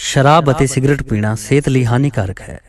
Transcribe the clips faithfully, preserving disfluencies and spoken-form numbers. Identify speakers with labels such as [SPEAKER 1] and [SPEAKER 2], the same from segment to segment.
[SPEAKER 1] शराब ਅਤੇ सिगरेट पीना सेहत ਲਈ हानिकारक है।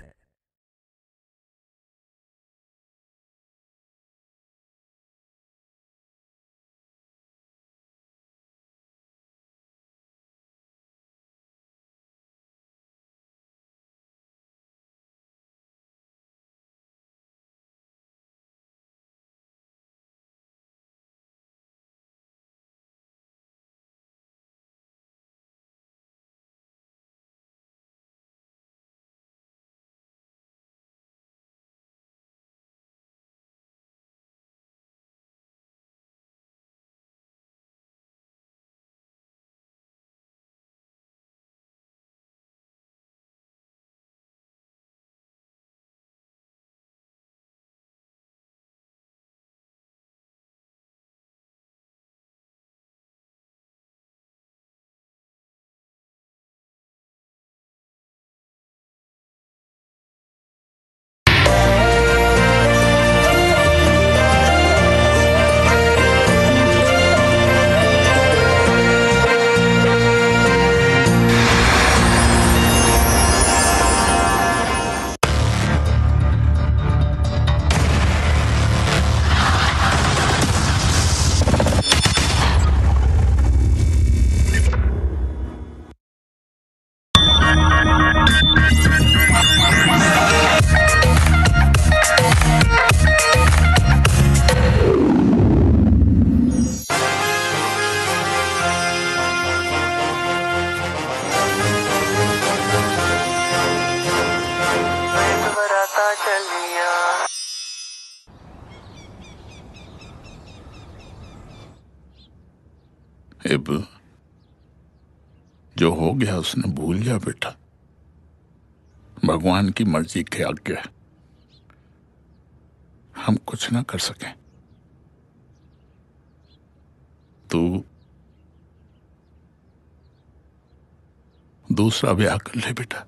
[SPEAKER 2] अब जो हो गया उसने भूल जा बेटा, भगवान की मर्जी के आगे हम कुछ ना कर सकें। तू दूसरा ब्याह कर ले बेटा।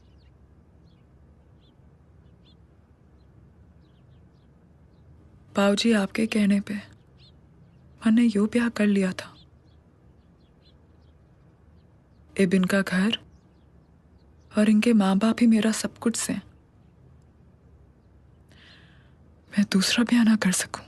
[SPEAKER 3] बाबूजी, आपके कहने पे मैंने यो ब्याह कर लिया था। अब इनका घर और इनके माँ बाप ही मेरा सब कुछ से। मैं दूसरा ब्याह ना कर सकूं।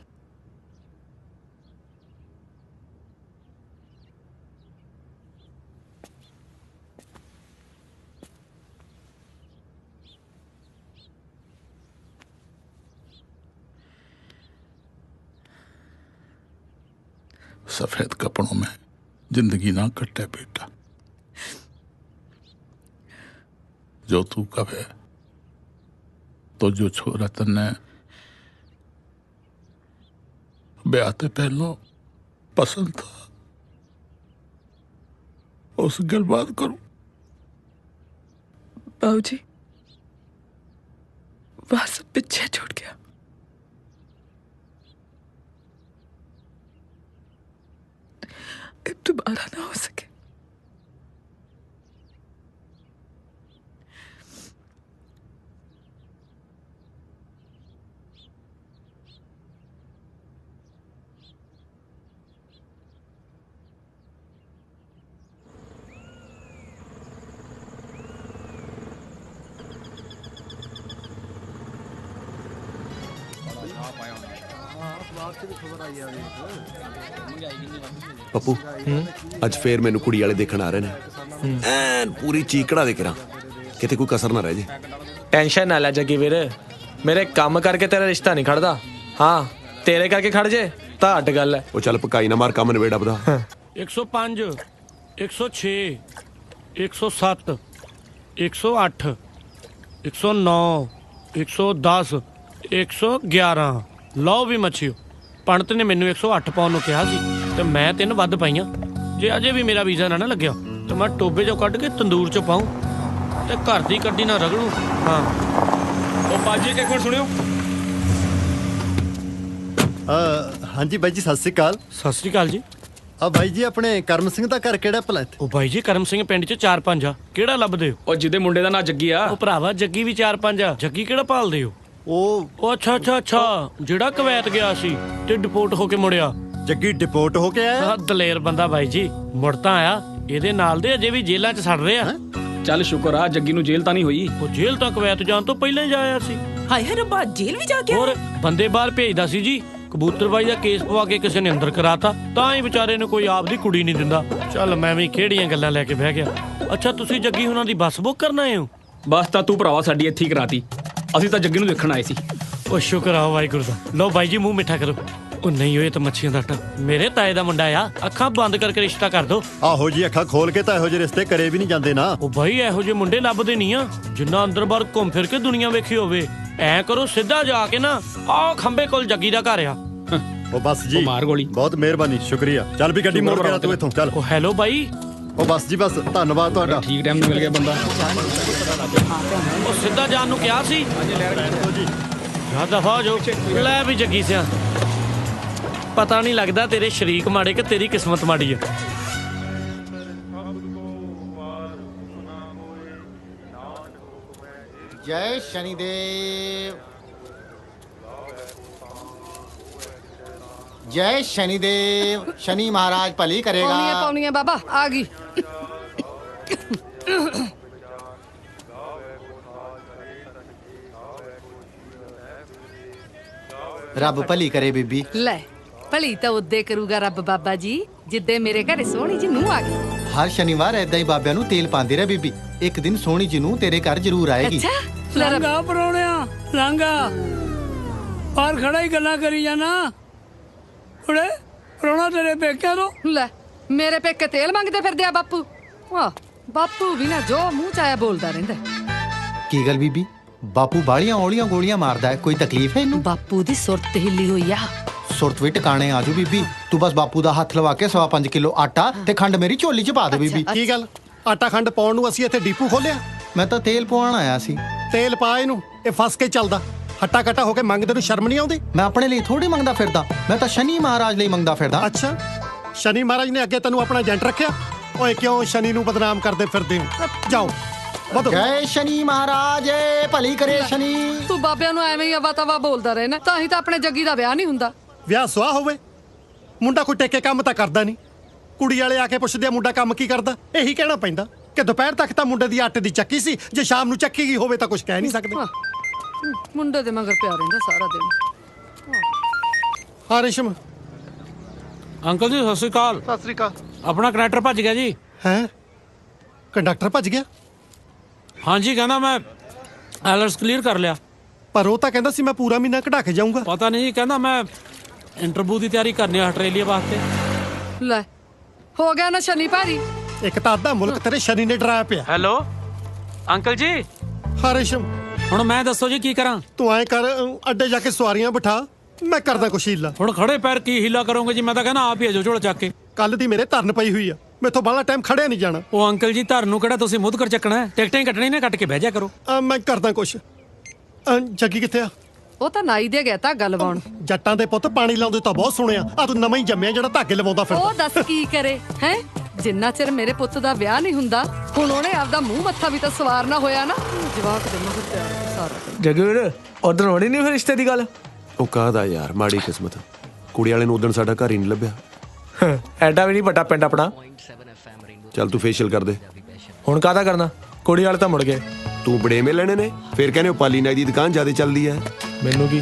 [SPEAKER 2] सफेद कपड़ों में जिंदगी ना कटे बेटा। जो तू कहे तो जो छोरा तन्ने ब्याह ते पहलो पसंद था उस गल बात करूं।
[SPEAKER 3] बाबूजी, वह सब पीछे छूट गया। अब दोबारा ना हो सके।
[SPEAKER 4] पप्पू अज फिर मैनू कुड़ी वाले देखण आ रहे ने। ऐन पूरी चीकड़ा दे करा, किते कोई कसर ना रह जे।
[SPEAKER 5] टेंशन ना ले जगी वीर, मेरे काम करके तेरा रिश्ता नहीं खड़दा। हाँ, तेरे करके खड़ जे तां अड्ड गल है।
[SPEAKER 4] ओ चल पकाई ना मार, काम नवेड़ा बधा।
[SPEAKER 6] एक सौ पांच, एक सौ छे, एक सौ सत्त, एक सौ अठ, एक सौ नौ, एक सौ दस, एक सौ ग्यारह। लो भी मच्छियो, पंडित ने मैनू एक सौ अठ पाउण नूं कहा सी ते मैं तीन वध पाईआं। जे अजे भी मेरा वीज़ा ना ना लग्या तो मैं टोबे चों कढ के तंदूर चों पाऊं ते घर दी कड्डी ना रगड़ू। हाँ ओ बाजी एक मिनट सुनियो।
[SPEAKER 7] हाँ जी बाई जी, सत श्री अकाल।
[SPEAKER 6] सत श्री अकाल जी।
[SPEAKER 7] आ बाई जी अपने करम सिंह दा घर केड़ा भला इत्थे?
[SPEAKER 6] ओ बाई जी करम सिंह पिंड च चार पंज आ, केड़ा लभदे हो?
[SPEAKER 5] ओ जिदे मुंडे दा नां जग्गी आ।
[SPEAKER 6] ओ भरावा जग्गी भी चार पंज आ, जग्गी केड़ा पालदे हो?
[SPEAKER 7] ओ
[SPEAKER 6] अच्छा अच्छा अच्छा, जेड़ा कवैत गया सी ते डिपोर्ट होके मुड़िया।
[SPEAKER 7] जग्गी डिपोर्ट होके आया?
[SPEAKER 6] हाँ, दलेर बंदा बाई जी, मुड़ तां आया। ਇਹਦੇ ਨਾਲ ਦੇ ਅਜੇ ਵੀ ਜੇਲ੍ਹਾਂ 'ਚ ਸੜ ਰਹੇ ਆ।
[SPEAKER 8] ਚੱਲ ਸ਼ੁਕਰ ਆ ਜੱਗੀ ਨੂੰ ਜੇਲ੍ਹ ਤਾਂ ਨਹੀਂ ਹੋਈ।
[SPEAKER 6] ਉਹ ਜੇਲ੍ਹ ਤੱਕ ਕੁਵੈਤ ਜਾਣ ਤੋਂ ਪਹਿਲਾਂ ਹੀ ਜਾਇਆ ਸੀ।
[SPEAKER 9] ਹਾਏ ਹਾਏ ਰੱਬਾ, ਜੇਲ੍ਹ ਵੀ ਜਾ ਕੇ
[SPEAKER 6] ਹੋਰ ਬੰਦੇ ਬਾਹਰ ਭੇਜਦਾ ਸੀ ਜੀ, ਕਬੂਤਰਬਾਜੀ ਦਾ ਕੇਸ ਪਵਾ ਕੇ ਕਿਸੇ ਨੇ ਅੰਦਰ ਕਰਾਤਾ, ਤਾਂ ਹੀ ਵਿਚਾਰੇ ਨੂੰ ਕੋਈ ਆਪਦੀ ਕੁੜੀ ਨਹੀਂ ਦਿੰਦਾ। ਚੱਲ ਮੈਂ ਵੀ ਕਿਹੜੀਆਂ ਗੱਲਾਂ ਲੈ ਕੇ ਬਹਿ ਗਿਆ। ਅੱਛਾ ਤੁਸੀਂ ਜੱਗੀ ਹੁਣਾਂ ਦੀ ਬੱਸ ਬੁੱਕ ਕਰਨ ਆਏ ਹੋ?
[SPEAKER 8] ਬਸ ਤਾਂ ਤੂੰ ਭਰਾਵਾ ਸਾਡੀ ਇੱਥੇ ਹੀ ਕਰਾਤੀ, ਅਸੀਂ ਤਾਂ ਜੱਗੀ ਨੂੰ ਦੇਖਣ ਆਏ ਸੀ।
[SPEAKER 6] ਉਹ ਸ਼ੁਕਰ ਆ ਵਾਹਿਗੁਰੂ ਦਾ। ਲਓ ਬਾਈ ਜੀ ਮੂੰਹ ਮਿੱਠਾ ਕਰੋ। ਉਹ ਨਹੀਂ ਹੋਏ ਤਾਂ ਮੱਛੀਆਂ ਦਾ ਆਟਾ। ਮੇਰੇ ਤਾਏ ਦਾ ਮੁੰਡਾ ਆ, ਅੱਖਾਂ ਬੰਦ ਕਰਕੇ ਰਿਸ਼ਤਾ ਕਰ ਦੋ।
[SPEAKER 7] ਆਹੋ ਜੀ, ਅੱਖਾਂ ਖੋਲ ਕੇ ਤਾਂ ਇਹੋ ਜਿਹੇ ਰਿਸ਼ਤੇ ਕਰੇ ਵੀ ਨਹੀਂ ਜਾਂਦੇ ਨਾ।
[SPEAKER 6] ਉਹ ਬਾਈ ਇਹੋ ਜਿਹੇ ਮੁੰਡੇ ਲੱਭਦੇ ਨਹੀਂ ਆ ਜਿੰਨਾ ਅੰਦਰ ਬਾਹਰ ਘੁੰਮ ਫਿਰ ਕੇ ਦੁਨੀਆ ਵੇਖੀ ਹੋਵੇ। ਐ ਕਰੋ ਸਿੱਧਾ ਜਾ ਕੇ ਨਾ ਆਹ ਖੰਬੇ ਕੋਲ ਜੱਗੀ ਦਾ ਘਰ ਆ।
[SPEAKER 7] ਉਹ ਬਸ ਜੀ,
[SPEAKER 8] ਮਾਰ ਗੋਲੀ।
[SPEAKER 7] ਬਹੁਤ ਮਿਹਰਬਾਨੀ, ਸ਼ੁਕਰੀਆ। ਚੱਲ ਵੀ ਗੱਡੀ ਮੋੜ ਕੇ ਤੂੰ ਇੱਥੋਂ ਚੱਲ।
[SPEAKER 6] ਉਹ ਹੈਲੋ ਬਾਈ।
[SPEAKER 7] ਉਹ ਬਸ ਜੀ ਬਸ, ਧੰਨਵਾਦ ਤੁਹਾਡਾ।
[SPEAKER 8] ਠੀਕ ਟਾਈਮ ਮਿਲ ਗਿਆ ਬੰਦਾ।
[SPEAKER 6] ਉਹ ਸਿੱਧਾ ਜਾਣ ਨੂੰ ਕਿਹਾ ਸੀ। ਜਾ ਦਫਾ ਹੋ ਜਾਓ। ਲੈ ਵੀ ਜੱਗੀ ਸਿਆ, ਪਤਾ ਨਹੀਂ ਲੱਗਦਾ ਤੇਰੇ ਸ਼ਰੀਕ ਮਾੜੇ ਕਿ ਤੇਰੀ ਕਿਸਮਤ ਮਾੜੀ ਹੈ।
[SPEAKER 10] ਜੈ ਸ਼ਨੀदेव, जय शनिदेव। शनि महाराज भली करेगा।
[SPEAKER 9] पौनिया पौनिया बाबा आ गई।
[SPEAKER 10] रब भली करे बीबी।
[SPEAKER 9] ले भली तो उदे करूगा रब बाबा जी जिद्दे मेरे घर सोहनी जी नूं आ गई।
[SPEAKER 10] हर शनिवार ऐदा ही बाबिया नूं तेल पांदी रह बीबी, एक दिन सोहनी जी नूं तेरे घर जरूर आएगी।
[SPEAKER 9] अच्छा
[SPEAKER 11] रंगा परोणिया रंगा बाहर खड़ा ही गल्लां करी जाना। उड़े रोना तेरे पेके तो
[SPEAKER 9] ले मेरे पेके तेल मंगते फिरदे आ बापू। वाह बापू भी ना जो मुंह च आया बोलदा रहिंदा।
[SPEAKER 10] की गल बीबी, बापू बालियां औलियां गोलियां मारदा है, कोई तकलीफ है इनू?
[SPEAKER 9] बापू दी सुरत हिली हुई आ।
[SPEAKER 10] सुरत भी टिकाणे आजू बीबी, तू बस बापू दा हथ लवा के सवा पंज किलो आटा ते खंड मेरी झोली च पा दे बीबी।
[SPEAKER 7] की गल, आटा खंड पाउण नूं ਅਸੀਂ ਇੱਥੇ ਡੀਪੂ ਖੋਲਿਆ?
[SPEAKER 10] मैं तो तेल पवाण आया सी।
[SPEAKER 7] ਤੇਲ ਪਾ ਇਹਨੂੰ, ਇਹ ਫਸ ਕੇ ਚੱਲਦਾ। ਹੱਟਾ ਕੱਟਾ ਹੋ ਕੇ ਮੰਗਦੇ ਨੂੰ ਸ਼ਰਮ ਨਹੀਂ ਆਉਂਦੀ?
[SPEAKER 10] मैं अपने लिए थोड़ी मंगदा फिरदा, मैं तो शनि महाराज ਲਈ ਮੰਗਦਾ ਫਿਰਦਾ।
[SPEAKER 7] ਅੱਛਾ, ਸ਼ਨੀ ਮਹਾਰਾਜ ਨੇ ਅੱਗੇ ਤੈਨੂੰ ਆਪਣਾ ਏਜੰਟ ਰੱਖਿਆ? ਓਏ ਕਿਉਂ ਸ਼ਨੀ ਨੂੰ ਬਦਨਾਮ ਕਰਦੇ ਫਿਰਦੇ ਹੋ? ਜਾਓ ਵਧੋ।
[SPEAKER 10] ਜੈ ਸ਼ਨੀ ਮਹਾਰਾਜ ਭਲੀ ਕਰੇ ਸ਼ਨੀ।
[SPEAKER 9] ਤੂੰ ਬਾਬਿਆਂ ਨੂੰ ਐਵੇਂ ਹੀ ਅਵਾ ਤਵਾ ਬੋਲਦਾ ਰਹਿਣਾ, ਤਾਂ ਹੀ ਤਾਂ ਆਪਣੇ ਜੱਗੀ ਦਾ ਵਿਆਹ ਨਹੀਂ ਹੁੰਦਾ।
[SPEAKER 7] ਵਿਆਹ ਸੁਆਹ ਹੋਵੇ, ਮੁੰਡਾ ਕੋਈ ਟੇਕੇ ਕੰਮ ਤਾਂ ਕਰਦਾ ਨਹੀਂ। ਕੁੜੀ ਵਾਲੇ ਆ ਕੇ ਪੁੱਛਦੇ ਆ ਮੁੰਡਾ ਕੰਮ ਕੀ ਕਰਦਾ, ਇਹੀ ਕਹਿਣਾ ਪੈਂਦਾ ਕਿ ਦੁਪਹਿਰ ਤੱਕ ਤਾਂ ਮੁੰਡੇ ਦੀ ਆਟੇ ਦੀ ਚੱਕੀ ਸੀ, ਜੇ ਸ਼ਾਮ ਨੂੰ ਚੱਕੀ ਗਈ ਹੋਵੇ ਤਾਂ ਕੁਝ ਕਹਿ ਨਹੀਂ ਸਕਦੇ।
[SPEAKER 9] ਮੁੰਡੇ ਦੇ ਮਗਰ ਪਿਆ ਰਹਿੰਦਾ ਸਾਰਾ ਦਿਨ।
[SPEAKER 7] ਹਾਂ ਰੇਸ਼ਮ।
[SPEAKER 6] ਅੰਕਲ ਜੀ ਸਤਿ ਸ੍ਰੀ ਅਕਾਲ।
[SPEAKER 7] ਸਤਿ ਸ੍ਰੀ ਅਕਾਲ।
[SPEAKER 6] ਆਪਣਾ ਕਨੈਕਟਰ ਭੱਜ ਗਿਆ ਜੀ।
[SPEAKER 7] ਹੈ ਕੰਡਕਟਰ ਭੱਜ ਗਿਆ?
[SPEAKER 6] ਹਾਂਜੀ ਕਹਿੰਦਾ ਮੈਂ ਐਲਰਸ ਕਲੀਅਰ ਕਰ ਲਿਆ।
[SPEAKER 7] ਪਰ ਉਹ ਤਾਂ ਕਹਿੰਦਾ ਸੀ ਮੈਂ ਪੂਰਾ ਮਹੀਨਾ ਕਢਾ ਕੇ ਜਾਊਂਗਾ।
[SPEAKER 6] ਪਤਾ ਨਹੀਂ ਜੀ, ਕਹਿੰਦਾ ਮੈਂ ਇੰਟਰਵਿਊ ਦੀ ਤਿਆਰੀ ਕਰਨੀ ਆ ਆਸਟ੍ਰੇਲੀਆ ਵਾਸਤੇ।
[SPEAKER 9] ਲੈ ਹੋ ਗਿਆ ਨਾ ਸ਼ਨੀ ਭਾਰੀ।
[SPEAKER 7] ਇੱਕ ਤਾਂ ਅੱਧਾ ਮੁਲਕ ਤੇਰੇ ਸ਼ਨੀ ਨੇ ਡਰਾਇਆ ਪਿਆ।
[SPEAKER 6] ਹੈਲੋ ਅੰਕਲ ਜੀ।
[SPEAKER 7] ਹਾਂ ਰੇਸ਼ਮ।
[SPEAKER 6] ਹੁਣ ਮੈਂ ਦੱਸੋ ਜੀ ਕੀ ਕਰਾਂ?
[SPEAKER 7] ਤੂੰ ਐਂ ਕਰ, ਅੱਡੇ ਜਾ ਕੇ ਸਵਾਰੀਆਂ ਬਿਠਾ, ਮੈਂ ਕਰਦਾ ਕੁਛ ਹੀਲਾ।
[SPEAKER 6] ਹੁਣ ਖੜੇ ਪੈਰ ਕੀ ਹੀਲਾ ਕਰੋਗੇ ਜੀ? ਮੈਂ ਤਾਂ ਕਹਿੰਦਾ ਆਪ ਹੀ ਆਜੋ ਝੋਲਾ ਚੱਕ ਕੇ।
[SPEAKER 7] ਕੱਲ ਦੀ ਮੇਰੇ ਧਰਨ ਪਈ ਹੋਈ ਆ, ਮੈਥੋਂ ਬਾਹਲਾ ਟਾਈਮ ਖੜਿਆ ਨਹੀਂ ਜਾਣਾ।
[SPEAKER 6] ਉਹ ਅੰਕਲ ਜੀ ਧਰਨ ਨੂੰ ਕਿਹੜਾ ਤੁਸੀਂ ਮੁੱਧ ਕਰ ਚੱਕਣਾ? ਟਿਕਟਾਂ ਹੀ ਕੱਟਣੀ ਨੇ, ਕੱਟ ਕੇ ਬਹਿ ਜਾ ਕਰੋ।
[SPEAKER 7] ਆ ਮੈਂ ਕਰਦਾ ਕੁਛ। ਜੱਗੀ ਕਿੱਥੇ ਆ?
[SPEAKER 9] ਉਹ ਤਾਂ ਨਾਈ ਦੇ ਗਿਆ ਧਾਗਾ ਲਵਾਉਣ।
[SPEAKER 7] ਜੱਟਾਂ ਦੇ ਪੁੱਤ ਪਾਣੀ ਲਾਉਂਦੇ ਤਾਂ ਬਹੁਤ ਸੁਣਿਆ, ਆ ਤੂੰ ਨਵਾਂ ਹੀ ਜੰਮਿਆ ਜਿਹੜਾ ਧਾਗੇ ਲਵਾਉਂਦਾ ਫਿਰਦਾ।
[SPEAKER 9] ਉਹ ਦੱਸ ਕੀ ਕਰੇ ਹੈ? ਜਿੰਨਾ ਚਿਰ ਮੇਰੇ ਪੁੱਤ ਦਾ ਵਿਆਹ ਨਹੀਂ ਹੁੰਦਾ, ਹੁਣ ਉਹਨੇ ਆਪਦਾ ਮੂੰਹ ਮੱਥਾ ਵੀ ਤਾਂ ਸਵਾਰਨਾ ਹੋਇਆ ਨਾ। ਜਵਾਕ ਦੇ ਮਗਰ ਪਿਆ ਸਾਰਾ।
[SPEAKER 5] ਜੱਗੀ ਵੀਰ ਉਧਰ ਹੋਣੀ ਨਹੀਂ ਫਿਰ ਰਿਸ਼ਤੇ ਦੀ ਗੱਲ?
[SPEAKER 4] ਉਹ ਕਾਹਦਾ ਯਾਰ, ਮਾੜੀ ਕਿਸਮਤ। ਕੁੜੀ ਵਾਲੇ ਨੂੰ ਉਦਣ ਸਾਡਾ ਘਰ ਹੀ ਨਹੀਂ ਲੱਭਿਆ।
[SPEAKER 5] ਐਡਾ ਵੀ ਨਹੀਂ ਵੱਡਾ ਪਿੰਡ ਆਪਣਾ।
[SPEAKER 4] ਚੱਲ ਤੂੰ ਫੇਸ਼ੀਅਲ ਕਰ ਦੇ।
[SPEAKER 5] ਹੁਣ ਕਾਹਦਾ ਕਰਨਾ? ਕੁੜੀ ਵਾਲੇ ਤਾਂ ਮੁੜ ਗਏ।
[SPEAKER 4] ਤੂੰ ਬੜੇਵੇਂ ਲੈਣੇ ਨੇ, ਫਿਰ ਕਹਿੰਦੇ ਉਹ ਪਾਲੀ ਨਾਈ ਦੀ ਦੁਕਾਨ ਜ਼ਿਆਦਾ ਚੱਲਦੀ ਹੈ।
[SPEAKER 5] ਮੈਨੂੰ ਕੀ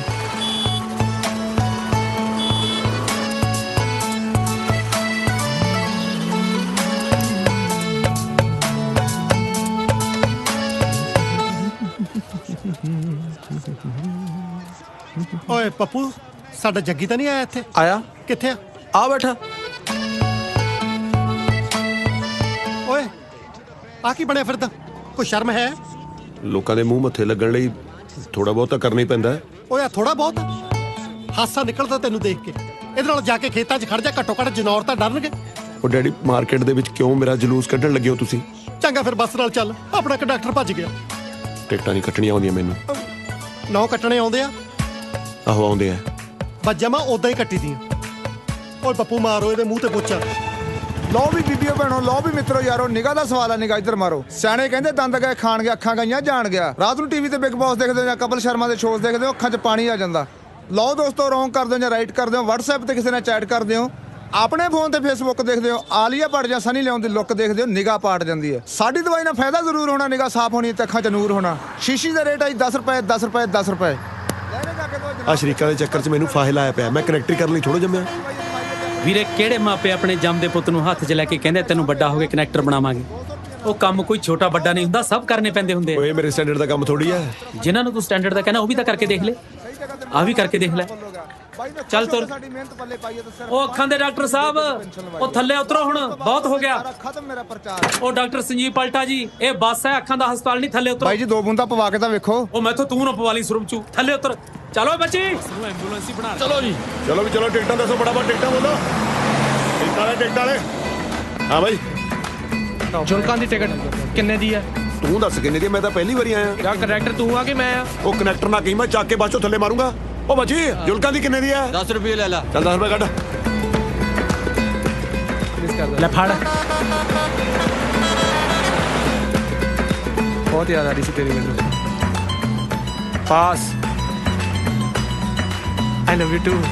[SPEAKER 7] ਓਏ ਪੱਪੂ, ਸਾਡਾ ਜੱਗੀ ਤਾਂ ਨਹੀਂ ਆਇਆ ਇੱਥੇ?
[SPEAKER 5] ਆਇਆ।
[SPEAKER 7] ਕਿੱਥੇ ਆ?
[SPEAKER 5] ਆ ਬੈਠਾ।
[SPEAKER 7] ਓਏ ਆ ਕੀ ਬਣਿਆ ਫਿਰਦਾ? ਕੋਈ ਸ਼ਰਮ ਹੈ?
[SPEAKER 4] ਲੋਕਾਂ ਦੇ ਮੂੰਹ ਮੱਥੇ ਲੱਗਣ ਲਈ ਥੋੜਾ ਬਹੁਤ ਤਾਂ ਕਰਨਾ ਹੀ ਪੈਂਦਾ ਹੈ।
[SPEAKER 7] ਓਏ ਆ ਥੋੜਾ ਬਹੁਤ ਹਾਸਾ ਨਿਕਲਦਾ ਤੈਨੂੰ ਦੇਖ ਕੇ। ਇਹਦੇ ਨਾਲ ਜਾ ਕੇ ਖੇਤਾਂ 'ਚ ਖੜ ਜਾ, ਘੱਟੋ ਘੱਟ ਜਨੌਰ ਤਾਂ ਡਰਨਗੇ।
[SPEAKER 4] ਉਹ ਡੈਡੀ, ਮਾਰਕੀਟ ਦੇ ਵਿੱਚ ਕਿਉਂ ਮੇਰਾ ਜਲੂਸ ਕੱਢਣ ਲੱਗੇ ਹੋ ਤੁਸੀਂ?
[SPEAKER 7] ਚੰਗਾ ਫਿਰ ਬੱਸ ਨਾਲ ਚੱਲ, ਆਪਣਾ ਕੰਡਕਟਰ ਭੱਜ ਗਿਆ।
[SPEAKER 4] ਟਿਕਟਾਂ ਨਹੀਂ ਕੱਟਣੀਆਂ ਆਉਂਦੀਆਂ ਮੈਨੂੰ।
[SPEAKER 7] ਨੌ ਕੱਟਣੇ ਆਉਂਦੇ ਆ?
[SPEAKER 4] ਆਹੋ ਆਉਂਦੇ ਆ।
[SPEAKER 7] ਬਸ ਜਮਾ ਉਦਾਂ ਹੀ ਕੱਟੀ ਦੀਆਂ। ਓਏ ਪੱਪੂ ਮਾਰੋ ਇਹਦੇ ਮੂੰਹ ਤੇ ਪੋਚਾ।
[SPEAKER 12] ਲਓ ਵੀ ਬੀਬੀਓ ਭੈਣੋ, ਲਓ ਵੀ ਮਿੱਤਰੋ ਯਾਰੋ, ਨਿਗਾਹ ਦਾ ਸਵਾਲ ਹੈ, ਨਿਗਾਹ ਇੱਧਰ ਮਾਰੋ। ਸਿਆਣੇ ਕਹਿੰਦੇ ਦੰਦ ਗਏ ਖਾਣ ਗਿਆ, ਅੱਖਾਂ ਗਈਆਂ ਜਾਣ ਗਿਆ। ਰਾਤ ਨੂੰ ਟੀਵੀ ਤੇ ਬਿਗ ਬੌਸ ਦੇਖਦੇ ਹੋ ਜਾਂ ਕਪਲ ਸ਼ਰਮਾ ਦੇ ਸ਼ੋਜ਼ ਦੇਖਦੇ ਹੋ, ਅੱਖਾਂ 'ਚ ਪਾਣੀ ਆ ਜਾਂਦਾ। ਲਓ ਦੋਸਤੋ, ਰੌਂਗ ਕਰਦੇ ਹੋ ਜਾਂ ਰਾਈਟ ਕਰਦੇ ਹੋ, ਵਟਸਐਪ ਤੇ ਕਿਸੇ ਨਾਲ ਚੈਟ ਕਰਦੇ ਹੋ, ਆਪਣੇ ਫੋਨ ਤੇ ਫੇਸਬੁੱਕ ਦੇਖਦੇ ਹੋ, ਆਲੀਆ ਭੱਟ ਜਾਂ ਸਨੀ ਲਿਓਨ ਦੀ ਲੁੱਕ ਦੇਖਦੇ ਹੋ, ਨਿਗਾਹ ਪਾਟ ਜਾਂਦੀ ਹੈ। ਸਾਡੀ ਦਵਾਈ ਨਾਲ ਫਾਇਦਾ ਜ਼ਰੂਰ ਹੋਣਾ, ਨਿਗਾਹ ਸਾਫ਼ ਹੋਣੀ ਤੇ ਅੱਖਾਂ 'ਚ ਨੂਰ ਹੋਣਾ। ਸ਼ੀਸ਼ੀ ਦਾ ਰੇਟ ਹੈ ਦਸ ਰੁਪਏ ਦਸ ਰੁਪਏ ਦਸ ਰੁਪਏ।
[SPEAKER 4] ਆ ਸ਼ਰੀਕਾਂ ਦੇ ਚੱਕਰ 'ਚ ਮੈਨੂੰ ਫਾਹੇ ਲਾਇਆ ਪਿਆ। ਮੈਂ ਕਰੈਕਟਰ ਕਰਨ ਲਈ ਥੋੜ੍ਹਾ ਜੰਮਿਆ।
[SPEAKER 8] ਵੀਰੇ ਕਿਹੜੇ ਮਾਪੇ ਆਪਣੇ ਜੰਮਦੇ ਪੁੱਤ ਨੂੰ ਹੱਥ 'ਚ ਲੈ ਕੇ ਕਹਿੰਦੇ ਤੈਨੂੰ ਵੱਡਾ ਹੋ ਕੇ ਕਨੈਕਟਰ ਬਣਾਵਾਂਗੇ? ਉਹ ਕੰਮ ਕੋਈ ਛੋਟਾ ਵੱਡਾ ਨਹੀਂ ਹੁੰਦਾ, ਸਭ ਕਰਨੇ ਪੈਂਦੇ ਹੁੰਦੇ ਆ।
[SPEAKER 4] ਓਏ ਮੇਰੇ ਸਟੈਂਡਰਡ ਦਾ ਕੰਮ ਥੋੜੀ ਆ।
[SPEAKER 8] ਜਿਨ੍ਹਾਂ ਨੂੰ ਤੂੰ ਸਟੈਂਡਰਡ ਦਾ ਕਹਿਣਾ ਉਹ ਵੀ ਤਾਂ ਕਰਕੇ ਦੇਖ ਲੈ, ਆ ਵੀ ਕਰਕੇ ਦੇਖ ਲੈ। ਚੱਲ ਤੁਰ। ਉਹ ਅੱਖਾਂ ਦੇ ਡਾਕਟਰ ਸਾਹਿਬ, ਉਹ ਥੱਲੇ ਉਤਰੋ, ਹੁਣ ਬਹੁਤ ਹੋ ਗਿਆ।
[SPEAKER 12] ਖਤਮ ਮੇਰਾ ਪ੍ਰਚਾਰ।
[SPEAKER 8] ਉਹ ਡਾਕਟਰ ਸੰਜੀਵ ਪਲਟਾ ਜੀ, ਇਹ ਬੱਸ ਹੈ, ਅੱਖਾਂ ਦਾ ਹਸਪਤਾਲ ਨਹੀਂ, ਥੱਲੇ ਉਤਰੋ।
[SPEAKER 12] ਬਾਈ ਜੀ ਦੋ ਬੂੰਦਾਂ ਪਵਾ ਕੇ ਤਾਂ ਵੇਖੋ।
[SPEAKER 8] ਉਹ ਮੈਥੋਂ ਤੂੰ ਨਾ ਪਵਾ ਲਈ ਸੁਰਮਚੂ, ਥੱਲੇ ਉਤਰ। ਚਲੋ ਬੱਚੀ, ਐਂਬੂਲੈਂਸ ਹੀ ਬਣਾ।
[SPEAKER 4] ਚਲੋ ਜੀ, ਚਲੋ ਵੀ ਚਲੋ। ਟਿਕਟਾਂ ਦੱਸੋ, ਫਟਾਫਟ ਟਿਕਟਾਂ ਬੋਲੋ। ਟਿਕਟਾਂ ਵਾਲੇ ਟਿਕਟਾਂ ਵਾਲੇ। ਹਾਂ ਬਾਈ,
[SPEAKER 5] ਜੁਲਕਾਂ ਦੀ ਟਿਕਟ ਕਿੰਨੇ ਦੀ ਹੈ?
[SPEAKER 4] ਤੂੰ ਦੱਸ ਕਿੰਨੇ ਦੀ? ਮੈਂ ਤਾਂ ਪਹਿਲੀ ਵਾਰੀ ਆਇਆ।
[SPEAKER 5] ਯਾਰ ਕਨੈਕਟਰ ਤੂੰ ਆ ਕਿ ਮੈਂ ਆ?
[SPEAKER 4] ਉਹ ਕਨੈਕਟਰ ਨਾ ਕਹੀਂ, ਮੈਂ ਚੱਕ ਕੇ ਬਾਅਦ ਚੋਂ ਥੱਲੇ ਮਾਰੂੰਗਾ। ਉਹ ਬੱਚੀ, ਜੁਲਕਾਂ ਦੀ ਕਿੰਨੇ ਦੀ ਹੈ?
[SPEAKER 13] ਦਸ ਰੁਪਏ ਲੈ ਲੈ।
[SPEAKER 4] ਚੱਲ ਦਸ ਰੁਪਏ ਕੱਢ।
[SPEAKER 5] ਲੈ ਫੜ। ਬਹੁਤ ਯਾਦ ਆ ਰਹੀ ਸੀ ਤੇਰੀ ਮੈਨੂੰ। ਪਾਸ। I love you too.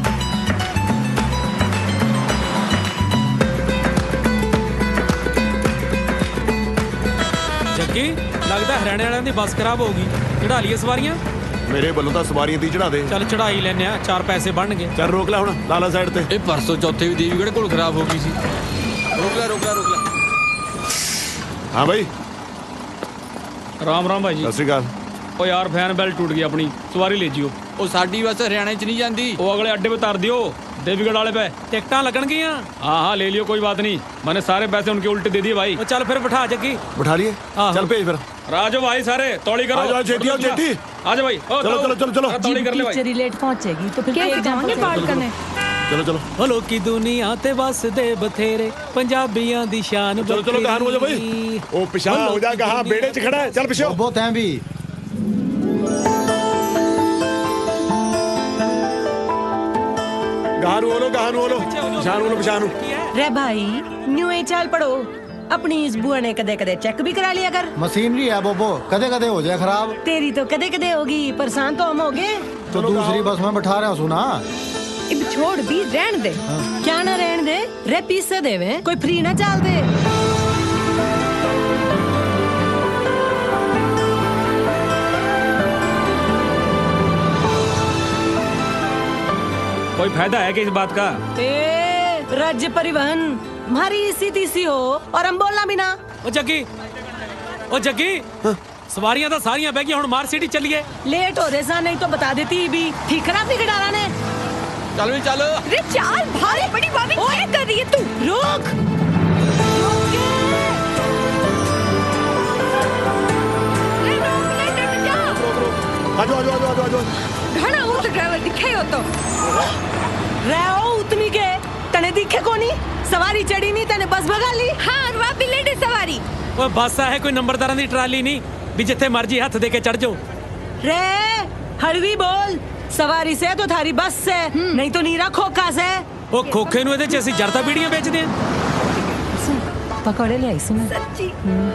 [SPEAKER 8] Jaggi, ਲੱਗਦਾ ਹਰਿਆਣੇ ਵਾਲਿਆਂ ਦੀ ਬੱਸ ਖਰਾਬ ਹੋ ਗਈ। ਚੜਾ ਲਈਏ ਸਵਾਰੀਆਂ?
[SPEAKER 4] ਮੇਰੇ ਵੱਲੋਂ ਤਾਂ ਸਵਾਰੀਆਂ ਦੀ ਚੜਾ ਦੇ।
[SPEAKER 8] ਚੱਲ ਚੜਾਈ ਲੈਨੇ ਆ, ਚਾਰ ਪੈਸੇ ਬਣਨਗੇ।
[SPEAKER 4] ਚੱਲ ਰੋਕ ਲੈ ਹੁਣ, ਲਾਲਾ ਸਾਈਡ ਤੇ।
[SPEAKER 13] ਇਹ ਪਰਸੋਂ ਚੌਥੇ ਵੀ ਦੇਵੀਗੜ੍ਹ ਕੋਲ ਖਰਾਬ ਹੋ ਗਈ ਸੀ। ਰੋਕ ਲੈ ਰੋਕ ਲੈ ਰੋਕ ਲੈ।
[SPEAKER 4] ਹਾਂ ਬਾਈ,
[SPEAKER 8] ਰਾਮ ਰਾਮ ਭਾਈ ਜੀ।
[SPEAKER 4] ਸਤਿ ਸ਼੍ਰੀ ਅਕਾਲ।
[SPEAKER 8] ਉਹ ਯਾਰ ਫੈਨ ਬੈਲ ਟੁੱਟ ਗਈ ਆਪਣੀ, ਸਵਾਰੀ ਲੈ ਜਿਓ।
[SPEAKER 13] ਉਹ ਸਾਡੀ ਬੱਸ ਹਰਿਆਣੇ 'ਚ ਨਹੀਂ ਜਾਂਦੀ।
[SPEAKER 8] ਉਹ ਅਗਲੇ ਅੱਡੇ 'ਤੇ उतार दियो, देवीगढ़ वाले पे टिकटा लगनगियां। हाँ हाँ ले लियो, कोई बात नहीं, मैंने सारे पैसे उनके उल्टे दे दिए भाई। चल फिर बिठा जग्गी।
[SPEAKER 4] बिठा लिए? चल भेज फिर।
[SPEAKER 8] राजो भाई सारे तौली करो।
[SPEAKER 4] आ जाओ जेठी, आओ जेठी।
[SPEAKER 8] आ जाओ भाई।
[SPEAKER 4] चलो चलो चलो चलो।
[SPEAKER 8] तौली कर ले भाई।
[SPEAKER 9] टीचर लेट पहुंचेगी तो फिर
[SPEAKER 14] कैसे जाएंगे पार्ट करने?
[SPEAKER 4] चलो चलो।
[SPEAKER 8] ओ लोकी दुनिया ते बस दे बथेरे, पंजाबियां दी शान।
[SPEAKER 4] चलो चलो, कहां हो जा भाई। ओ पिछा हो जा, कहां बेड़े च खड़ा है। चल पिछो।
[SPEAKER 10] बहुत हैं भी।
[SPEAKER 4] गहां बोलो, गहां बोलो, पिछान बोलो, पिछान।
[SPEAKER 14] रे भाई न्यू ए चाल पड़ो। अपनी इस बुआ ने कदे कदे चेक भी करा लिया कर।
[SPEAKER 10] मशीनरी है बोबो, कदे कदे हो जाए खराब।
[SPEAKER 14] तेरी तो कदे कदे होगी, परेशान तो हम हो गए।
[SPEAKER 10] तो दूसरी बस में बैठा रहा हूँ सुना।
[SPEAKER 14] इब छोड़ भी रहन दे। क्या ना रहन दे, रे पीस से देवे, कोई फ्री ना चाल दे।
[SPEAKER 8] कोई फायदा है कि इस बात का?
[SPEAKER 14] ए, राज्य परिवहन हमारी सीधी सी हो और हम बोलना भी ना।
[SPEAKER 8] ओ जग्गी, ओ जग्गी, सवारियां तो सारियां बह गई, हुण मार सिटी चलिए।
[SPEAKER 14] लेट हो रहे सा, नहीं तो बता देती भी। ठीक खराब नहीं डाला ने।
[SPEAKER 13] चल भी चलो।
[SPEAKER 14] रे चाल भारी बड़ी बाबी, क्या कर रही है तू? रुक।
[SPEAKER 4] आजो आजो आजो आजो आजो।
[SPEAKER 14] घना वो तो ड्राइवर दिखे हो तो। रहो उतनी के तने दिखे कोनी, सवारी चढ़ी नहीं, तने बस भगा ली। हाँ और वहाँ भी लेटे सवारी।
[SPEAKER 8] वो बस है, कोई नंबरदारां दी ट्राली नहीं भी जिथे मर्जी हाथ दे के चढ़ जाओ।
[SPEAKER 14] रे हड़वी बोल, सवारी से तो थारी बस से, नहीं तो नीरा खोखा से।
[SPEAKER 8] वो खोखे नु इहदे च असीं जरदा बीड़ियां बेचदे हैं।
[SPEAKER 14] पकौड़े ले आई सी मैं। सच्ची।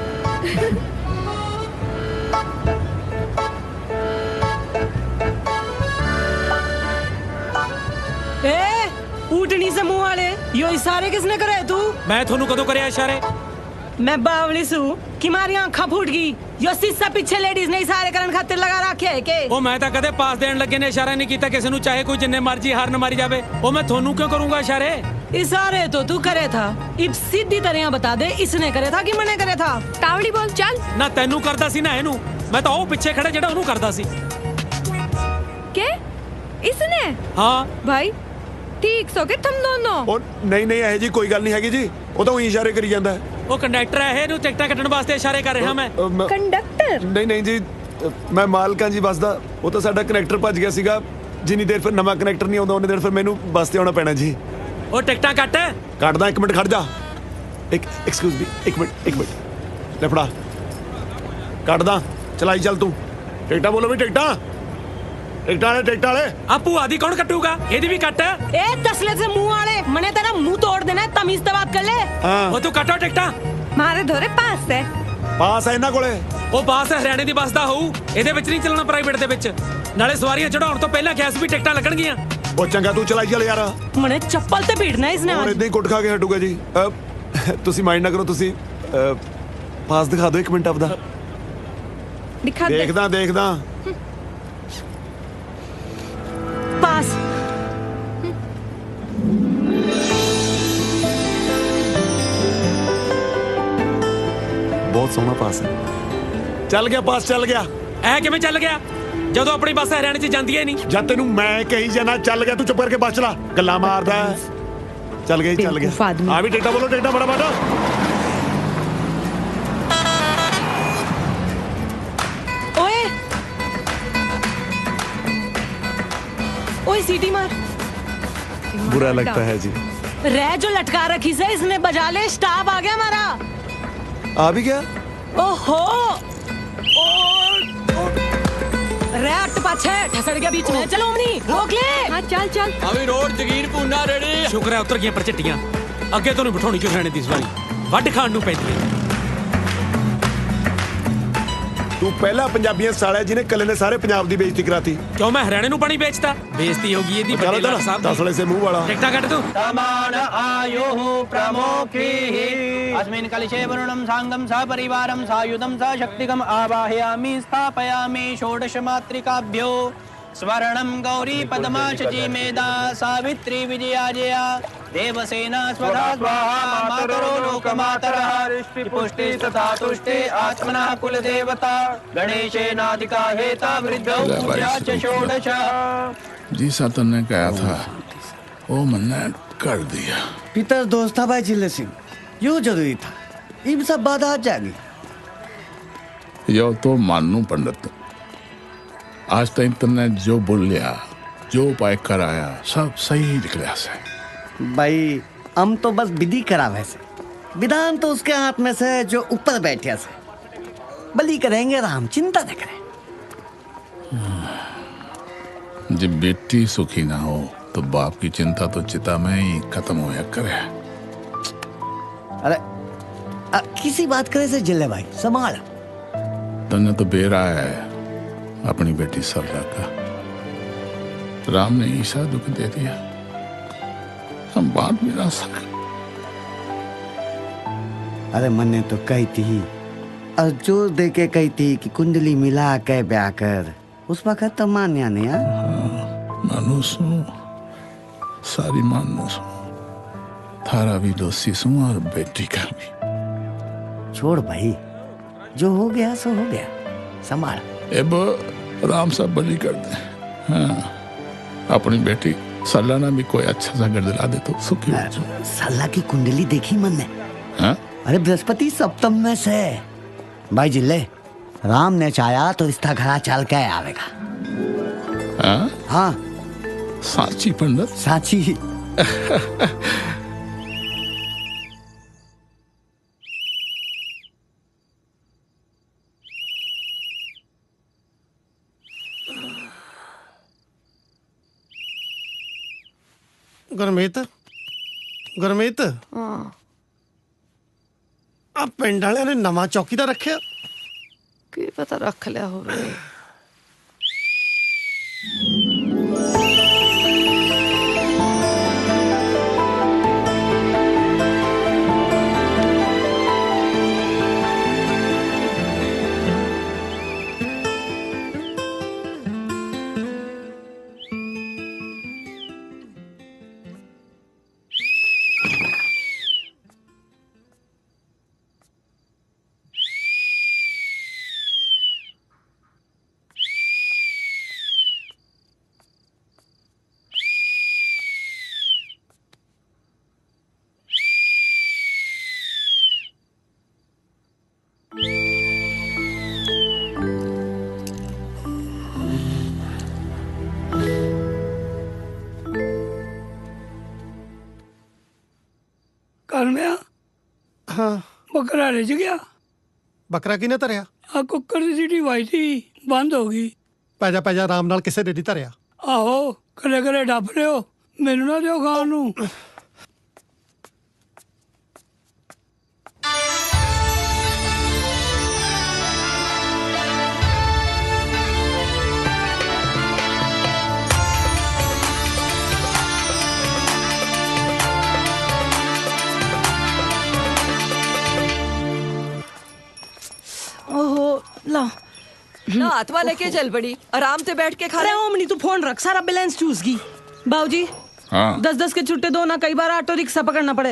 [SPEAKER 14] ए, ऊटनी से मुंह वाले, यो इशारे किसने करे तू?
[SPEAKER 8] मैं थोनू कदों करे इशारे?
[SPEAKER 14] मैं बावली सू कि मारी आंखा फूट गई। यो शीशा पीछे लेडीज ने इशारे करन खातिर लगा रखे है के?
[SPEAKER 8] ओ मैं तो कदे पास देन लगे ने इशारा नहीं कीता किसी नु, चाहे कोई जिन्ने मर्जी हार न मारी जावे। ओ मैं थोनू क्यों करूंगा इशारे?
[SPEAKER 14] इशारे तो तू करे था, इब सीधी तरह बता दे, इसने करे था कि मैंने करे था? तावड़ी बोल चल।
[SPEAKER 8] ना तेनू करदा सी ना एनू, मैं तो ओ पीछे खड़े जेड़ा ओनू करदा सी।
[SPEAKER 14] के? इसने?
[SPEAKER 8] हाँ
[SPEAKER 14] भाई ठीक सो के तुम दोनों।
[SPEAKER 4] ओ नहीं नहीं है जी, कोई गल नहीं हैगी जी, वो तो वही इशारे करी जांदा है।
[SPEAKER 8] वो कंडक्टर है, एनू टिकटा कटण वास्ते इशारे कर रहा मैं।
[SPEAKER 14] कंडक्टर?
[SPEAKER 4] नहीं नहीं जी, मैं मालकां जी बस दा, वो तो साडा कनेक्टर भज गया सीगा। जिन्नी देर फिर नवा कनेक्टर नहीं आउंदा उन्नी देर फिर मैनू बस ते आउणा पैणा जी।
[SPEAKER 8] ओ टिकटा कट।
[SPEAKER 4] कटदा, एक मिनट खड़ जा। एक एक्सक्यूज मी, एक मिनट एक मिनट ले फड़ा। कटदा, चलाई चल तू। टिकटा बोलो भी, टिकटा टिकटा वाले टिकटा वाले।
[SPEAKER 8] आ भूआ दी कौन कटूगा? एदी भी कट।
[SPEAKER 14] ए तसले से मुंह वाले, मने तेरा मुंह तोड़ देना है, तमीज से बात कर ले।
[SPEAKER 4] हां
[SPEAKER 8] ओ तू कटो टिकटा।
[SPEAKER 14] मारे धोरे पास है।
[SPEAKER 4] पास है इना कोले।
[SPEAKER 8] ओ पास है, हरियाणे दी बस दा होऊ, एदे विच नहीं चलना प्राइवेट दे विच। नाले सवारियां चढ़ाउण तो पहला गैस भी टिकटां लगणगीਆਂ।
[SPEAKER 4] ਉਹ ਚੰਗਾ ਤੂੰ ਚਲਾਈ ਚੱਲ ਯਾਰ।
[SPEAKER 14] मने चप्पल ते पीटना इसने
[SPEAKER 4] और
[SPEAKER 14] आज।
[SPEAKER 4] इतना ही कुट खा के हटूगा जी। अ, तुसी माइंड ना करो, तुसी अ, पास दिखा दो एक मिनट आपदा।
[SPEAKER 14] दिखा दे।
[SPEAKER 4] देखदा देखदा
[SPEAKER 14] पास।
[SPEAKER 4] बहुत सोहना पास है। चल गया पास, चल गया।
[SPEAKER 8] ਐ ਕਿਵੇਂ ਚੱਲ ਗਿਆ ਜਦੋਂ ਆਪਣੀ ਬੱਸ ਹਰਿਆਣੇ 'ਚ ਜਾਂਦੀ ਹੀ ਨਹੀਂ।
[SPEAKER 4] जब तेनू मैं कही जाना चल गया, तू चुप करके बस चला। गल्ला मारदा है। चल गया चल गया। हाँ भी टेटा बोलो, टेटा बड़ा बाटा।
[SPEAKER 14] ओए ओए सीटी मार।
[SPEAKER 4] बुरा लगता है जी।
[SPEAKER 14] रह जो लटका रखी से इसने बजा ले, स्टाफ आ गया हमारा।
[SPEAKER 4] आ भी गया।
[SPEAKER 14] ओहो रह अट पाछे ठसड़ गया बीच में। चलो ओमनी रोक ले। हाँ चल चल।
[SPEAKER 13] अभी रोड जगीर पूना रेडी।
[SPEAKER 8] ਸ਼ੁਕਰ ਹੈ ਉਤਰ ਗਈਆਂ ਪਰ ਝੱਟੀਆਂ। ਅੱਗੇ ਤੋਂ ਨਹੀਂ ਬਿਠਾਉਣੀ ਕਿਉਂ ਹਰਿਆਣੇ ਦੀ ਸਵਾਰੀ, ਵੱਢ ਖਾਣ ਨੂੰ ਪੈਂਦੀ ਹੈ।
[SPEAKER 4] तू पहला पंजाबियां साला जिन्हें कले ने सारे पंजाब दी बेइज्जती कराती।
[SPEAKER 8] क्यों मैं हरियाणे ਨੂੰ ਪਾਣੀ ਵੇਚਤਾ? ਬੇਇੱਜ਼ਤੀ ਹੋ ਗਈ ਇਹਦੀ ਵੱਡੇ ਲਾਲ ਸਾਹਿਬ ਦੀ।
[SPEAKER 4] तसले से मुंह वाला।
[SPEAKER 8] ਟਿਕਟਾਂ ਕੱਟ ਤੂੰ।
[SPEAKER 15] समान आयुः प्रमुखैः अस्मिन् कलशे वरुणं साङ्गं सपरिवारं सायुधं सशक्तिकम् आवाहयामि स्थापयामि षोडशमातृकाभ्यो स्वर्णं गौरी पद्मा शची मेधा सावित्री विजयाजया देवसेना स्वधा स्वाहा मातरो लोकमातरः पुष्टि तथा तुष्टे आत्मनः कुलदेवता गणेशेनाधिका हेता वृद्धौ पूजा च षोडश।
[SPEAKER 2] जिसा तन्ने कहा था वो मैंने कर दिया।
[SPEAKER 16] पितर दोस्त था भाई जिले सिंह, यूं जरूरी था। इन सब बाधा आ जाएगी।
[SPEAKER 2] यो तो मानू पंडित, आज तक तन्ने जो बोलिया, जो उपाय कराया, सब सही निकला से।
[SPEAKER 16] भाई हम तो बस विधि करा वैसे, विधान तो उसके हाथ में से जो ऊपर बैठे से। बलि करेंगे राम, चिंता न करें।
[SPEAKER 2] जब बेटी सुखी ना हो तो बाप की चिंता तो चिता में ही खत्म होया करे।
[SPEAKER 16] अरे आ, किसी बात करे से जिले भाई संभाल।
[SPEAKER 2] तन्ने तो बेरा है अपनी बेटी सरला का। राम ने ईसा दुख दे दिया, हम बात भी ना सके।
[SPEAKER 16] अरे मन्ने तो कही थी और जोर दे के कही थी कि कुंडली मिला के ब्याह कर। उस वक्त तो मान्या नहीं यार।
[SPEAKER 2] मानो सू सारी मानो सू, थारा भी दोषी सू और बेटी का भी।
[SPEAKER 16] छोड़ भाई, जो हो गया सो हो गया, संभाल।
[SPEAKER 2] अब राम साहब बलि कर दे। हाँ, अपनी बेटी सल्ला भी कोई अच्छा सा घर दिला दे तो सुखी हो जाए।
[SPEAKER 16] सल्ला की कुंडली देखी मन ने?
[SPEAKER 2] हाँ?
[SPEAKER 16] अरे बृहस्पति सप्तम में से भाई जिले, राम ने चाहा तो रिश्ता घरा चल के आवेगा।
[SPEAKER 2] हाँ?
[SPEAKER 16] हाँ
[SPEAKER 2] साची पंडित,
[SPEAKER 16] साची।
[SPEAKER 7] ਗੁਰਮੀਤ ਗੁਰਮੀਤ
[SPEAKER 9] ਹਾਂ
[SPEAKER 7] ਆ ਪਿੰਡ ਵਾਲਿਆਂ ਨੇ ਨਵਾਂ ਚੌਕੀਦਾਰ ਰੱਖਿਆ।
[SPEAKER 9] ਕੀ ਪਤਾ ਰੱਖ ਲਿਆ ਹੋਵੇ।
[SPEAKER 11] ਕਰਮਿਆ
[SPEAKER 7] ਹਾਂ
[SPEAKER 11] ਬੱਕਰਾ ਰਿਜ ਗਿਆ।
[SPEAKER 7] ਬੱਕਰਾ ਕਿਨੇ ਧਰਿਆ?
[SPEAKER 11] ਆ ਕੁੱਕਰ ਦੀ ਸੀਟੀ ਵਾਈ ਸੀ, ਬੰਦ ਹੋ ਗਈ।
[SPEAKER 7] ਪੈ ਜਾ ਪੈ ਜਾ, ਆਰਾਮ ਨਾਲ, ਕਿਸੇ ਨੇ ਨਹੀਂ ਧਰਿਆ।
[SPEAKER 11] ਆਹੋ ਕਰੇ ਕਰੇ ਡੱਬ ਲਿਓ, ਮੈਨੂੰ ਨਾ ਦਿਓ ਖਾਣ ਨੂੰ।
[SPEAKER 14] ना हाथवा लेके चल पड़ी, आराम से बैठ के खा रहे। ओमनी तू फोन रख, सारा बैलेंस चूस गई। बाबूजी
[SPEAKER 2] हाँ
[SPEAKER 14] दस दस के छुट्टे दो ना, कई बार ऑटो रिक्शा पकड़ना पड़े।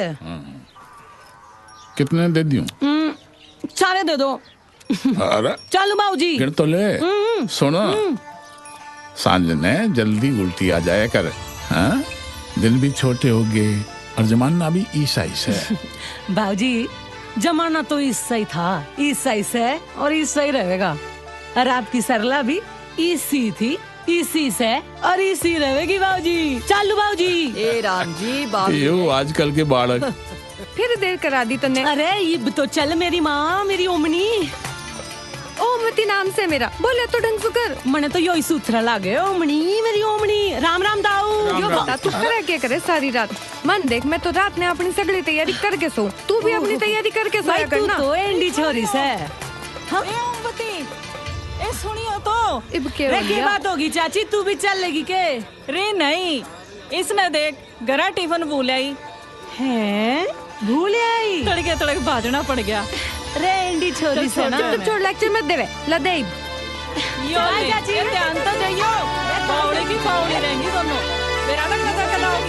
[SPEAKER 2] कितने दे दियो?
[SPEAKER 14] सारे दे दो।
[SPEAKER 2] अरे
[SPEAKER 14] चलो बाबूजी
[SPEAKER 2] गिन तो ले। सुनो सांझ ने जल्दी उल्टी आ जाया कर। हाँ दिन भी छोटे हो गए और जमाना भी ईसाई से।
[SPEAKER 14] बाबूजी जमाना तो ईसाई था, ईसाई से और ईसाई रहेगा। और आपकी सरला भी इसी थी, इसी से और इसी रहेगी। बाबूजी चालू बाबूजी। ए राम जी बाबू
[SPEAKER 2] यो आजकल के बालक
[SPEAKER 9] फिर देर करा दी तूने।
[SPEAKER 14] अरे ये तो चल मेरी माँ, मेरी ओमनी।
[SPEAKER 9] ओमती नाम से मेरा बोले तो ढंग से कर।
[SPEAKER 14] मने तो यो सूत्रा लागे। ओमनी मेरी ओमनी। राम राम दाऊ।
[SPEAKER 9] यो बता तू करे क्या करे सारी रात? मन देख मैं तो रात ने अपनी सगली तैयारी करके सो, तू भी अपनी तैयारी करके सोया करना।
[SPEAKER 14] तू तो एंडी छोरी से।
[SPEAKER 17] हाँ ओमती ए सुनियो तो
[SPEAKER 9] इब के
[SPEAKER 14] रे की बात होगी चाची, तू भी चल लेगी के?
[SPEAKER 17] रे नहीं, इसने देख गरा टिफिन भूल आई
[SPEAKER 14] है। भूल आई
[SPEAKER 17] तड़के तड़के भाजना पड़ गया।
[SPEAKER 14] रे एंडी छोरी से ना
[SPEAKER 9] तू छोड़ लेक्चर मत देवे लदे।
[SPEAKER 17] यो ले चाची ध्यान तो जाइयो, बावड़ी की बावड़ी रहेंगी दोनों। मेरा ना कदा कदा होगी।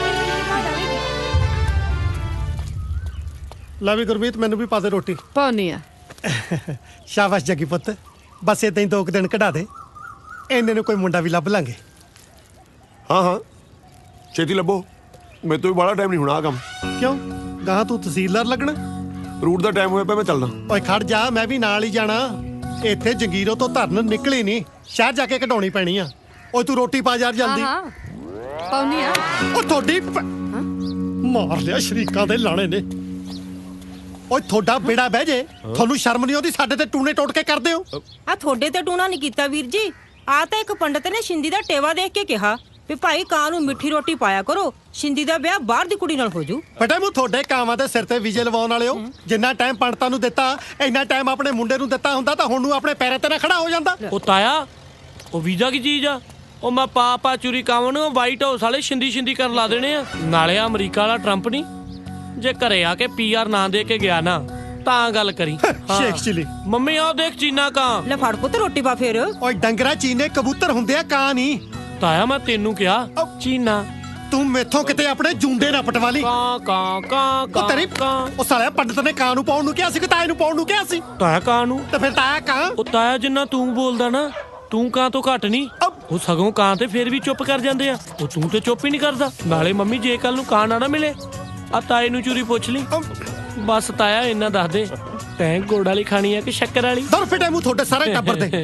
[SPEAKER 7] ਲੈ ਵੀ ਗੁਰਮੀਤ ਮੈਨੂੰ ਵੀ ਪਾ ਦੇ ਰੋਟੀ।
[SPEAKER 9] ਪਾਉਣੀ ਆ।
[SPEAKER 7] ਸ਼ਾਬਾਸ਼ ਜੱਗੀ ਪੁੱਤ, ਬਸ ਇਦਾਂ ਹੀ ਦੋ ਕੁ ਦਿਨ ਕਢਾ ਦੇ, ਇੰਨੇ ਨੂੰ ਕੋਈ ਮੁੰਡਾ ਵੀ ਲੱਭ ਲਾਂਗੇ।
[SPEAKER 4] ਹਾਂ ਹਾਂ ਛੇਤੀ ਲੱਭੋ, ਮੇਰੇ ਤੋਂ ਵੀ ਬੜਾ ਟਾਈਮ ਨਹੀਂ ਹੋਣਾ ਕੰਮ।
[SPEAKER 7] ਕਿਉਂ ਗਾਹਾਂ ਤੂੰ ਤਹਿਸੀਲਦਾਰ ਲੱਗਣਾ?
[SPEAKER 4] ਰੂਟ ਦਾ ਟਾਈਮ ਹੋਇਆ ਪਿਆ, ਮੈਂ ਚੱਲਦਾ।
[SPEAKER 7] ਓਏ ਖੜ ਜਾ, ਮੈਂ ਵੀ ਨਾਲ ਹੀ ਜਾਣਾ। ਇੱਥੇ ਜੰਗੀਰੋਂ ਤੋਂ ਧਰਨ ਨਿਕਲੀ ਨਹੀਂ, ਸ਼ਹਿਰ ਜਾ ਕੇ ਕਢਾਉਣੀ ਪੈਣੀ ਆ। ਓਏ ਤੂੰ ਰੋਟੀ ਪਾ ਯਾਰ ਜਲਦੀ।
[SPEAKER 9] ਹਾਂ ਪਾਉਣੀ ਆ।
[SPEAKER 7] ਉਹ ਤੁਹਾਡੀ ਮਾਰ ਲਿਆ ਸ਼ਰੀਕਾਂ ਦੇ ਲਾਣੇ ਨੇ। ਓਏ ਤੁਹਾਡਾ ਬੇੜਾ ਬਹਿ ਜੇ, ਤੁਹਾਨੂੰ ਸ਼ਰਮ ਨਹੀਂ ਆਉਂਦੀ? ਸਾਡੇ ਤੇ ਟੂਣੇ ਟੋਟ ਕੇ ਕਰਦੇ ਹੋ।
[SPEAKER 17] ਆ ਤੁਹਾਡੇ ਤੇ ਟੂਣਾ ਨਹੀਂ ਕੀਤਾ ਵੀਰ ਜੀ, ਆ ਤਾਂ ਇੱਕ ਪੰਡਤ ਨੇ ਸ਼ਿੰਦੀ ਦਾ ਟੇਵਾ ਦੇਖ ਕੇ ਕਿਹਾ ਵੀ ਭਾਈ ਕਾਂ ਨੂੰ ਮਿੱਠੀ ਰੋਟੀ ਪਾਇਆ ਕਰੋ, ਸ਼ਿੰਦੀ ਦਾ ਵਿਆਹ ਬਾਹਰ ਦੀ ਕੁੜੀ ਨਾਲ ਹੋ ਜੂ।
[SPEAKER 7] ਬੇਟਾ ਮੈਂ ਤੁਹਾਡੇ ਕਾਵਾਂ ਦੇ ਸਿਰ ਤੇ ਵਿਜੇ ਲਵਾਉਣ ਵਾਲੇ ਹੋ। ਜਿੰਨਾ ਟਾਈਮ ਪੰਡਤਾਂ ਨੂੰ ਦਿੱਤਾ, ਇੰਨਾ ਟਾਈਮ ਆਪਣੇ ਮੁੰਡੇ ਨੂੰ ਦਿੱਤਾ ਹੁੰਦਾ ਤਾਂ ਹੁਣ ਨੂੰ ਆਪਣੇ ਪੈਰਾਂ ਤੇ ਨਾ ਖੜਾ ਹੋ ਜਾਂਦਾ।
[SPEAKER 6] ਉਹ ਤਾਇਆ ਉਹ ਵੀਜ਼ਾ ਕੀ ਚੀਜ਼ ਆ? ਉਹ ਮੈਂ ਪਾ ਪਾ ਚੂਰੀ ਕਾਵਾਂ ਨੂੰ ਵਾਈਟ ਹਾਊਸ ਵਾਲੇ ਸ਼ਿੰਦੀ ਸ਼ਿੰਦੀ ਕਰਨ ਲਾ ਦੇਣੇ ਆ। ਨਾਲੇ ਅਮਰੀਕਾ ਵਾਲਾ ਟਰੰਪ ਨਹੀਂ, ਜੇ ਘਰੇ ਆ ਕੇ ਪੀ ਆਰ ਨਾ ਦੇ ਕੇ ਗਿਆ ਨਾ ਤਾਂ ਗੱਲ ਕਰੀ।
[SPEAKER 7] ਸ਼ੇਖ ਚਿਲੀ
[SPEAKER 6] ਮੰਮੀ ਆਹ ਦੇਖ ਚੀਨਾ ਕਾਂ।
[SPEAKER 17] ਲੈ ਫੜ ਪੁੱਤ ਰੋਟੀ ਪਾ ਫੇਰ।
[SPEAKER 7] ਓਏ ਡੰਗਰਾ ਚੀਨੇ ਕਬੂਤਰ ਹੁੰਦੇ ਆ, ਕਾਂ ਨਹੀਂ।
[SPEAKER 6] ਤਾਇਆ ਮੈਂ ਤੈਨੂੰ ਕਿਹਾ ਚੀਨਾ।
[SPEAKER 7] ਤੂੰ ਮੈਥੋਂ ਕਿਤੇ ਆਪਣੇ ਜੁੰਡੇ ਨਾ ਪਟਵਾ ਲਈ।
[SPEAKER 6] ਕਾਂ ਕਾਂ ਕਾਂ
[SPEAKER 7] ਉਹ ਤੇਰੀ ਉਹ ਸਾਲਿਆ ਪੰਡਤ ਨੇ ਕਾਂ ਨੂੰ ਪਾਉਣ ਨੂੰ ਕਿਹਾ ਸੀ ਕਿ ਤਾਏ ਨੂੰ ਪਾਉਣ ਨੂੰ ਕਿਹਾ ਸੀ?
[SPEAKER 6] ਤਾਇਆ ਕਾਂ ਨੂੰ।
[SPEAKER 7] ਤੇ ਫਿਰ ਤਾਇਆ ਕਾਂ।
[SPEAKER 6] ਉਹ ਤਾਇਆ ਜਿੰਨਾ ਤੂੰ ਬੋਲਦਾ ਨਾ, ਤੂੰ ਕਾਂ ਤੋਂ ਘੱਟ ਨਹੀਂ। ਉਹ ਸਗੋਂ ਕਾਂ ਤੇ ਫੇਰ ਵੀ ਚੁੱਪ ਕਰ ਜਾਂਦੇ ਆ, ਉਹ ਤੂੰ ਤੇ ਚੁੱਪ ਹੀ ਨਹੀਂ ਕਰਦਾ। ਨਾਲੇ ਮੰਮੀ ਜੇ ਕੱਲ ਨੂੰ ਕਾਂ ਨਾ ਨਾ ਮਿਲੇ ਆ ਤਾਏ ਨੂੰ ਚੂਰੀ ਪੁੱਛ ਲਈ। ਬਸ ਤਾਇਆ ਇੰਨਾ ਦੱਸ ਦੇ, ਤੈਂ ਗੁੜ ਵਾਲੀ ਖਾਣੀ ਆ ਕਿ ਸ਼ੱਕਰ ਵਾਲੀ?
[SPEAKER 7] ਦਰ ਫਿਟੇ ਮੂੰਹ ਤੁਹਾਡੇ ਸਾਰੇ ਟੱਬਰ ਦੇ।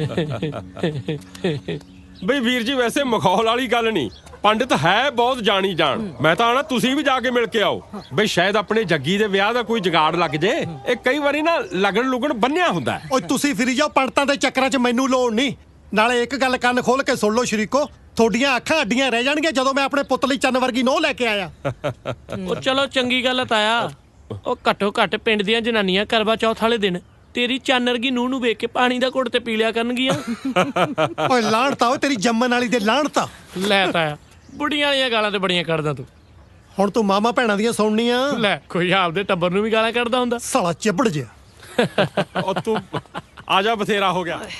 [SPEAKER 18] ਬਈ ਵੀਰ ਜੀ ਵੈਸੇ ਮਖੌਲ ਵਾਲੀ ਗੱਲ ਨਹੀਂ, ਪੰਡਿਤ ਹੈ ਬਹੁਤ ਜਾਣੀ ਜਾਣ। ਮੈਂ ਤਾਂ ਆਣਾ ਤੁਸੀਂ ਵੀ ਜਾ ਕੇ ਮਿਲ ਕੇ ਆਓ, ਬਈ ਸ਼ਾਇਦ ਆਪਣੇ ਜੱਗੀ ਦੇ ਵਿਆਹ ਦਾ ਕੋਈ ਜੁਗਾੜ ਲੱਗ ਜੇ। ਇਹ ਕਈ ਵਾਰੀ ਨਾ ਲਗਣ ਲੁਗਣ ਬੰਨਿਆ ਹੁੰਦਾ।
[SPEAKER 7] ਓਏ ਤੁਸੀਂ ਫਿਰੀ ਜਾਓ ਪੰਡਤਾਂ ਦੇ ਚੱਕਰਾਂ 'ਚ, ਮੈਨੂੰ ਲੋੜ ਨਹੀਂ। ਨਾਲੇ ਇੱਕ ਗੱਲ ਕੰਨ ਖੋਲ ਕੇ ਸੁਣ ਲਓ ਸ਼ਰੀਕੋ, ਤੁਹਾਡੀਆਂ ਅੱਖਾਂ ਅੱਡੀਆਂ ਰਹਿ ਜਾਣਗੀਆਂ ਜਦੋਂ ਮੈਂ ਆਪਣੇ ਪੁੱਤ ਲਈ ਚੰਨ ਵਰਗੀ ਨੋਹ ਲੈ ਕੇ ਆਇਆ।
[SPEAKER 6] ਉਹ ਚਲੋ ਚੰਗੀ ਗੱਲ ਆ ਤਾਇਆ, ਉਹ ਘੱਟੋ ਘੱਟ ਪਿੰਡ ਦੀਆਂ ਜਨਾਨੀਆਂ ਕਰਵਾ ਚੌਥ ਵਾਲੇ ਦਿਨ ਤੇਰੀ ਚੰਨ ਵਰਗੀ ਨੂੰਹ ਨੂੰ ਵੇਖ ਕੇ ਪਾਣੀ ਦਾ ਘੁੱਟ ਤੇ ਪੀ ਲਿਆ ਕਰਨਗੀਆਂ।
[SPEAKER 7] ਓਏ ਲਾਹਣਤਾ ਓਏ ਤੇਰੀ ਜੰਮਣ ਵਾਲੀ ਦੇ ਲਾਹਣਤਾ।
[SPEAKER 6] ਲੈ ਤਾਇਆ ਬੁੜੀਆਂ ਵਾਲੀਆਂ ਗਾਲਾਂ ਤੇ ਬੜੀਆਂ ਕੱਢਦਾ ਤੂੰ।
[SPEAKER 7] ਹੁਣ ਤੂੰ ਮਾਮਾ ਭੈਣਾਂ ਦੀਆਂ ਸੁਣਨੀਆਂ।
[SPEAKER 6] ਲੈ ਕੋਈ ਆਪਦੇ ਟੱਬਰ ਨੂੰ ਵੀ ਗਾਲਾਂ ਕੱਢਦਾ ਹੁੰਦਾ
[SPEAKER 7] ਸਾਲਾ ਚਿਬੜ ਜਿਹਾ।
[SPEAKER 18] ਉਹ ਤੂੰ ਆ ਜਾ, ਬਥੇਰਾ ਹੋ ਗਿਆ।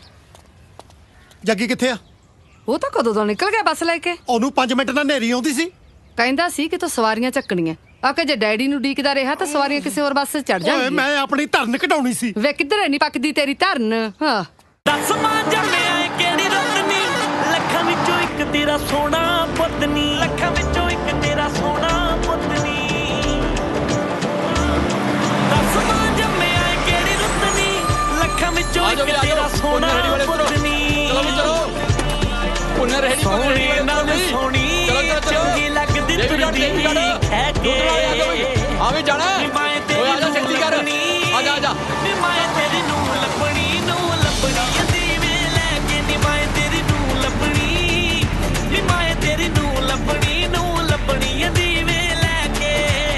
[SPEAKER 7] ਜੱਗੀ ਕਿੱਥੇ ਆ?
[SPEAKER 9] ਉਹ ਤਾਂ ਕਦੋਂ ਤੋਂ ਨਿਕਲ ਗਿਆ ਬੱਸ ਲੈ ਕੇ।
[SPEAKER 7] ਉਹਨੂੰ ਪੰਜ ਮਿੰਟ ਨਾਲ ਨੇਰੀ ਆਉਂਦੀ ਸੀ।
[SPEAKER 9] ਕਹਿੰਦਾ ਸੀ ਕਿ ਤੂੰ ਸਵਾਰੀਆਂ ਚੱਕਣੀਆਂ, ਆ ਕੇ ਜੇ ਡੈਡੀ ਨੂੰ ਡੀਕਦਾ ਰਿਹਾ ਤਾਂ ਸਵਾਰੀਆਂ ਕਿਸੇ ਹੋਰ ਬੱਸ 'ਚ ਚੜ ਜਾਣਗੀਆਂ।
[SPEAKER 7] ਓਏ ਮੈਂ ਆਪਣੀ ਧਰਨ ਕਢਾਉਣੀ ਸੀ।
[SPEAKER 9] ਵੇ ਕਿੱਧਰ ਨਹੀਂ ਪੱਕਦੀ ਤੇਰੀ ਧਰਨ। ਹਾਂ
[SPEAKER 19] ਦੱਸ ਮਾਂ ਜੰਮਿਆ ਏ ਕਿਹੜੀ ਰੁੱਤ ਨੀ, ਲੱਖਾਂ ਵਿੱਚੋਂ ਇੱਕ ਤੇਰਾ ਸੋਹਣਾ ਪੁੱਤ ਨੀ, ਲੱਖਾਂ ਵਿੱਚੋਂ ਇੱਕ ਤੇਰਾ ਸੋਹਣਾ ਪੁੱਤ ਨੀ। ਦੱਸ ਮਾਂ ਜੰਮਿਆ ਏ ਕਿਹੜੀ ਰੁੱਤ ਨੀ, ਲੱਖਾਂ ਵਿੱਚੋਂ ਇੱਕ ਤੇਰਾ ਸੋਹਣਾ ਪੁੱਤ ਨੀ।
[SPEAKER 13] ਚਲੋ ਵੀ ਚਲੋ ਉਹਨਾਂ ਰੈਡੀ
[SPEAKER 19] ਸੋਹਣੀ ਨਾਲ ਸੋਹਣੀ ਚੰਗੀ ਲੱਗਦੀ ਤੁਰਦੀ ਹੈ ਕੇ।
[SPEAKER 13] ਆ ਵੀ ਜਾਣਾ ਓਏ ਆ ਜਾ ਛੇਤੀ ਕਰ, ਆ ਜਾ ਆ ਜਾ।
[SPEAKER 19] ਨਿਮਾਏ ਤੇਰੀ ਨੂੰ ਲੱਭਣੀ ਨੂੰ ਲੱਭਣੀ ਦੀਵੇ ਲੈ ਕੇ, ਨਿਮਾਏ ਤੇਰੀ ਨੂੰ ਲੱਭਣੀ, ਨਿਮਾਏ ਤੇਰੀ ਨੂੰ ਲੱਭਣੀ ਨੂੰ ਲੱਭਣੀ ਦੀਵੇ ਲੈ ਕੇ।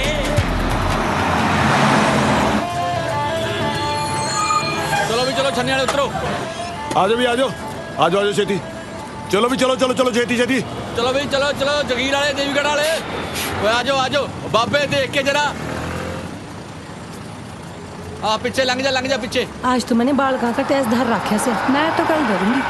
[SPEAKER 18] ਚਲੋ ਵੀ ਚਲੋ ਛੰਨੇ ਵਾਲੇ ਉਤਰੋ।
[SPEAKER 4] ਆ ਜਾਓ ਵੀ ਆ ਜਾਓ ਆ ਜਾਓ ਆ ਜਾਓ ਛੇਤੀ। ਚਲੋ ਵੀ ਚਲੋ ਚਲੋ ਚਲੋ ਛੇਤੀ ਛੇਤੀ।
[SPEAKER 13] ਚਲੋ ਵੀ ਚਲੋ ਚਲੋ ਜਗੀਰ ਵਾਲੇ ਦੇਵੀਗੜ੍ਹ ਵਾਲੇ ਓਏ ਆ ਜਾਓ ਆ ਜਾਓ। ਬਾਬੇ ਦੇਖ ਕੇ ਜਰਾ हाँ पीछे लंघ जा लंघ जा पीछे।
[SPEAKER 14] आज तो मैंने बालका का टेस्ट धर रखा से, मैं तो कल करूंगी।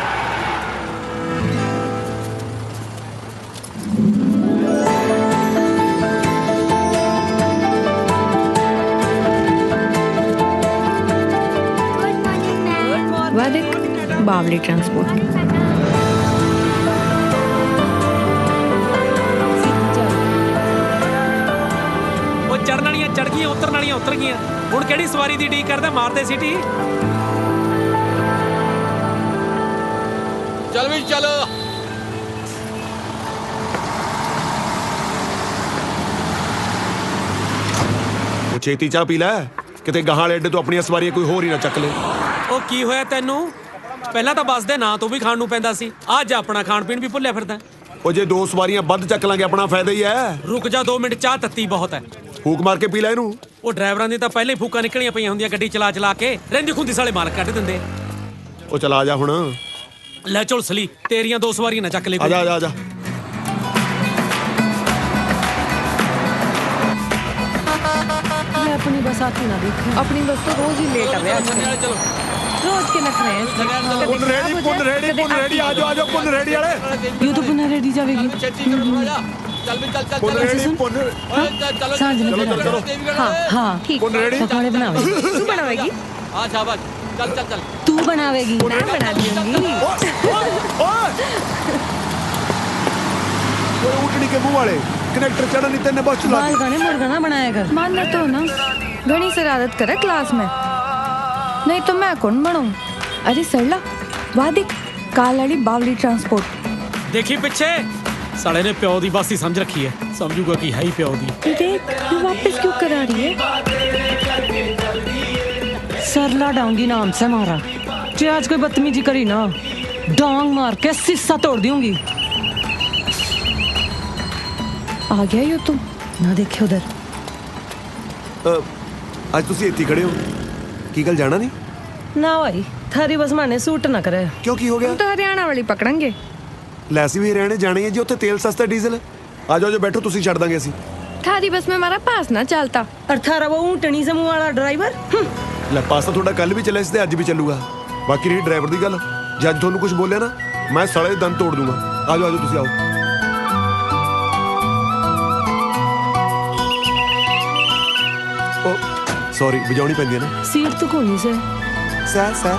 [SPEAKER 3] वादिक बावली ट्रांसपोर्ट।
[SPEAKER 8] चढ़न वाली चढ़ गई, उतरन वाली उतर गई। हुण किहड़ी सवारी दी डी करदा, मारदे सीटी।
[SPEAKER 13] चल भी चलो।
[SPEAKER 4] छेती चाह पी लै, किते गहां वाले अड्डे तो अपनी सवारियां कोई होर ही ना चक ले।
[SPEAKER 8] ओ की होया तैनू? पहला तो बस दे ना तो भी खाण नूं पैंदा सी, अज अपना खाण पीण भी भुल्लिया फिरदा।
[SPEAKER 4] ओ जे दो सवारियां बद चक लांगे अपना फायदा ही है।
[SPEAKER 8] रुक जा दो मिनट, चाह तत्ती बहुत है।
[SPEAKER 4] फूक मार के पी लै इनू।
[SPEAKER 8] ਉਹ ਡਰਾਈਵਰਾਂ ਦੀ ਤਾਂ ਪਹਿਲੇ ਹੀ ਫੂਕਾਂ ਨਿਕਲੀਆਂ ਪਈਆਂ ਹੁੰਦੀਆਂ, ਗੱਡੀ ਚਲਾ ਚਲਾ ਕੇ ਰਹਿੰਦੀ ਖੁੰਦੀ ਸਾਲੇ ਮਾਲਕ ਕੱਢ ਦਿੰਦੇ।
[SPEAKER 4] ਉਹ ਚਲ ਆ ਜਾ ਹੁਣ।
[SPEAKER 8] ਲੈ ਝੁਲਸਲੀ, ਤੇਰੀਆਂ ਦੋ ਸਵਾਰੀਆਂ ਨਾ ਚੱਕ ਲੈ।
[SPEAKER 4] ਆ ਜਾ ਆ ਜਾ।
[SPEAKER 14] मैं अपनी बस आती ना देखूं।
[SPEAKER 3] अपनी बस तो रोज ही लेट आवे।
[SPEAKER 13] चलो
[SPEAKER 14] रोज के नखरे हैं।
[SPEAKER 4] पुन रेडी पुन रेडी पुन रेडी आ जाओ आ जाओ पुन रेडी वाले।
[SPEAKER 14] यूं तो पुन रेडी जावेगी।
[SPEAKER 13] चल भी चल चल
[SPEAKER 4] पुन रेडी पुन।
[SPEAKER 13] चलो
[SPEAKER 14] सांझ में
[SPEAKER 4] चलो चलो चलो।
[SPEAKER 14] हाँ हाँ ठीक।
[SPEAKER 4] पुन रेडी।
[SPEAKER 14] पकौड़े बनावेगी।
[SPEAKER 3] तू बनावेगी?
[SPEAKER 13] हाँ शाबाश, चल चल चल।
[SPEAKER 14] तू बनावेगी।
[SPEAKER 3] मैं बना दूंगी।
[SPEAKER 4] वो उठनी के मुंह वाले कनेक्टर चढ़न नहीं तेने बस चला।
[SPEAKER 14] बाल गाने मुर्गा ना बनाया कर।
[SPEAKER 3] मानना तो ना घनी शरारत करे क्लास में, नहीं तो मैं कौन बनूं? अरे सरला वादिक कालाड़ी बावली ट्रांसपोर्ट।
[SPEAKER 8] देखी पिछे साले ने प्यो दी बासी समझ रखी है, समझूगा कि है ही प्यो दी।
[SPEAKER 3] देख तू वापस क्यों करा रही है?
[SPEAKER 14] सरला डांगी नाम से मारा, जे आज कोई बदतमीजी करी ना डांग मार के शीशा तोड़ दूंगी।
[SPEAKER 3] आ गया यो तू
[SPEAKER 14] ना देखे उधर।
[SPEAKER 4] आज तुसी इत्ती खड़े हो, की गल जाना नहीं?
[SPEAKER 14] ना भाई थारी बस माने सूट ना करे।
[SPEAKER 4] क्यों की हो गया?
[SPEAKER 3] हम तो हरियाणा वाली पकड़ेंगे।
[SPEAKER 4] लैसी भी हरियाणे जाने है जी, उत्ते तेल सस्ता डीजल है। आ जाओ जो बैठो, तुसी छड़ दांगे असी।
[SPEAKER 3] थारी बस में हमारा पास ना चलता।
[SPEAKER 14] और थारा वो ऊंटनी से मुंह वाला ड्राइवर।
[SPEAKER 4] ले पास तो थोड़ा कल भी चला इसते अज भी चलूगा। बाकी रही ड्राइवर दी गल, जे अज तुहानू कुछ बोलिया ना मैं साले दंद तोड़ दूंगा। आ जाओ आ जाओ तुसी आओ। सॉरी बजाउनी पैंदी है ना।
[SPEAKER 14] सीट तो कोनी से
[SPEAKER 4] सर सर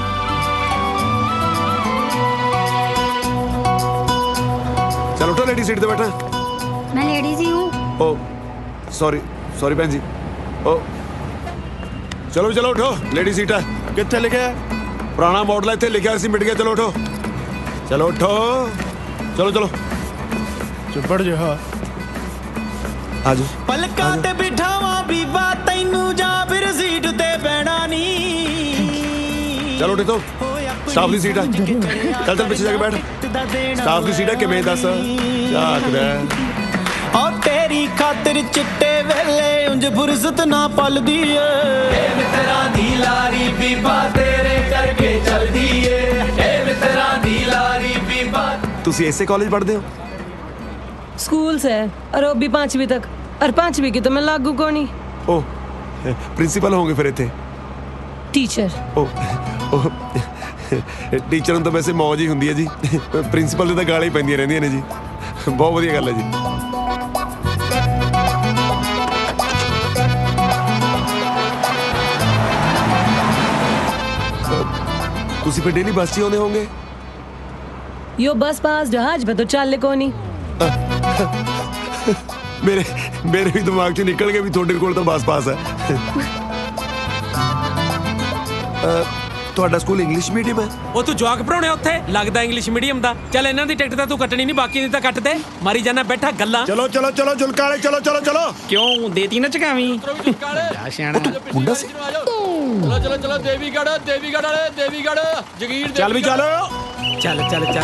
[SPEAKER 4] चलो उठो, लेडी सीट पे बैठना।
[SPEAKER 20] मैं लेडीज ही हूँ।
[SPEAKER 4] ओ सॉरी सॉरी बहन जी। ओ चलो चलो उठो, लेडी सीट है। कितने लिखे है? पुराना मॉडल है, इतने लिखा सी मिट गया। चलो उठो चलो उठो चलो चलो चुपड़ जो हाँ आ जाओ।
[SPEAKER 19] पलकां ते बिठावा बीबा तैनू जा फिर सीट ते बैठा नी।
[SPEAKER 4] चलो उठो, स्टाफ की सीट है। चल चल पीछे जाके बैठ। स्टाफ की सीट है, किवें दस झाकदा
[SPEAKER 19] और तेरी खातिर चिट्टे वेले उंज फुर्सत ना पलदी ए। ए मित्रा दी लारी बीबा तेरे करके चलदी ए। ए मित्रा दी लारी बीबा।
[SPEAKER 4] तुसी ऐसे कॉलेज पढ़ते हो?
[SPEAKER 14] स्कूल से और वो भी पांचवी तक, और पांचवी की तो मैं लागू कोनी।
[SPEAKER 4] ओ प्रिंसिपल होंगे फिर इतने?
[SPEAKER 14] टीचर।
[SPEAKER 4] ओ ओ टीचर ਨੂੰ ਤਾਂ ਵੈਸੇ ਮੌਜ ਹੀ ਹੁੰਦੀ ਹੈ ਜੀ। ਪ੍ਰਿੰਸੀਪਲ ਦੇ ਤਾਂ ਗਾਲਾਂ ਹੀ ਪੈਂਦੀਆਂ ਰਹਿੰਦੀਆਂ ਨੇ ਜੀ। ਬਹੁਤ ਵਧੀਆ ਗੱਲ ਹੈ ਜੀ। ਤੁਸੀਂ ਫਿਰ ਡੇਲੀ ਬੱਸ 'ਚ ਆਉਂਦੇ ਹੋਵੋਗੇ?
[SPEAKER 14] यो बस पास जहाज पे तो चल कोनी।
[SPEAKER 4] ਮੇਰੇ ਮੇਰੇ ਵੀ ਦਿਮਾਗ 'ਚ ਨਿਕਲ ਗਿਆ ਵੀ ਤੁਹਾਡੇ ਕੋਲ ਤਾਂ ਬੱਸ ਪਾਸ ਹੈ। ਤੁਹਾਡਾ ਸਕੂਲ ਇੰਗਲਿਸ਼ ਮੀਡੀਅਮ ਹੈ?
[SPEAKER 8] ਉਹ ਤੂੰ ਜਵਾਕ ਪੜਾਉਣੇ ਉੱਥੇ ਲੱਗਦਾ ਇੰਗਲਿਸ਼ ਮੀਡੀਅਮ ਦਾ। ਚੱਲ ਇਹਨਾਂ ਦੀ ਟਿਕਟ ਤਾਂ ਤੂੰ ਕੱਟਣੀ ਨਹੀਂ, ਬਾਕੀ ਦੀ ਤਾਂ ਕੱਟ ਦੇ। ਮਾਰੀ ਜਾਣਾ ਬੈਠਾ ਗੱਲਾਂ।
[SPEAKER 4] ਚਲੋ ਚਲੋ ਚਲੋ ਜੁਲਕਾ ਵਾਲੇ ਚਲੋ ਚਲੋ ਚਲੋ।
[SPEAKER 8] ਕਿਉਂ ਦੇਤੀ ਨਾ ਚਕਾਵੀਂ?
[SPEAKER 4] ਮੁੰਡਾ ਸੀ।
[SPEAKER 13] चलो चलो चलो देवीगढ़ देवीगढ़ वाले देवीगढ़ जगीर।
[SPEAKER 4] चल भी चलो।
[SPEAKER 8] चल चल चल।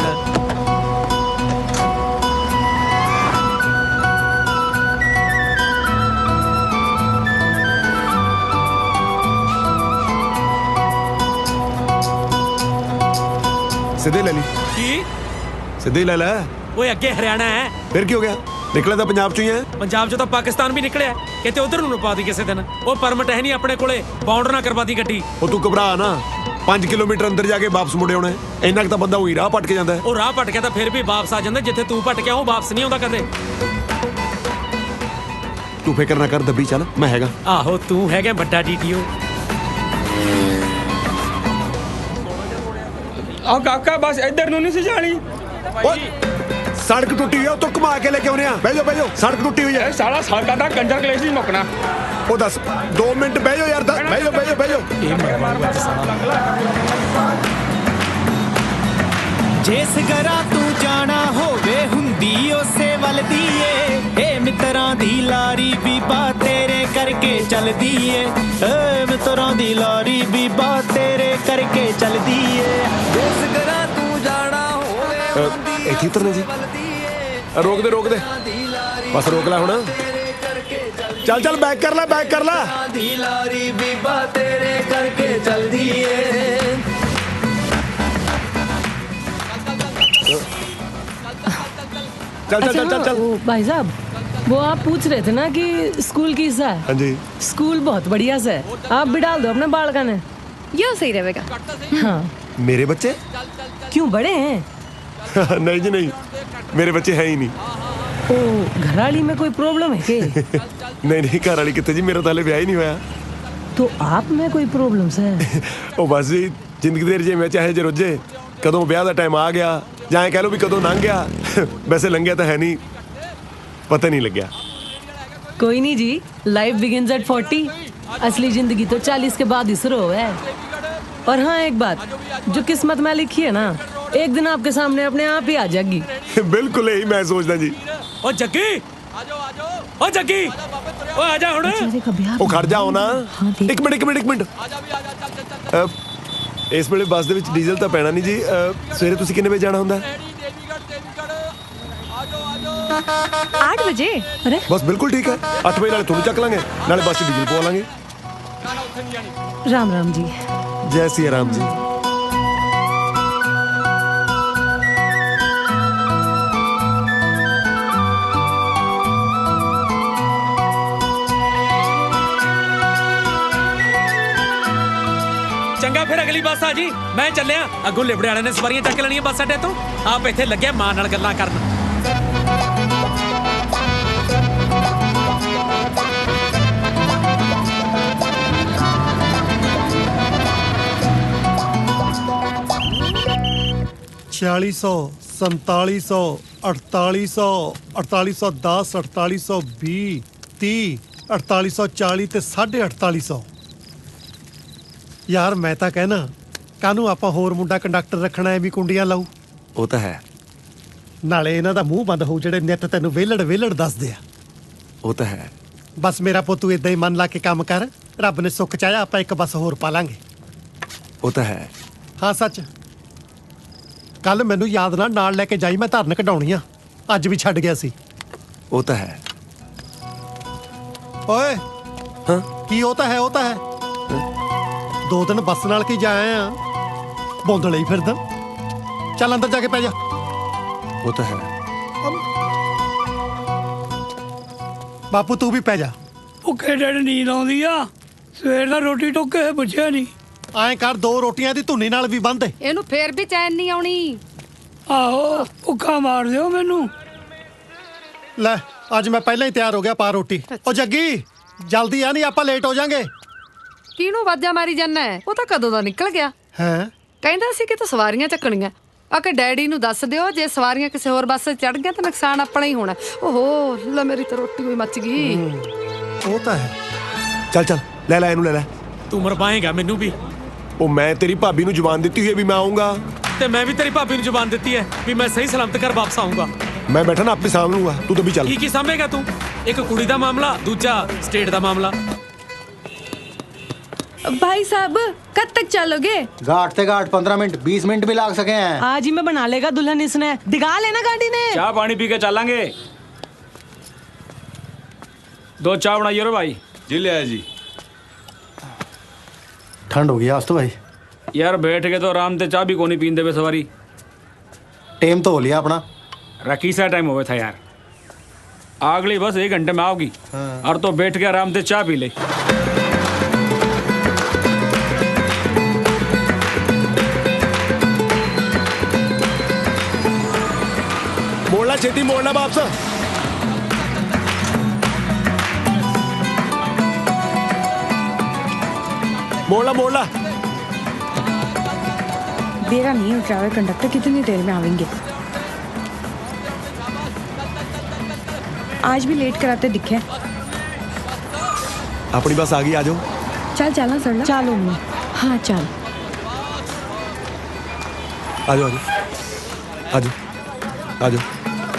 [SPEAKER 4] सीधे ले ली।
[SPEAKER 8] की
[SPEAKER 4] सीधे ले ले।
[SPEAKER 8] ओए अगे हरियाणा है।
[SPEAKER 4] फिर क्या हो गया? ਨਿਕਲੇ ਤਾਂ ਪੰਜਾਬ ਚੋਂ ਹੀ ਹੈ।
[SPEAKER 8] ਪੰਜਾਬ ਚੋਂ ਤਾਂ ਪਾਕਿਸਤਾਨ ਵੀ ਨਿਕਲਿਆ, ਕਿਤੇ ਉਧਰ ਨੂੰ ਰੁਪਾ ਦੀ ਕਿਸੇ ਦਿਨ। ਉਹ ਪਰਮਿਟ ਹੈ ਨਹੀਂ ਆਪਣੇ ਕੋਲੇ, ਬਾਉਂਡ ਨਾ ਕਰਵਾ ਦੀ ਗੱਡੀ।
[SPEAKER 4] ਉਹ ਤੂੰ ਘਬਰਾ ਨਾ, ਪੰਜ ਕਿਲੋਮੀਟਰ ਅੰਦਰ ਜਾ ਕੇ ਵਾਪਸ ਮੁੜੇ ਆਉਣਾ। ਇੰਨਾ ਕੁ ਤਾਂ ਬੰਦਾ ਉਹੀ ਰਾਹ ਭਟਕ ਜਾਂਦਾ।
[SPEAKER 8] ਉਹ ਰਾਹ ਭਟਕਿਆ ਤਾਂ ਫਿਰ ਵੀ ਵਾਪਸ ਆ ਜਾਂਦਾ, ਜਿੱਥੇ ਤੂੰ ਭਟਕਿਆ ਉਹ ਵਾਪਸ ਨਹੀਂ ਆਉਂਦਾ ਕਦੇ।
[SPEAKER 4] ਤੂੰ ਫਿਕਰ ਨਾ ਕਰ ਦੱਬੀ, ਚੱਲ ਮੈਂ ਹੈਗਾ।
[SPEAKER 8] ਆਹੋ ਤੂੰ ਹੈਗਾ ਵੱਡਾ ਡੀਟੀਓ।
[SPEAKER 13] ਆ ਕਾਕਾ ਬਸ ਇੱਧਰ ਨੂੰ ਨਹੀਂ ਸੀ ਜਾਣੀ।
[SPEAKER 4] ਓਏ ਸੜਕ ਟੁੱਟੀ ਹੋਈ ਆ, ਉੱਤੋਂ ਘੁਮਾ ਕੇ ਲੈ ਕੇ ਆਉਨੇ ਆ। ਬਹਿ ਜਾਓ ਬਹਿ ਜਾਓ, ਸੜਕ ਟੁੱਟੀ ਹੋਈ ਹੈ।
[SPEAKER 13] ਸਾਲਾ ਸੜਕਾਂ ਦਾ ਕੰਜਰ ਕਲੇਸ਼ ਨਹੀਂ ਮੁੱਕਣਾ।
[SPEAKER 4] ਉਹ ਦੱਸ ਦੋ ਮਿੰਟ ਬਹਿ ਜਾਓ ਯਾਰ, ਬਹਿ ਜਾਓ ਬਹਿ ਜਾਓ ਬਹਿ ਜਾਓ।
[SPEAKER 19] ਜਿਸ ਘਰਾਂ ਤੂੰ ਜਾਣਾ ਹੋਵੇ ਹੁੰਦੀ ਉਸੇ ਵੱਲ ਦੀ ਏ। ਏ ਮਿੱਤਰਾਂ ਦੀ ਲਾਰੀ ਬੀਬਾ ਤੇਰੇ ਕਰਕੇ ਚੱਲਦੀ ਏ। ਏ ਮਿੱਤਰਾਂ ਦੀ ਲਾਰੀ ਬੀਬਾ ਤੇਰੇ ਕਰਕੇ ਚੱਲਦੀ ਏ। ਜਿਸ ਘਰਾਂ ਤੂੰ ਜਾਣਾ ਹੋਵੇ
[SPEAKER 4] ਇੱਥੇ ਉਤਰਨੇ ਜੀ। ਰੋਕ ਦੇ ਰੋਕ ਦੇ, ਬਸ ਰੋਕ ਲੈ ਹੁਣ। ਚੱਲ ਚੱਲ ਬੈਕ ਕਰ ਲੈ ਬੈਕ ਕਰ ਲੈ।
[SPEAKER 19] ਦੀ ਲਾਰੀ ਬੀਬਾ ਤੇਰੇ ਕਰਕੇ ਚੱਲਦੀ ਏ।
[SPEAKER 4] चल चल चल चल चल।
[SPEAKER 14] भाई साहब, वो आप पूछ रहे थे ना कि स्कूल कैसा है?
[SPEAKER 4] हाँ जी।
[SPEAKER 14] स्कूल बहुत बढ़िया सा है, आप भी डाल दो अपने बालका ने।
[SPEAKER 3] यो सही रहेगा।
[SPEAKER 14] हाँ।
[SPEAKER 4] मेरे बच्चे
[SPEAKER 14] क्यों बड़े हैं?
[SPEAKER 4] नहीं जी नहीं, मेरे बच्चे हैं ही नहीं।
[SPEAKER 14] ओ, घरवाली में कोई प्रॉब्लम है के?
[SPEAKER 4] नहीं नहीं, घर वाली कितने जी, मेरा तो हाले ब्याह ही नहीं होया।
[SPEAKER 14] तो आप में कोई प्रॉब्लम है?
[SPEAKER 4] ओ बस जी, जिंदगी देर जे मैं चाहे जे रोजे कदों ब्याह दा टाइम आ गया, जाए कह लो भी कदों लंघ गया। वैसे लंघिया तो है नहीं, पता नहीं लग गया।
[SPEAKER 14] कोई नहीं जी, लाइफ बिगिंस एट फोर्टी। असली जिंदगी तो चालीस के बाद ही शुरू है। और हाँ एक बात, जो किस्मत में लिखी है ना, एक दिन आपके सामने अपने आप ही आ जाएगी।
[SPEAKER 4] बिल्कुल यही मैं सोचता जी।
[SPEAKER 8] ओ जग्गी, ओ जग्गी, ओ आजा हुण।
[SPEAKER 4] ओ खड़ जाओ ना, एक मिनट एक मिनट एक मिनट। इस वेले बस दे विच डीजल तो पैना नहीं जी। सवेरे तुसीं किन्ने बजे जाना हुंदा?
[SPEAKER 3] आठ बजे।
[SPEAKER 14] अरे
[SPEAKER 4] बस बिल्कुल ठीक है, अठ बजे नाले तुहानूं चक लांगे, नाले बस च डीजल पवा लांगे।
[SPEAKER 14] राम राम जी।
[SPEAKER 4] जय सिया राम जी।
[SPEAKER 8] चंगा फिर अगली बस आ जी, मैं चलिया। अगों लिबड़े वाले ने सवारियां चक लेनियां बस अड्डे तो। आप इत्थे लगे मां नाल गल्लां करन।
[SPEAKER 7] छियाली सौ संताली सौ अड़ताली सौ अड़ताली सौ दस अड़ताली सौ भी तीह अड़ताली सौ चाली ते साढ़े अड़ताली सौ। यार मैं ਤਾਂ ਕਹਿਣਾ ਕਾਹਨੂੰ ਆਪਾਂ ਹੋਰ ਮੁੰਡਾ ਕੰਡਕਟਰ ਰੱਖਣਾ ਐ ਵੀ ਕੁੰਡੀਆਂ ਲਾਊ।
[SPEAKER 4] ਉਹ ਤਾਂ ਹੈ,
[SPEAKER 7] ਨਾਲੇ ਇਹਨਾਂ ਦਾ ਮੂੰਹ ਬੰਦ ਹੋਊ ਜਿਹੜੇ ਨਿੱਤ ਤੈਨੂੰ ਵੇਲੜ ਵੇਲੜ ਦੱਸਦੇ ਆ।
[SPEAKER 4] ਉਹ ਤਾਂ ਹੈ।
[SPEAKER 7] ਬਸ ਮੇਰਾ ਪੁੱਤ ਤੂੰ ਇਦਾਂ ਹੀ ਮਨ ਲਾ ਕੇ ਕੰਮ ਕਰ, ਰੱਬ ਨੇ ਸੁੱਖ ਚਾਹਿਆ ਆਪਾਂ ਇੱਕ ਬੱਸ ਹੋਰ ਪਾ ਲਾਂਗੇ।
[SPEAKER 4] ਉਹ ਤਾਂ ਹੈ।
[SPEAKER 7] ਹਾਂ ਸੱਚ, ਕੱਲ ਮੈਨੂੰ ਯਾਦ ਨਾਲ ਨਾਲ ਲੈ ਕੇ ਜਾਈ, ਮੈਂ ਧਰਨ ਕਢਾਉਣੀ ਆ, ਅੱਜ ਵੀ ਛੱਡ ਗਿਆ ਸੀ।
[SPEAKER 4] ਉਹ ਤਾਂ ਹੈ।
[SPEAKER 7] ਓਏ
[SPEAKER 4] ਹਾਂ
[SPEAKER 7] ਕੀ ਉਹ ਤਾਂ ਹੈ ਉਹ ਤਾਂ ਹੈ। ਦੋ ਦਿਨ ਬੱਸ ਨਾਲ ਕੀ ਜਾਇਆ ਆ, ਬੌਂਦਲੇ ਹੀ ਫਿਰਦਾ। ਚੱਲ ਅੰਦਰ ਜਾ ਕੇ ਪੈ ਜਾ।
[SPEAKER 4] ਉਹ ਤਾਂ ਹੈ।
[SPEAKER 7] ਬਾਪੂ ਤੂੰ ਵੀ ਪੈ ਜਾ।
[SPEAKER 11] ਭੁੱਖੇ ਢਿੱਡ ਨੀਂਦ ਆਉਂਦੀ ਆ, ਸਵੇਰ ਦਾ ਰੋਟੀ ਟੋਕੇ ਪੁੱਛਿਆ ਨਹੀਂ।
[SPEAKER 7] ਐਂ ਕਰ, ਦੋ ਰੋਟੀਆਂ ਦੀ ਧੁੰਨੀ ਨਾਲ ਵੀ ਬੰਨ੍ਹ ਦੇ।
[SPEAKER 9] ਇਹਨੂੰ ਫੇਰ ਵੀ ਚੈਨ ਨਹੀਂ ਆਉਣੀ।
[SPEAKER 11] ਆਹੋ ਭੁੱਖਾ ਮਾਰ ਦਿਓ ਮੈਨੂੰ।
[SPEAKER 7] ਲੈ ਅੱਜ ਮੈਂ ਪਹਿਲਾਂ ਹੀ ਤਿਆਰ ਹੋ ਗਿਆ, ਪਾ ਰੋਟੀ। ਉਹ ਜੱਗੀ ਜਲਦੀ ਆ, ਨਹੀਂ ਆਪਾਂ ਲੇਟ ਹੋ ਜਾਾਂਗੇ।
[SPEAKER 9] ਕਿਹਨੂੰ ਵਾਜਾ ਮਾਰੀ ਜਾਂਦਾ ਹੈ? ਉਹ ਤਾਂ ਕਦੋਂ ਦਾ ਨਿਕਲ ਗਿਆ।
[SPEAKER 7] ਹੈ
[SPEAKER 9] ਕਹਿੰਦਾ ਸੀ ਕਿ ਤੂੰ ਸਵਾਰੀਆਂ ਚੱਕਣੀਆਂ। ਆ ਕੇ ਡੈਡੀ ਨੂੰ ਦੱਸ ਦਿਓ, ਜੇ ਸਵਾਰੀਆਂ ਕਿਸੇ ਹੋਰ ਬੱਸ ਚੜ ਗਈਆਂ ਤਾਂ ਨੁਕਸਾਨ ਆਪਣਾ ਹੀ ਹੋਣਾ। ਓਹੋ ਲੈ ਮੇਰੀ ਤਾਂ ਰੋਟੀ ਵੀ ਮੱਚ ਗਈ।
[SPEAKER 7] ਉਹ ਤਾਂ ਹੈ।
[SPEAKER 4] ਚੱਲ ਚੱਲ ਲੈ ਲੈ ਇਹਨੂੰ ਲੈ ਲੈ।
[SPEAKER 8] ਤੂੰ ਮਰਵਾਏਗਾ ਮੈਨੂੰ ਵੀ।
[SPEAKER 4] ਉਹ ਮੈਂ ਤੇਰੀ ਭਾਬੀ ਨੂੰ ਜ਼ੁਬਾਨ ਦਿੱਤੀ ਹੋਈ ਹੈ ਵੀ ਮੈਂ ਆਉਂਗਾ,
[SPEAKER 8] ਤੇ ਮੈਂ ਵੀ ਤੇਰੀ ਭਾਬੀ ਨੂੰ ਜ਼ੁਬਾਨ ਦਿੱਤੀ ਹੈ ਵੀ ਮੈਂ ਸਹੀ ਸਲਾਮਤ ਘਰ ਵਾਪਸ ਆਉਂਗਾ।
[SPEAKER 4] ਮੈਂ ਬੈਠਾ ਨਾ ਆਪੇ ਸਾਂਭ ਲੂੰਗਾ, ਤੂੰ ਤਾਂ ਵੀ ਚੱਲ।
[SPEAKER 8] ਕੀ ਕੀ ਸਾਂਭੇਗਾ ਤੂੰ? ਇੱਕ ਕੁੜੀ ਦਾ ਮਾਮਲਾ, ਦੂਜਾ ਸਟੇਟ ਦਾ ਮਾਮਲਾ।
[SPEAKER 3] भाई साहब कब तक चलोगे?
[SPEAKER 10] घाट से घाट पंद्रह मिनट बीस मिनट भी लाग सके हैं।
[SPEAKER 14] आज ही में बना लेगा दुल्हन इसने, दिखा लेना गाड़ी ने।
[SPEAKER 13] चाह पानी पी के चलेंगे। दो चाह बनाइए रो भाई।
[SPEAKER 12] जी ले जी।
[SPEAKER 10] ठंड हो गई आज तो भाई।
[SPEAKER 13] यार बैठ के तो आराम से चाह भी को नहीं पींदे वे सवारी।
[SPEAKER 10] टाइम तो हो लिया अपना।
[SPEAKER 13] रखी सा टाइम हो था यार।
[SPEAKER 21] अगली बस एक घंटे में आओगी। और तो बैठ के आराम से चाय पी ले।
[SPEAKER 4] मोड़ना छेती मोड़ना वापस। मोड़ना मोड़ना।
[SPEAKER 3] देरा नहीं उठ रहा है कंडक्टर, कितनी देर में आवेंगे? आज भी लेट कराते दिखे।
[SPEAKER 4] अपनी बस आ गई, आ जाओ।
[SPEAKER 3] चल चलना सरला। चलो मम्मी। हाँ चल।
[SPEAKER 4] आ जाओ आ जाओ आ जाओ।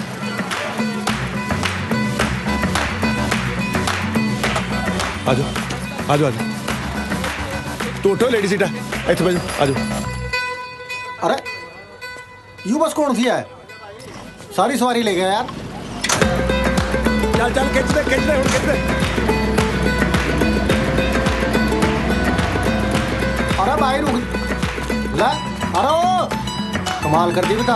[SPEAKER 4] आ जाओ आ जाओ आ जाओ। तो उठो लेडी सीटा, इतने बजे आ जाओ।
[SPEAKER 10] अरे यू बस कौन सी है? सारी सवारी ले गया यार।
[SPEAKER 4] चल चल खिंच दे खिंच दे खिंच दे।
[SPEAKER 10] अरे भाई रुक ले। अरे ओ कमाल कर दी बेटा।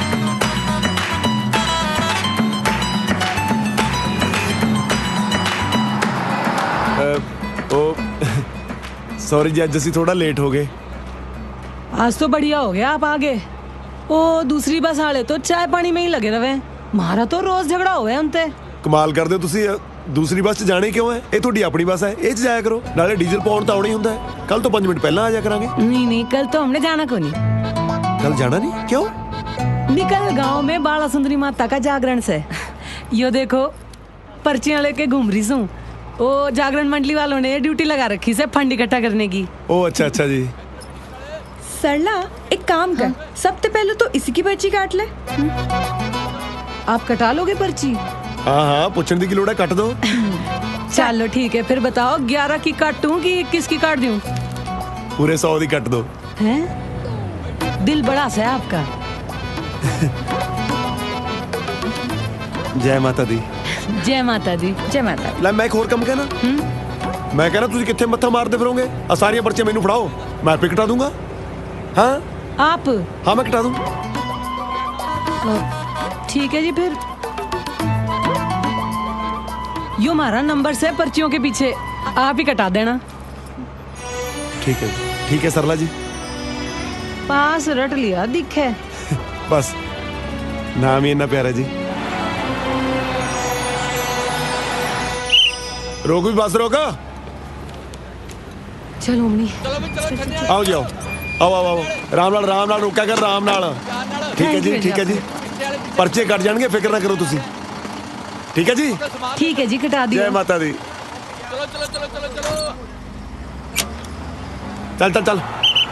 [SPEAKER 4] ओ सॉरी जी, आज ਅਸੀਂ थोड़ा लेट हो गए।
[SPEAKER 14] आज तो बढ़िया हो गया आप आगे। ओ दूसरी बस वाले तो चाय पानी में ही लगे रहे। मारा तो रोज झगड़ा हुआ उनते।
[SPEAKER 4] ਕਮਾਲ ਕਰਦੇ ਹੋ ਤੁਸੀਂ। ਦੂਸਰੀ ਬੱਸ 'ਚ ਜਾਣੇ ਕਿਉਂ ਹੈ? ਇਹ ਤੁਹਾਡੀ ਆਪਣੀ ਬੱਸ ਹੈ, ਇਹ 'ਚ ਜਾਇਆ ਕਰੋ। ਨਾਲੇ ਡੀਜ਼ਲ ਪਾਉਣ ਤਾਂ ਆਉਣਾ ਹੀ ਹੁੰਦਾ ਹੈ। ਕੱਲ ਤੋਂ ਪੰਜ ਮਿੰਟ ਪਹਿਲਾਂ ਆ ਜਾ ਕਰਾਂਗੇ।
[SPEAKER 14] नहीं नहीं कल तो हमने जाना को नहीं।
[SPEAKER 4] ਕੱਲ ਜਾਣਾ ਨਹੀਂ? ਕਿਉਂ?
[SPEAKER 14] निकल गांव में बाला सुंदरी माता का जागरण से। यो देखो पर्चियां लेके घूम रही हूँ। ओ जागरण मंडली वालों ने ड्यूटी लगा रखी से फंड इकट्ठा करने की।
[SPEAKER 4] ओ अच्छा अच्छा जी।
[SPEAKER 3] सरला एक काम कर, सबसे पहले तो इसी की पर्ची काट ले।
[SPEAKER 14] आप कटा लोगे पर्ची?
[SPEAKER 4] हाँ हाँ पुछने की लोड़ है, कट दो।
[SPEAKER 14] चलो ठीक है, फिर बताओ ग्यारह की काटूं कि इक्कीस की काट दूं?
[SPEAKER 4] पूरे सौ की कट दो।
[SPEAKER 14] हैं? दिल बड़ा सा है आपका।
[SPEAKER 4] जय माता दी।
[SPEAKER 14] जय माता दी। जय माता दी।
[SPEAKER 4] ਲੈ ਮੈਂ ਇੱਕ ਹੋਰ ਕੰਮ ਕਹਿਣਾ। ਮੈਂ ਕਹਿੰਦਾ ਤੁਸੀਂ ਕਿੱਥੇ ਮੱਥਾ ਮਾਰਦੇ ਫਿਰੋਗੇ? ਆ ਸਾਰੀਆਂ ਪਰਚੀਆਂ ਮੈਨੂੰ ਫੜਾਓ, ਮੈਂ ਆਪੇ ਕਟਾ ਦੂੰਗਾ। हाँ
[SPEAKER 14] आप?
[SPEAKER 4] हाँ मैं कटा दूं।
[SPEAKER 14] ठीक है जी, फिर यो हमारा नंबर से पर्चियों के पीछे आप ही कटा देना।
[SPEAKER 4] ठीक है ठीक है सरला जी।
[SPEAKER 14] पास रट लिया दिखे।
[SPEAKER 4] बस नाम ही इतना प्यारा जी। रोक भी बस रोका।
[SPEAKER 14] चलो मम्मी
[SPEAKER 4] आओ जी आओ आओ आओ आओ। राम नाल राम नाल रोका कर, राम नाल। ठीक है जी ठीक है जी। पर्चे कट जाएंगे, फिक्र ना करो तुसी। ठीक है जी
[SPEAKER 14] ठीक है जी, कटा दियो।
[SPEAKER 4] जय माता दी। चल चल चल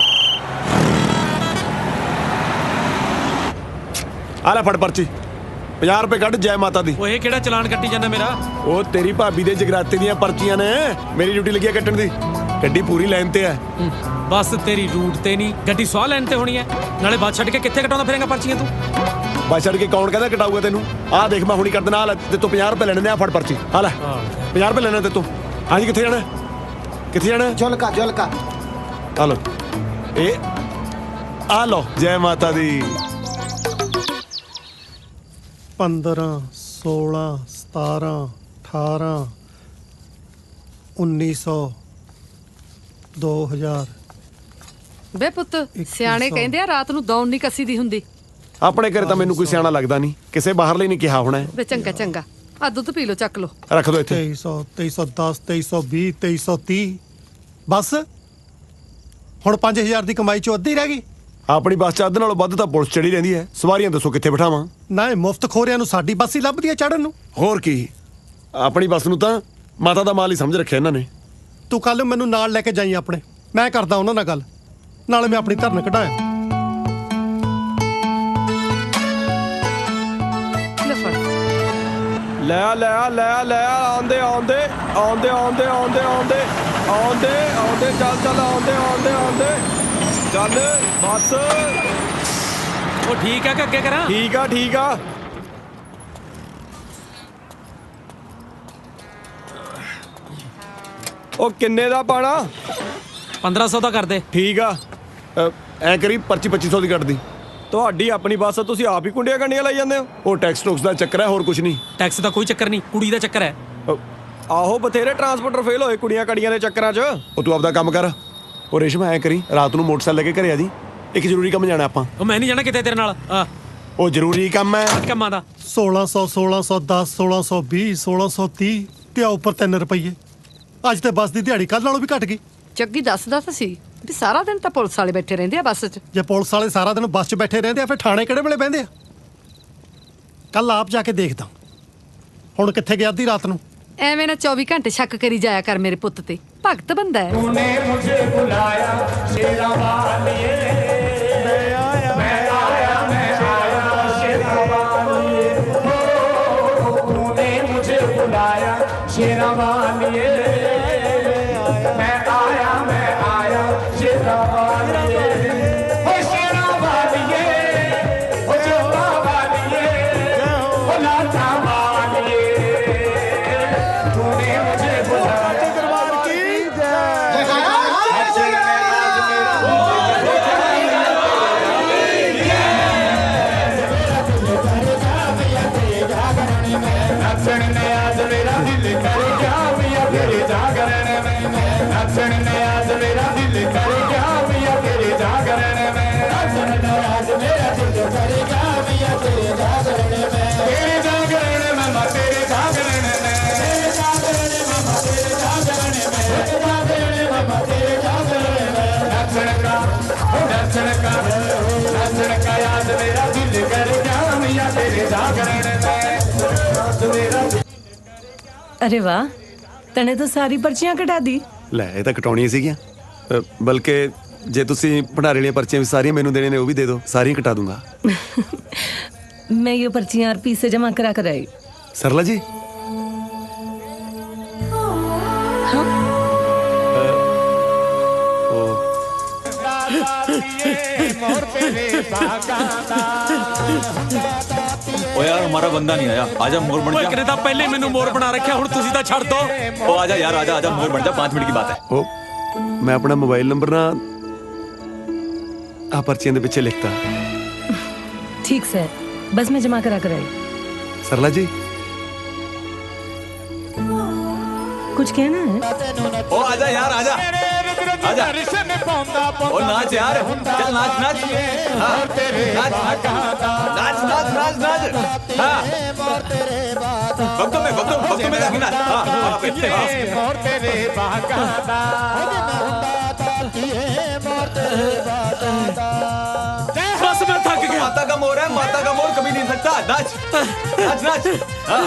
[SPEAKER 4] आ ले फड़ पर्ची। पचास रुपए कट, जय माता दी।
[SPEAKER 8] ओए केड़ा चलान कट्टी जाना मेरा?
[SPEAKER 4] ओ तेरी भाभी दे जगराते दियां पर्चियां ने, मेरी ड्यूटी लगी है कट्टन दी। गड्डी पूरी लाइन ते है।
[SPEAKER 8] बस तेरी रूट ते नहीं, गड्डी सौ लाइन ते होनी है। नाले बात छड़ के कित्थे कटाउंदा फिरेंगा पर्चियां तू?
[SPEAKER 4] बस छड़ के कौन कहदा कटाऊगा तेनू? आ देख मैं हुणी कर देना। आ ले ते तू पचास रुपए लेने ने, आ फड़ पर्ची। आ ले पचास रुपए लेने ते तू। हां जी कित्थे जाना? कित्थे जाना?
[SPEAKER 10] झुलका झुलका।
[SPEAKER 4] आ लो ए आ लो। जय माता दी।
[SPEAKER 7] पंद्रह सोलह सतारह अठारह उन्नीस सौ दो हजार।
[SPEAKER 9] बे पुੱਤ ਸਿਆਣੇ ਕਹਿੰਦੇ ਆ ਰਾਤ ਨੂੰ ਦੌਣ ਨਹੀਂ ਕੱਸੀ ਦੀ ਹੁੰਦੀ।
[SPEAKER 4] ਆਪਣੇ ਘਰੇ ਤਾਂ ਮੈਨੂੰ ਕੋਈ ਸਿਆਣਾ ਲੱਗਦਾ ਨਹੀਂ, ਕਿਸੇ ਬਾਹਰ ਲਈ ਨਹੀਂ ਕਿਹਾ ਹੋਣਾ।
[SPEAKER 9] ਬੇ ਚੰਗਾ ਚੰਗਾ, ਆ ਦੁੱਧ ਪੀ ਲੋ, ਚੱਕ ਲੋ।
[SPEAKER 4] ਰੱਖ ਦੋ ਇੱਥੇ।
[SPEAKER 7] तेईस सौ तेईस सौ दस तेईस सौ बीस तेईस सौ तीस। बस ਹੁਣ पांच हजार ਦੀ ਕਮਾਈ ਚੋਂ ਅੱਧੀ ਰਹਿ ਗਈ।
[SPEAKER 4] ਆਪਣੀ ਬੱਸ 'ਚ ਅੱਧ ਨਾਲੋਂ ਵੱਧ ਤਾਂ ਪੁਲਿਸ ਚੜੀ ਰਹਿੰਦੀ ਹੈ। ਸਵਾਰੀਆਂ ਦੱਸੋ ਕਿੱਥੇ ਬਿਠਾਵਾਂ?
[SPEAKER 7] ਨਾ ਇਹ ਮੁਫਤ ਖੋਰਿਆਂ ਨੂੰ ਸਾਡੀ ਬੱਸ ਹੀ ਲੱਭਦੀ ਹੈ ਚੜਨ ਨੂੰ।
[SPEAKER 4] ਹੋਰ ਕੀ, ਆਪਣੀ ਬੱਸ ਨੂੰ ਤਾਂ ਮਾਤਾ ਦਾ ਮਾਲ ਹੀ ਸਮਝ ਰੱਖਿਆ ਇਹਨਾਂ ਨੇ।
[SPEAKER 7] ਤੂੰ ਕੱਲ ਮੈਨੂੰ ਨਾਲ ਲੈ ਕੇ ਜਾਈਂ ਆਪਣੇ, ਮੈਂ ਕਰਦਾ ਉਹਨਾਂ ਨਾਲ ਗੱਲ, ਨਾਲੇ ਮੈਂ ਆਪਣੀ ਧਰਨ ਕਢਾਇਆ।
[SPEAKER 18] ਲੈ ਆ ਲੈ ਆ ਲੈ ਆ ਲੈ ਆ। ਆਉਂਦੇ ਆਉਂਦੇ ਆਉਂਦੇ ਆਉਂਦੇ ਆਉਂਦੇ ਆਉਂਦੇ ਆਉਂਦੇ ਆਉਂਦੇ ਚੱਲ ਚੱਲ ਆਉਂਦੇ ਆਉਂਦੇ ਆਉਂਦੇ ਚੱਲ ਬਸ।
[SPEAKER 8] ਉਹ ਠੀਕ ਹੈ ਕਿ ਅੱਗੇ ਕਰਾਂ?
[SPEAKER 18] ਠੀਕ ਆ ਠੀਕ ਆ। ਉਹ ਕਿੰਨੇ ਦਾ ਪਾਣਾ?
[SPEAKER 8] पंद्रह सौ ਦਾ ਕਰ ਦੇ।
[SPEAKER 4] ਠੀਕ ਆ। ਐ ਕਰੀ ਪਰਚੀ पच्चीस सौ ਦੀ ਕੱਟ ਦੀ।
[SPEAKER 1] ਤੁਹਾਡੀ ਆਪਣੀ ਬੱਸ ਆ, ਤੁਸੀਂ ਆਪ ਹੀ ਕੁੰਡੀਆਂ ਕੰਡੀਆਂ ਲਾਈ ਜਾਂਦੇ ਹੋ।
[SPEAKER 4] ਉਹ ਟੈਕਸ ਟੁਕਸ ਦਾ ਚੱਕਰ ਹੈ, ਹੋਰ ਕੁਝ ਨਹੀਂ।
[SPEAKER 8] ਟੈਕਸ ਦਾ ਕੋਈ ਚੱਕਰ ਨਹੀਂ, ਕੁੜੀ ਦਾ ਚੱਕਰ ਹੈ।
[SPEAKER 1] ਆਹੋ ਬਥੇਰੇ ਟਰਾਂਸਪੋਰਟਰ ਫੇਲ ਹੋਏ ਕੁੜੀਆਂ ਕੜੀਆਂ ਦੇ ਚੱਕਰਾਂ 'ਚ।
[SPEAKER 4] ਉਹ ਤੂੰ ਆਪਦਾ ਕੰਮ ਕਰ। ਉਹ ਰੇਸ਼ਮਾ ਐ ਕਰੀ, ਰਾਤ ਨੂੰ ਮੋਟਰਸਾਈਕਲ ਲੈ ਕੇ ਘਰੇ ਆ ਜੀ, ਇੱਕ ਜ਼ਰੂਰੀ ਕੰਮ ਜਾਣਾ ਆਪਾਂ।
[SPEAKER 8] ਉਹ ਮੈਂ ਨਹੀਂ ਜਾਣਾ ਕਿਤੇ ਤੇਰੇ ਨਾਲ। ਆ
[SPEAKER 4] ਉਹ ਜ਼ਰੂਰੀ ਕੰਮ ਹੈ।
[SPEAKER 8] ਕੰਮਾਂ ਦਾ
[SPEAKER 7] ਸੋਲਾਂ ਸੌ ਸੋਲਾਂ ਸੌ ਦਸ ਸੋਲਾਂ ਸੌ ਵੀਹ ਸੋਲਾਂ ਸੌ ਤੀਹ ਤੇ ਆ ਉੱਪਰ ਤਿੰਨ ਰੁਪਈਏ। ਅੱਜ ਤੇ ਬੱਸ ਦੀ ਦਿਹਾੜੀ ਕੱਲ੍ਹ ਨਾਲੋਂ ਵੀ ਘਟ ਗਈ।
[SPEAKER 9] ਜੱਗੀ ਦੱਸਦਾ ਤਾਂ ਸੀ ਵੀ ਸਾਰਾ ਦਿਨ ਤਾਂ ਪੁਲਿਸ ਵਾਲੇ ਬੈਠੇ ਰਹਿੰਦੇ ਆ ਬੱਸ 'ਚ।
[SPEAKER 7] ਜੇ ਪੁਲਿਸ ਵਾਲੇ ਸਾਰਾ ਦਿਨ ਬੱਸ 'ਚ ਬੈਠੇ ਰਹਿੰਦੇ ਆ ਫਿਰ ਥਾਣੇ ਕਿਹੜੇ ਵੇਲੇ ਬਹਿੰਦੇ ਆ? ਕੱਲ ਆਪ ਜਾ ਕੇ ਦੇਖਦਾ ਹੁਣ ਕਿੱਥੇ ਗਿਆ ਅੱਧੀ ਰਾਤ ਨੂੰ।
[SPEAKER 9] ਐਵੇਂ ਨਾ ਚੌਵੀ ਘੰਟੇ ਸ਼ੱਕ ਕਰੀ ਜਾਇਆ ਕਰ ਮੇਰੇ ਪੁੱਤ ਤੇ, ਭਗਤ ਬੰਦਾ ਹੈ।
[SPEAKER 19] तूने मुझे बुलाया शेरा वालिए, मैं आया मैं आया मैं आया शेरा वालिए, तूने मुझे बुलाया शेरा वालिए, मैं आया मैं आया शेरा वालिए, ओ शेरा वालिए, ओ जोता वालिए, ओ लाटा वालिए, तूने मुझे बुलाया। नचन ने आज मेरा दिल कर गया मिया तेरे जागरण में, नचन ने आज मेरा दिल कर गया मिया तेरे जागरण में, नचन ने आज मेरा दिल कर गया मिया तेरे जागरण में, तेरे जागरण में मां तेरे जागरण में, तेरे जागरण में मां तेरे जागरण में, तेरे जागरण में मां तेरे जागरण में, नचन का नचन का नचन का आज मेरा दिल कर गया मिया तेरे जागरण में।
[SPEAKER 14] अरे वाह, तने तो सारी पर्चियां कटा दी।
[SPEAKER 4] ਲੈ ਇਹ ਤਾਂ ਕਟਾਉਣੀਆਂ ਸੀਗੀਆਂ, ਅ, ਬਲਕਿ ਜੇ ਤੁਸੀਂ ਭੰਡਾਰੇ ਵਾਲੀਆਂ ਪਰਚੀਆਂ ਵੀ ਸਾਰੀਆਂ ਮੈਨੂੰ ਦੇਣੇ ਨੇ ਉਹ ਵੀ ਦੇ ਦਿਓ, ਸਾਰੀਆਂ ਕਟਾ ਦੂੰਗਾ।
[SPEAKER 14] मैं ये पर्चियां आरपी से जमा करा कर आई।
[SPEAKER 4] सरला जी
[SPEAKER 14] हाँ?
[SPEAKER 13] ओ यार हमारा बंदा नहीं आया, आजा मोर बन जा।
[SPEAKER 8] कने ता पहले मैनू मोर बना रखा, हुण तुसी ता छड़ दो।
[SPEAKER 13] ओ आजा यार आजा आजा मोर बन जा, पाँच मिनट की बात है।
[SPEAKER 4] ओ मैं अपना मोबाइल नंबर ना आ पर्चियां दे पीछे लिखता।
[SPEAKER 14] ठीक सर, बस मैं जमा करा कर आई।
[SPEAKER 4] सरला जी
[SPEAKER 14] कुछ कहना है?
[SPEAKER 13] ओ आजा यार आजा आजा, ओ नाच यार, चल नाच नाच, हाँ नाच नाच नाच नाच नाच नाच, हाँ भक्तों में भक्तों भक्तों में जाके नाच, हाँ हाँ पे
[SPEAKER 8] बस मैं थक गया।
[SPEAKER 13] माता का मोर है, माता का मोर कभी नहीं थकता, नाच नाच नाच, हाँ।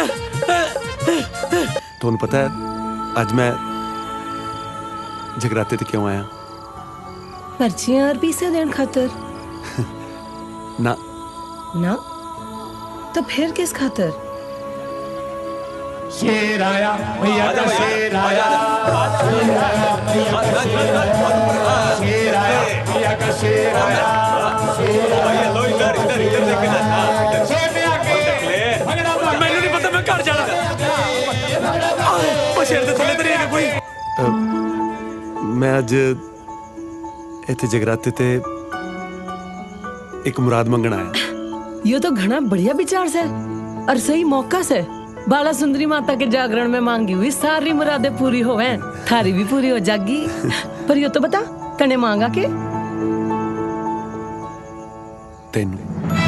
[SPEAKER 4] ਤੁਹਾਨੂੰ ਪਤਾ ਹੈ ਅੱਜ ਮੈਂ जगराते ते क्यों आया?
[SPEAKER 14] पर्चियां आरपी से देन खातर?
[SPEAKER 4] ना
[SPEAKER 14] ना तो फिर किस खातर?
[SPEAKER 19] शेर आया भैया का शेर आया, शेर आया भैया का शेर आया, शेर आया भैया का शेर आया, शेर आया लो इधर इधर इधर देखना, शेर पे आके
[SPEAKER 8] मैनू नहीं पता, मैं घर जाना। ओ शेर दे थल्ले तरी है कोई?
[SPEAKER 4] मैं अज इत्थे जगराते ते एक मुराद मंगण आया।
[SPEAKER 14] ये तो घना बढ़िया विचार से और सही मौका से। बाला सुंदरी माता के जागरण में मांगी हुई सारी मुरादें पूरी होवे, थारी भी पूरी हो जागी। पर ये तो बता कने मांगा के?
[SPEAKER 4] तेनू।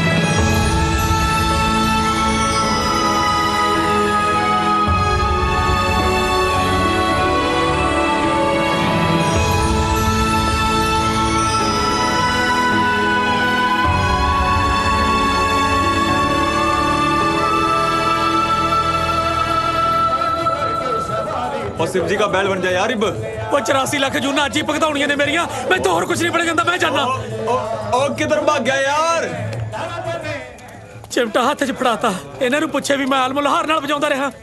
[SPEAKER 13] और शिव जी का बैल बन जाए यार। इब
[SPEAKER 8] वो चौरासी लाख जूना अजी भगताउणियां ने मेरियां, मैं तो और कुछ नहीं पड़ जांदा, मैं जाना।
[SPEAKER 13] ओ किधर भाग गया यार?
[SPEAKER 8] चिमटा हाथ च फड़ाता, इन्हां नूं पुछे भी मैं आलम लोहार नाल वजाउंदा रहा।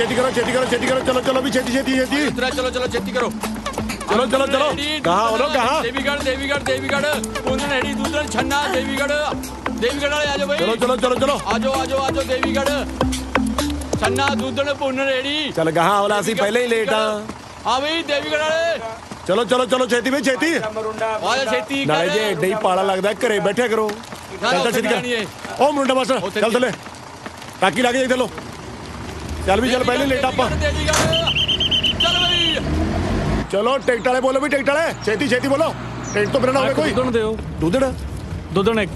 [SPEAKER 4] छेती करो छेती करो छेती करो चलो चलो भी छेती छेती छेती
[SPEAKER 13] चलो चलो छेती करो
[SPEAKER 4] चलो चलो चलो कहाँ हो लोग कहाँ
[SPEAKER 13] देवीगढ़ देवीगढ़ देवीगढ़ पूनन हेड़ी दूसरा छन्ना देवीगढ़ देवीगढ़ वाले आ जाओ भाई
[SPEAKER 4] चलो चलो चलो चलो
[SPEAKER 13] आ जाओ आ जाओ आ जाओ देवीगढ़ छन्ना दूधन पूनन हेड़ी
[SPEAKER 4] चल कहाँ वाला सी पहले ही लेट हाँ
[SPEAKER 13] हाँ भाई देवीगढ़ वाले
[SPEAKER 4] चलो चलो चलो छेती भाई छेती
[SPEAKER 13] आ छेती
[SPEAKER 4] नाले जे एडा ही पाला लगता है घरे बैठे करो चल चल छेती कर ओ मुंडा मास्टर चल चले टाकी लाके देख लो चल भी चल पहले लेट आप
[SPEAKER 13] चल भाई
[SPEAKER 4] चलो टिकट वाले बोलो भी टिकट वाले छेती छेती बोलो टिकट तो बिना होगा कोई
[SPEAKER 21] दूधन दो
[SPEAKER 4] दूधन
[SPEAKER 21] दूधन एक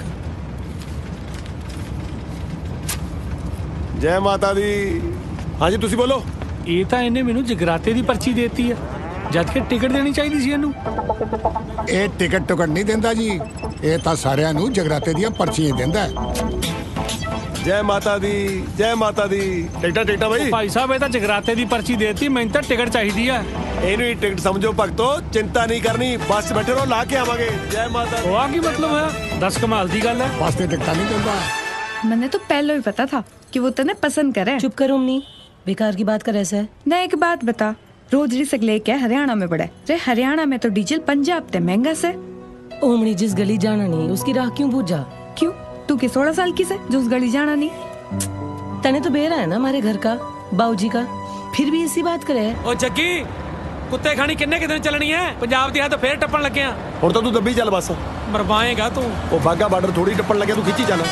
[SPEAKER 4] जय माता दी हाँ जी तुसी बोलो
[SPEAKER 21] ਇਹ ਤਾਂ ਇਹਨੇ ਮੈਨੂੰ ਜਗਰਾਤੇ ਦੀ ਪਰਚੀ ਦੇਤੀ ਆ ਜਦ ਕਿ ਟਿਕਟ ਦੇਣੀ ਚਾਹੀਦੀ ਸੀ ਇਹਨੂੰ
[SPEAKER 2] ਇਹ ਟਿਕਟ ਟੁਕਟ ਨਹੀਂ ਦਿੰਦਾ ਜੀ ਇਹ ਤਾਂ ਸਾਰਿਆਂ ਨੂੰ ਜਗਰਾਤੇ ਦੀਆਂ ਪਰਚੀਆਂ ਦਿੰਦਾ
[SPEAKER 4] ਜੈ ਮਾਤਾ ਦੀ ਜੈ ਮਾਤਾ ਦੀ ਟਿਕਟਾਂ ਟਿਕਟਾਂ ਭਾਈ
[SPEAKER 21] ਭਾਈ ਸਾਹਿਬ ਇਹ ਤਾਂ ਜਗਰਾਤੇ ਦੀ ਪਰਚੀ ਦੇਤੀ ਮੈਨੂੰ ਤਾਂ ਟਿਕਟ ਚਾਹੀਦੀ ਆ
[SPEAKER 4] ਇਹਨੂੰ ਹੀ ਟਿਕਟ ਸਮਝੋ ਭਗਤੋ ਚਿੰਤਾ ਨਹੀਂ ਕਰਨੀ ਬੱਸ ਬੈਠੇ ਰਹੋ ਲਾ ਕੇ ਆਵਾਂਗੇ ਜੈ ਮਾਤਾ
[SPEAKER 21] ਉਹ ਆ ਕੀ ਮਤਲਬ ਹੋਇਆ ਦਸ ਕਮਾਲ ਦੀ ਗੱਲ ਹੈ
[SPEAKER 2] ਬੱਸ ਤੇ ਟਿਕਟਾਂ ਨਹੀਂ ਦਿੰਦਾ
[SPEAKER 3] मैंने तो पहले ही पता था कि वो तने पसंद करे।
[SPEAKER 14] चुप करो अम्मी, बेकार की बात कर ऐसा है।
[SPEAKER 3] ना एक बात बता, रोज रिसक लेके हरियाणा में पड़ा रे हरियाणा में तो डीजल पंजाब ते महंगा से।
[SPEAKER 14] ओमनी जिस गली जाना नहीं उसकी राह क्यों पूछा?
[SPEAKER 3] क्यों तू की सोलह साल की से जो उस गली जाना नहीं?
[SPEAKER 14] तने तो बेरा है ना हमारे घर का बाबूजी का, फिर भी इसी बात करे।
[SPEAKER 8] ओ जग्गी कुत्ते खानी किन्ने कितने चलनी है पंजाब दी है तो फिर टप्पन लगे
[SPEAKER 4] हुण तो तू दब्बी चल बस
[SPEAKER 8] मरवाएगा तू
[SPEAKER 4] ओ बागा बॉर्डर थोड़ी टप्पन लगे तू खिच्ची चल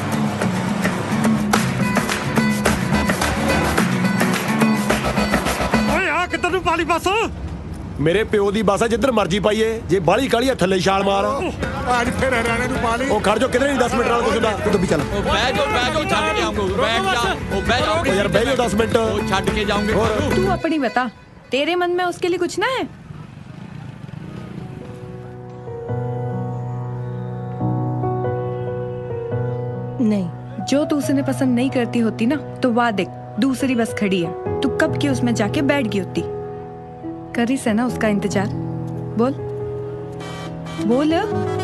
[SPEAKER 7] पाली बस
[SPEAKER 4] मेरे प्यो दी बस है जिधर मर्जी पाइए जे बाली काली थल्ले छाल मार
[SPEAKER 2] आज फिर हरियाणा नु पाली
[SPEAKER 4] ओ खड़ जो किधर नहीं दस मिनट नाल कुछ दा तू दब्बी चल
[SPEAKER 13] ओ बैठ जाओ बैठ जाओ छੱਡ के आऊंगा बैठ जा ओ बैठ जाओ
[SPEAKER 4] ओ यार बैठ जाओ दस मिनट
[SPEAKER 13] ओ छੱਡ के जाऊंगे
[SPEAKER 3] तू अपनी बता तेरे मन में उसके लिए कुछ ना है?
[SPEAKER 14] नहीं
[SPEAKER 3] जो तू उसे पसंद नहीं करती होती ना तो वाह देख दूसरी बस खड़ी है तू कब की उसमें जाके बैठ गई होती। करी से ना उसका इंतजार बोल बोल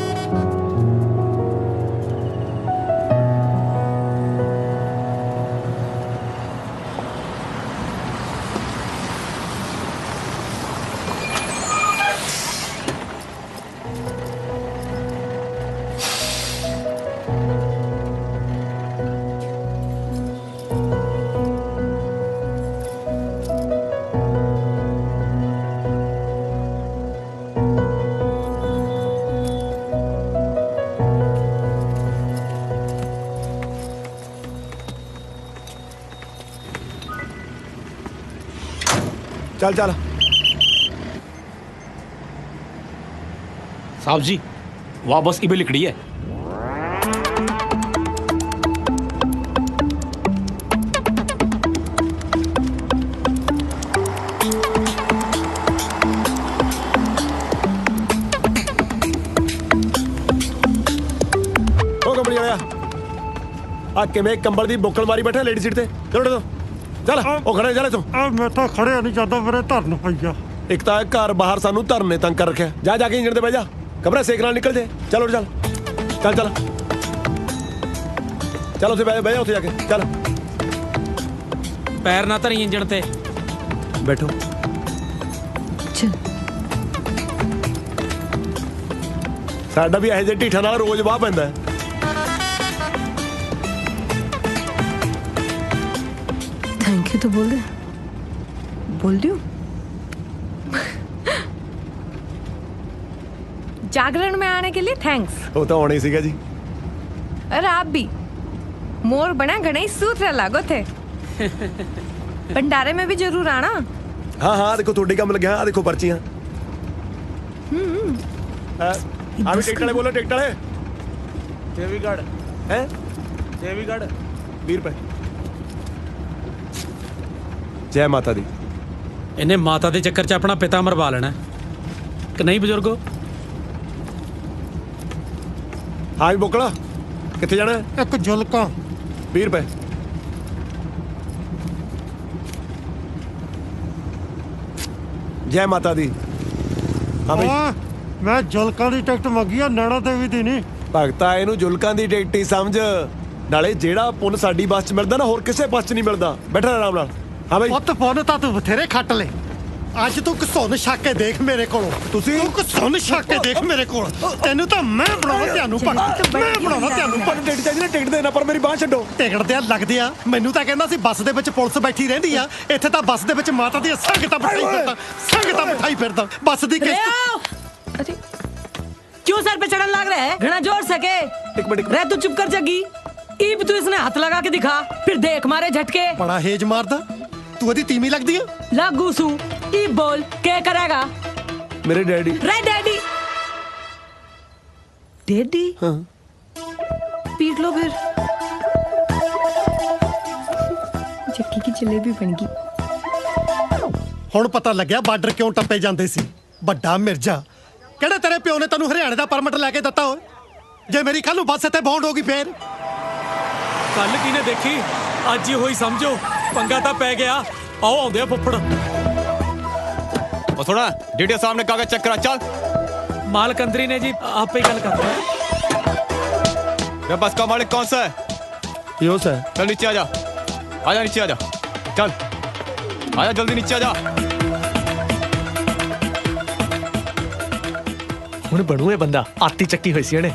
[SPEAKER 4] चल चल
[SPEAKER 21] साहब जी वहाँ बस इबे लिखड़ी है
[SPEAKER 4] ओ कंपनी वाला आ किवें कंबल दी बुक्कल मारी बैठा लेडी सीट ते चलो तो चल ओ खड़े चले तू
[SPEAKER 7] आ मैं तो खड़े नहीं जाता मेरे धरन पईया
[SPEAKER 4] एक तो घर बाहर सानू धरने तंग कर रखा जा जाके इंजन ते बह जा कमरा सेक नाल निकल जाए चल उठ चल चल चल चल उसे बह जा उसे जाके चल
[SPEAKER 8] पैर ना धरी इंजन ते
[SPEAKER 4] बैठो साडा भी ऐसे ढीठा नाल रोज वाह पैंदा है
[SPEAKER 3] थैंक यू तो बोल दे बोल दियो जागरण में आने के लिए थैंक्स।
[SPEAKER 4] वो तो होना ही सीगा जी।
[SPEAKER 3] अरे आप भी मोर बना गणेश सूत्र लागो थे भंडारे में भी जरूर आना।
[SPEAKER 4] हाँ हाँ देखो थोड़ी कम लगे हाँ देखो पर्चियां अभी टिकट वाले बोलो टिकट वाले
[SPEAKER 13] देवीगढ़
[SPEAKER 4] हैं
[SPEAKER 13] देवीगढ़
[SPEAKER 4] बीस रुपए जय माता दी
[SPEAKER 8] इन्हें माता के चक्कर च अपना पिता मरवा लेना कि नहीं बुजुर्गो
[SPEAKER 4] हाँ भी बुकला कितने जाना है
[SPEAKER 7] एक झुलका
[SPEAKER 4] बीस रुपए जय माता दी हाँ भाई
[SPEAKER 7] मैं झुलका की टिकट मंगी है नैना देवी दी नहीं
[SPEAKER 4] भगता इनू झुलका की टिकट ही समझ नाले जेड़ा पुन साडी बस च मिलदा ना होर किसे बस च नहीं मिलदा बैठा आराम नाल हाँ भाई
[SPEAKER 7] ਪੁੱਤ ਫੋਨ ਤਾਂ ਤੂੰ ਬਥੇਰੇ ਖੱਟ ਲੈ ਅੱਜ ਤੂੰ ਘਸੁੰਨ ਛੱਕ ਕੇ ਦੇਖ ਮੇਰੇ ਕੋਲੋਂ
[SPEAKER 4] ਤੁਸੀਂ
[SPEAKER 7] ਤੂੰ ਘਸੁੰਨ ਛੱਕ ਕੇ ਦੇਖ ਮੇਰੇ ਕੋਲ ਤੈਨੂੰ ਤਾਂ ਮੈਂ ਬਣਾਉਣਾ ਤੁਹਾਨੂੰ ਭਗਤ ਮੈਂ ਬਣਾਉਣਾ ਤੁਹਾਨੂੰ
[SPEAKER 4] ਪਰ ਡੇਢ ਚਾਹੀਦੀ ਨਾ ਟਿਕਟ ਦੇਣਾ ਪਰ ਮੇਰੀ ਬਾਹ ਛੱਡੋ
[SPEAKER 7] ਟਿਕਟ ਦੇ ਲੱਗਦੇ ਆ ਮੈਨੂੰ ਤਾਂ ਕਹਿੰਦਾ ਸੀ ਬੱਸ ਦੇ ਵਿੱਚ ਪੁਲਿਸ ਬੈਠੀ ਰਹਿੰਦੀ ਆ ਇੱਥੇ ਤਾਂ ਬੱਸ ਦੇ ਵਿੱਚ ਮਾਤਾ ਦੀ ਸੰਗਤਾਂ ਬਿਠਾਈ ਫਿਰਦਾ ਸੰਗਤਾਂ ਬਿਠਾਈ ਫਿਰਦਾ ਬੱਸ ਦੀ ਕਿਸ਼ਤ
[SPEAKER 14] क्यों सर पे चढ़न लग रहा है घना जोर सके
[SPEAKER 4] एक मिनट
[SPEAKER 14] रह तू चुप कर जगी ईब तू इसने हाथ लगा के दिखा फिर देख मारे झटके
[SPEAKER 7] बड़ा हेज मारदा तू अदी तीमी लगदी है
[SPEAKER 14] लागू सू ईब बोल क्या करेगा
[SPEAKER 4] मेरे डैडी
[SPEAKER 14] रे डैडी डैडी
[SPEAKER 4] हाँ
[SPEAKER 3] पीट लो फिर जक्की की जलेबी बन गई
[SPEAKER 7] ਹੁਣ ਪਤਾ ਲੱਗਿਆ ਬਾਰਡਰ ਕਿਉਂ ਟੱਪੇ ਜਾਂਦੇ ਸੀ ਵੱਡਾ ਮਿਰਜ਼ਾ ਕਿਹੜੇ ਤੇਰੇ ਪਿਓ ਨੇ ਤੈਨੂੰ ਹਰਿਆਣੇ ਦਾ ਪਰਮਿਟ ਲੈ ਕੇ ਦਿੱਤਾ ਓਏ ਜੇ ਮੇਰੀ ਕੱਲ ਨੂੰ ਬੱਸ ਇੱਥੇ ਬੌਂਡ ਹੋ ਗਈ ਫੇਰ
[SPEAKER 8] ਕੱਲ ਕਿਨੇ ਦੇਖੀ ਅੱਜ ਹੀ ਹੋਈ ਸਮਝੋ ਪੰਗਾ ਤਾਂ ਪੈ ਗਿਆ ਆਓ ਆਉਂਦੇ ਆ ਫੁੱਫੜ
[SPEAKER 13] ਉਹ ਥੋੜਾ ਡੀਡੀ ਸਾਹਿਬ ਨੇ ਕਾਗਜ਼ ਚੈੱਕ ਕਰਾ चल
[SPEAKER 8] मालिक अंदर ही ने जी आप ही गल करते
[SPEAKER 13] हैं बस का मालिक कौन सा है
[SPEAKER 4] यो सा
[SPEAKER 13] चल नीचे आ जा आ जा नीचे आ जा चल आ जा जल्दी नीचे आ जा
[SPEAKER 21] ਹੁਣ ਬਣੂ ਇਹ ਬੰਦਾ ਆਤੀ ਚੱਕੀ ਹੋਈ ਸੀ ਇਹਨੇ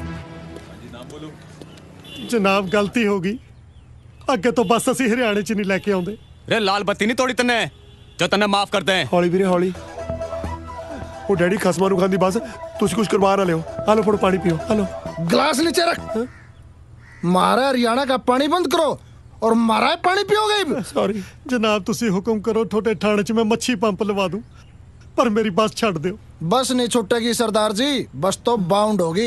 [SPEAKER 7] ਜਨਾਬ ਗਲਤੀ ਹੋ ਗਈ ਅੱਗੇ ਤੋਂ ਬੱਸ ਅਸੀਂ ਹਰਿਆਣੇ 'ਚ ਨਹੀਂ ਲੈ ਕੇ ਆਉਂਦੇ
[SPEAKER 13] रे लाल बत्ती नहीं तोड़ी तन्ने जो तन्ने माफ करते हैं
[SPEAKER 4] ਹੌਲੀ ਵੀਰੇ ਹੌਲੀ ਉਹ ਡੈਡੀ ਖਸਮਾਂ ਨੂੰ ਖਾਂਦੀ ਬਸ ਤੁਸੀਂ ਕੁਝ ਕਰਵਾ ਨਾ ਲਿਓ ਆ ਲਓ ਫੜੋ ਪਾਣੀ ਪੀਓ ਆ ਲਓ
[SPEAKER 12] गिलास नीचे रख मारा हरियाणा का पानी बंद करो और मारा पानी पियोगे
[SPEAKER 7] ਸੌਰੀ ਜਨਾਬ ਤੁਸੀਂ ਹੁਕਮ ਕਰੋ ਤੁਹਾਡੇ ਥਾਣੇ 'ਚ ਮੈਂ ਮੱਛੀ ਪੰਪ ਲਵਾ ਦੂੰ ਪਰ ਮੇਰੀ ਬੱਸ ਛੱਡ ਦਿਓ
[SPEAKER 12] बस नहीं छूटेगी सरदार जी बस तो बाउंड होगी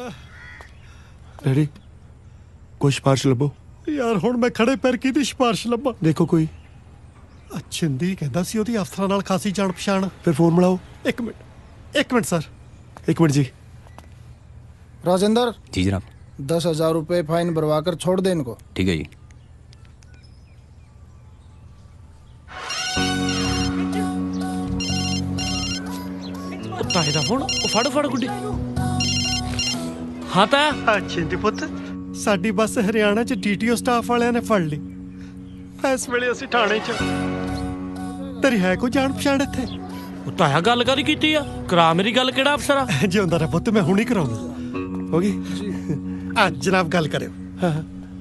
[SPEAKER 4] ਡੈਡੀ ਕੋਈ ਸਿਫਾਰਿਸ਼ ਲੱਭੋ
[SPEAKER 7] ਯਾਰ ਹੁਣ ਮੈਂ ਖੜੇ ਪੈਰ ਕਿਹਦੀ ਸਿਫਾਰਿਸ਼ ਲੱਭਾਂ
[SPEAKER 4] ਦੇਖੋ ਕੋਈ
[SPEAKER 7] ਛਿੰਦੀ ਕਹਿੰਦਾ ਸੀ ਉਹਦੀ ਅਫਸਰਾਂ ਨਾਲ ਖਾਸੀ ਜਾਣ ਪਛਾਣ
[SPEAKER 4] ਫਿਰ ਫੋਨ ਮਿਲਾਓ
[SPEAKER 7] ਇੱਕ ਮਿੰਟ ਇੱਕ ਮਿੰਟ ਸਰ
[SPEAKER 4] ਇੱਕ ਮਿੰਟ ਜੀ
[SPEAKER 12] राजेंद्र
[SPEAKER 13] जी जनाब
[SPEAKER 12] दस हजार रुपए फाइन भरवा कर छोड़ दे इनको
[SPEAKER 13] ठीक है जी
[SPEAKER 6] ਤਾਏ ਦਾ ਫੋਨ ਉਹ ਫੜ ਫੜ ਗੁੱਡੀ ਹਾਂ ਤਾਇਆ
[SPEAKER 7] ਅੱਛੇ ਜੀ ਪੁੱਤ ਸਾਡੀ ਬੱਸ ਹਰਿਆਣਾ 'ਚ ਡੀਟੀਓ ਸਟਾਫ ਵਾਲਿਆਂ ਨੇ ਫੜ ਲਈ ਇਸ ਵੇਲੇ ਅਸੀਂ ਥਾਣੇ 'ਚ ਤੇਰੀ ਹੈ ਕੋਈ ਜਾਣ ਪਛਾਣ ਇੱਥੇ
[SPEAKER 6] ਉਹ ਤਾਇਆ ਗੱਲ ਕਰੀ ਕੀਤੀ ਆ ਕਰਾ ਮੇਰੀ ਗੱਲ ਕਿਹੜਾ ਅਫਸਰ ਆ
[SPEAKER 7] ਜਿਉਂਦਾ ਰਹਿ ਪੁੱਤ ਮੈਂ ਹੁਣੀ ਕਰਾਉਣਾ
[SPEAKER 4] ਹੋ ਗਈ
[SPEAKER 7] ਆ ਜਨਾਬ ਗੱਲ ਕਰਿਓ ਹਾਂ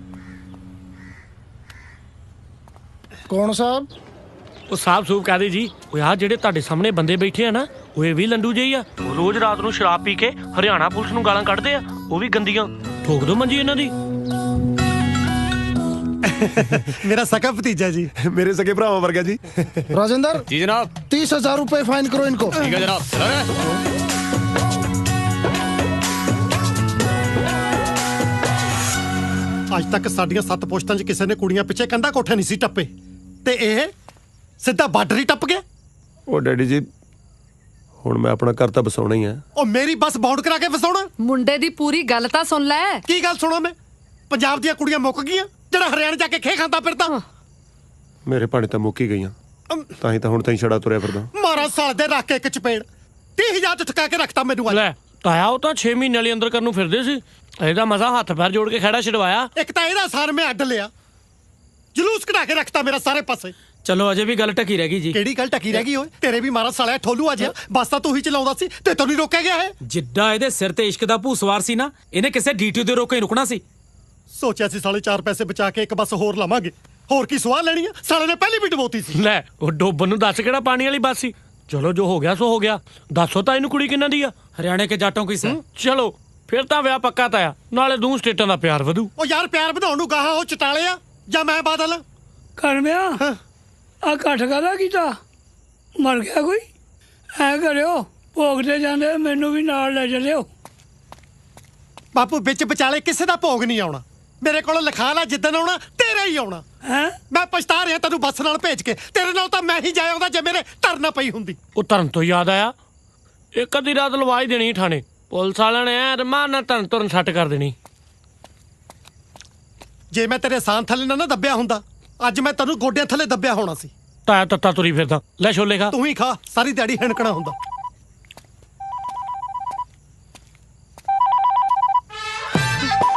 [SPEAKER 12] कौन साहब
[SPEAKER 6] ਉਹ ਸਾਹਿਬ ਸੂਬ ਕਹਦੇ ਜੀ ਉਹ ਆ ਜਿਹੜੇ ਤੁਹਾਡੇ ਸਾਹਮਣੇ ਬੰਦੇ ਬੈਠੇ ਆ ਨਾ ਉਹ ਇਹ ਵੀ ਲੰਡੂ ਜਿਹੀ ਆ ਉਹ ਰੋਜ਼ ਰਾਤ ਨੂੰ ਸ਼ਰਾਬ ਪੀ ਕੇ ਹਰਿਆਣਾ ਪੁਲਿਸ ਨੂੰ ਗਾਲਾਂ ਕੱਢਦੇ ਆ ਉਹ ਵੀ ਗੰਦੀਆਂ ਠੋਕ ਦੋ ਮੰਜੀ ਇਹਨਾਂ ਦੀ
[SPEAKER 7] मेरा सका भतीजा जी
[SPEAKER 4] मेरे सगे भरावां वर्गा जी
[SPEAKER 12] राजेंद्र
[SPEAKER 13] जी जनाब
[SPEAKER 12] तीस हजार रुपए फाइन करो इनको
[SPEAKER 13] ठीक है जनाब चलो रे
[SPEAKER 7] ਅੱਜ ਤੱਕ ਸਾਡੀਆਂ ਸੱਤ ਪੋਸਟਾਂ 'ਚ ਕਿਸੇ ਨੇ ਕੁੜੀਆਂ ਪਿੱਛੇ ਕੰਧਾ ਕੋਠੇ ਨਹੀਂ ਸੀ ਟੱਪੇ ਤੇ ਇਹ ਸਿੱਧਾ ਬਾਰਡਰ ਹੀ ਟੱਪ ਗਿਆ
[SPEAKER 4] ਉਹ ਡੈਡੀ ਜੀ ਹੁਣ ਮੈਂ ਆਪਣਾ ਘਰ ਤਾਂ ਬਸਾਉਣਾ ਹੀ ਆ
[SPEAKER 7] ਉਹ ਮੇਰੀ ਬੱਸ ਬਾਉਂਡ ਕਰਾ ਕੇ ਵਸਾਉਣਾ
[SPEAKER 9] ਮੁੰਡੇ ਦੀ ਪੂਰੀ ਗੱਲ ਤਾਂ ਸੁਣ ਲੈ
[SPEAKER 7] ਕੀ ਗੱਲ ਸੁਣੋ ਮੈਂ ਪੰਜਾਬ ਦੀਆਂ ਕੁੜੀਆਂ ਮੁੱਕ ਗਈਆਂ ਜਿਹੜਾ ਹਰਿਆਣਾ ਜਾ ਕੇ ਖੇ ਖਾਂਦਾ ਫਿਰਦਾ
[SPEAKER 4] ਮੇਰੇ ਭਾਣੇ ਤਾਂ ਮੁੱਕ ਹੀ ਗਈਆਂ ਤਾਂ ਹੀ ਤਾਂ ਹੁਣ ਤਾਈਂ ਛੜਾ ਤੁਰਿਆ ਫਿਰਦਾ
[SPEAKER 7] ਮਾਰਾ ਸਾਲ ਦੇ ਰੱਖ ਕੇ ਇੱਕ ਚਪੇੜ ਤੀਹ ਹਜ਼ਾਰ ਚ ਠਕਾ ਕੇ ਰੱਖਤਾ ਮੈਨੂੰ
[SPEAKER 6] ਲੈ ਤਾਇਆ ਉਹ ਤਾਂ ਛੇ ਮਹੀਨੇ ਵਾਲੀ ਅੰਦਰ ਕਰਨ ਨੂੰ ਫਿਰਦੇ ਸੀ ਇਹਦਾ ਮਜ਼ਾ ਹੱਥ ਪੈਰ ਜੋੜ ਕੇ ਖੜਾ ਛਡਵਾਇਆ
[SPEAKER 7] ਇੱਕ ਤਾਂ ਇਹਦਾ ਸਾਰ ਮੈਂ ਅੱਡ ਲਿਆ ਜਲੂਸ ਕਢਾ ਕੇ ਰੱਖਤਾ ਮੇਰਾ ਸਾਰੇ ਪਾਸੇ
[SPEAKER 8] ਚਲੋ ਅਜੇ ਵੀ ਗੱਲ ਟਕੀ ਰਹਿ ਗਈ ਜੀ
[SPEAKER 7] ਕਿਹੜੀ ਗੱਲ ਟਕੀ ਰਹਿ ਗਈ ਓਏ ਤੇਰੇ ਵੀ ਮਾਰਾ ਸਾਲਿਆ ਠੋਲੂ ਆ ਜਿਆ ਬਸ ਤਾਂ ਤੂੰ ਹੀ ਚਲਾਉਂਦਾ ਸੀ ਤੇ ਤੈਨੂੰ ਨਹੀਂ ਰੋਕਿਆ ਗਿਆ ਹੈ
[SPEAKER 8] ਜਿੱਡਾ ਇਹਦੇ ਸਿਰ ਤੇ ਇਸ਼ਕ ਦਾ ਭੂਸਵਾਰ ਸੀ ਨਾ ਇਹਨੇ ਕਿਸੇ ਡੀਟੀ ਦੇ ਰੋਕੇ ਰੁਕਣਾ ਸੀ
[SPEAKER 7] ਸੋਚਿਆ ਸੀ ਸਾਲੇ ਚਾਰ ਪੈਸੇ ਬਚਾ ਕੇ ਇੱਕ ਬੱਸ ਹੋਰ ਲਾਵਾਂਗੇ ਹੋਰ ਕੀ ਸਵਾਲ ਲੈਣੀ ਆ ਸਾਲੇ ਨੇ ਪਹਿਲੀ ਵੀ ਡਬੋਤੀ ਸੀ
[SPEAKER 6] ਲੈ ਉਹ ਡੋਬਨ ਨੂੰ ਦੱਸ ਕਿਹੜਾ ਪਾਣੀ ਵਾਲੀ ਬੱਸ ਸੀ ਚਲੋ ਜੋ ਹੋ ਗਿਆ ਸੋ ਹੋ ਗਿਆ ਦੱਸੋ ਤਾਂ ਇਹਨੂੰ ਕੁੜੀ ਕਿੰਨਾ ਦੀ ਆ
[SPEAKER 8] ਹਰਿਆਣੇ ਕੇ ਜਾਟੋਂ ਕੀ ਸੇ
[SPEAKER 6] ਚਲੋ ਫਿਰ ਤਾਂ ਵਿਆਹ ਪੱਕਾ ਤਾਇਆ ਨਾਲੇ ਦੂੰ ਸਟੇਟਾਂ ਦਾ ਪਿਆਰ ਵਧੂ
[SPEAKER 7] ਉਹ ਯਾਰ ਪਿਆਰ ਵਧਾਉਣ ਨੂੰ ਗਾਹਾਂ ਉਹ ਚਟਾਲੇ ਆ ਜਾਂ ਮੈਂ ਬਾਦਲ
[SPEAKER 11] ਕਰਮਿਆ ਆ ਘੱਟ ਕਰਾ ਕੀਤਾ ਮਰ ਗਿਆ ਕੋਈ ਐ ਕਰਿਓ ਭੋਗ ਤੇ ਜਾਂਦੇ ਮੈਨੂੰ ਵੀ ਨਾਲ ਲੈ ਚੱਲਿਓ
[SPEAKER 7] ਬਾਪੂ ਵਿੱਚ ਵਿਚਾਲੇ ਕਿਸੇ ਦਾ ਭੋਗ ਨਹੀਂ ਆਉਣਾ ਮੇਰੇ ਕੋਲ ਲਿਖਾ ਲੈ ਜਿੱਦਣ ਆਉਣਾ ਤੇਰਾ ਹੀ ਆਉਣਾ
[SPEAKER 11] ਹੈ
[SPEAKER 7] ਮੈਂ ਪਛਤਾ ਰਿਹਾ ਤੈਨੂੰ ਬੱਸ ਨਾਲ ਭੇਜ ਕੇ ਤੇਰੇ ਨਾਲ ਤਾਂ ਮੈਂ ਹੀ ਜਾ ਆਉਂਦਾ ਜੇ ਮੇਰੇ ਧਰਨਾ ਪਈ ਹੁੰਦੀ
[SPEAKER 6] ਉਹ ਧਰਨ ਤੋਂ ਯਾਦ ਆਇਆ ਇੱਕ ਅੱਧੀ ਰਾਤ ਲਵਾ ਹੀ ਦੇਣੀ ਥਾਣੇ ਪੁਲਿਸ ਵਾਲਿਆਂ ਨੇ ਐ ਰਮਾਨ ਨਾਲ ਧਰਨ ਤੁਰਨ ਸੱਟ ਕਰ ਦੇਣੀ
[SPEAKER 7] ਜੇ ਮੈਂ ਤੇਰੇ ਸਾਹ ਥੱਲੇ ਨਾ ਦੱਬਿਆ ਹੁੰਦਾ ਅੱਜ ਮੈਂ ਤੈਨੂੰ ਗੋਡਿਆਂ ਥੱਲੇ ਦੱਬਿਆ ਹੋਣਾ ਸੀ
[SPEAKER 6] ਤਾਇਆ ਤੱਤਾ ਤੁਰੀ ਫਿਰਦਾ ਲੈ ਛੋਲੇ ਖਾ
[SPEAKER 7] ਤੂੰ ਹੀ ਖਾ ਸਾਰੀ ਦਿਹਾੜੀ ਹਣਕਣਾ ਹੁੰਦਾ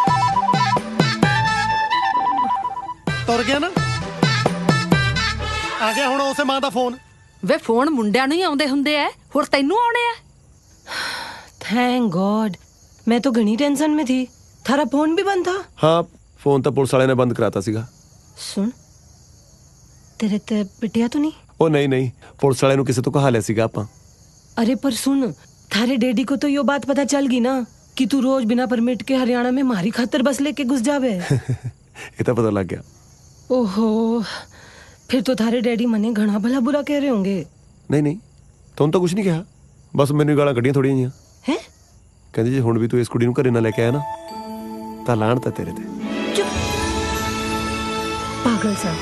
[SPEAKER 7] ਤੁਰ ਗਿਆ ਨਾ ਆ ਗਿਆ ਹੁਣ ਉਸੇ ਮਾਂ ਦਾ ਫੋਨ।
[SPEAKER 9] ਵੇ ਫੋਨ ਮੁੰਡਿਆਂ ਨੂੰ ਹੀ ਆਉਂਦੇ ਹੁੰਦੇ ਐ, ਹੋਰ ਤੈਨੂੰ ਆਉਣੇ ਆ?
[SPEAKER 14] थैंक गॉड, मैं तो घनी टेंशन में थी। थारा फोन भी बंद था?
[SPEAKER 1] हाँ, फोन तो पुलिस वाले ने बंद कराता सीगा।
[SPEAKER 14] सुन, तेरे ते पिटिया तो नहीं?
[SPEAKER 1] ओ नहीं नहीं, पुलिस वाले नु किसे तो कहा लिया सीगा आपां।
[SPEAKER 14] अरे पर सुन, थारे डैडी को तो यो बात पता चल गई ना कि तू रोज बिना परमिट के हरियाणा में मारी खातर बस लेके घुस जावे।
[SPEAKER 1] ये तो पता लग गया।
[SPEAKER 14] ओहो, फिर तो थारे डैडी मने घना भला बुरा कह रहे होंगे।
[SPEAKER 1] नहीं नहीं, तुम तो कुछ नहीं कहा, बस मैंने गालां कढ़ियां थोड़ी जिहियां।
[SPEAKER 14] हैं?
[SPEAKER 1] कहंदी जे हुण भी तू इस कुड़ी नूं घरे ना लेके आया ना तां लाण तां तेरे ते।
[SPEAKER 14] चुप, पागल सा।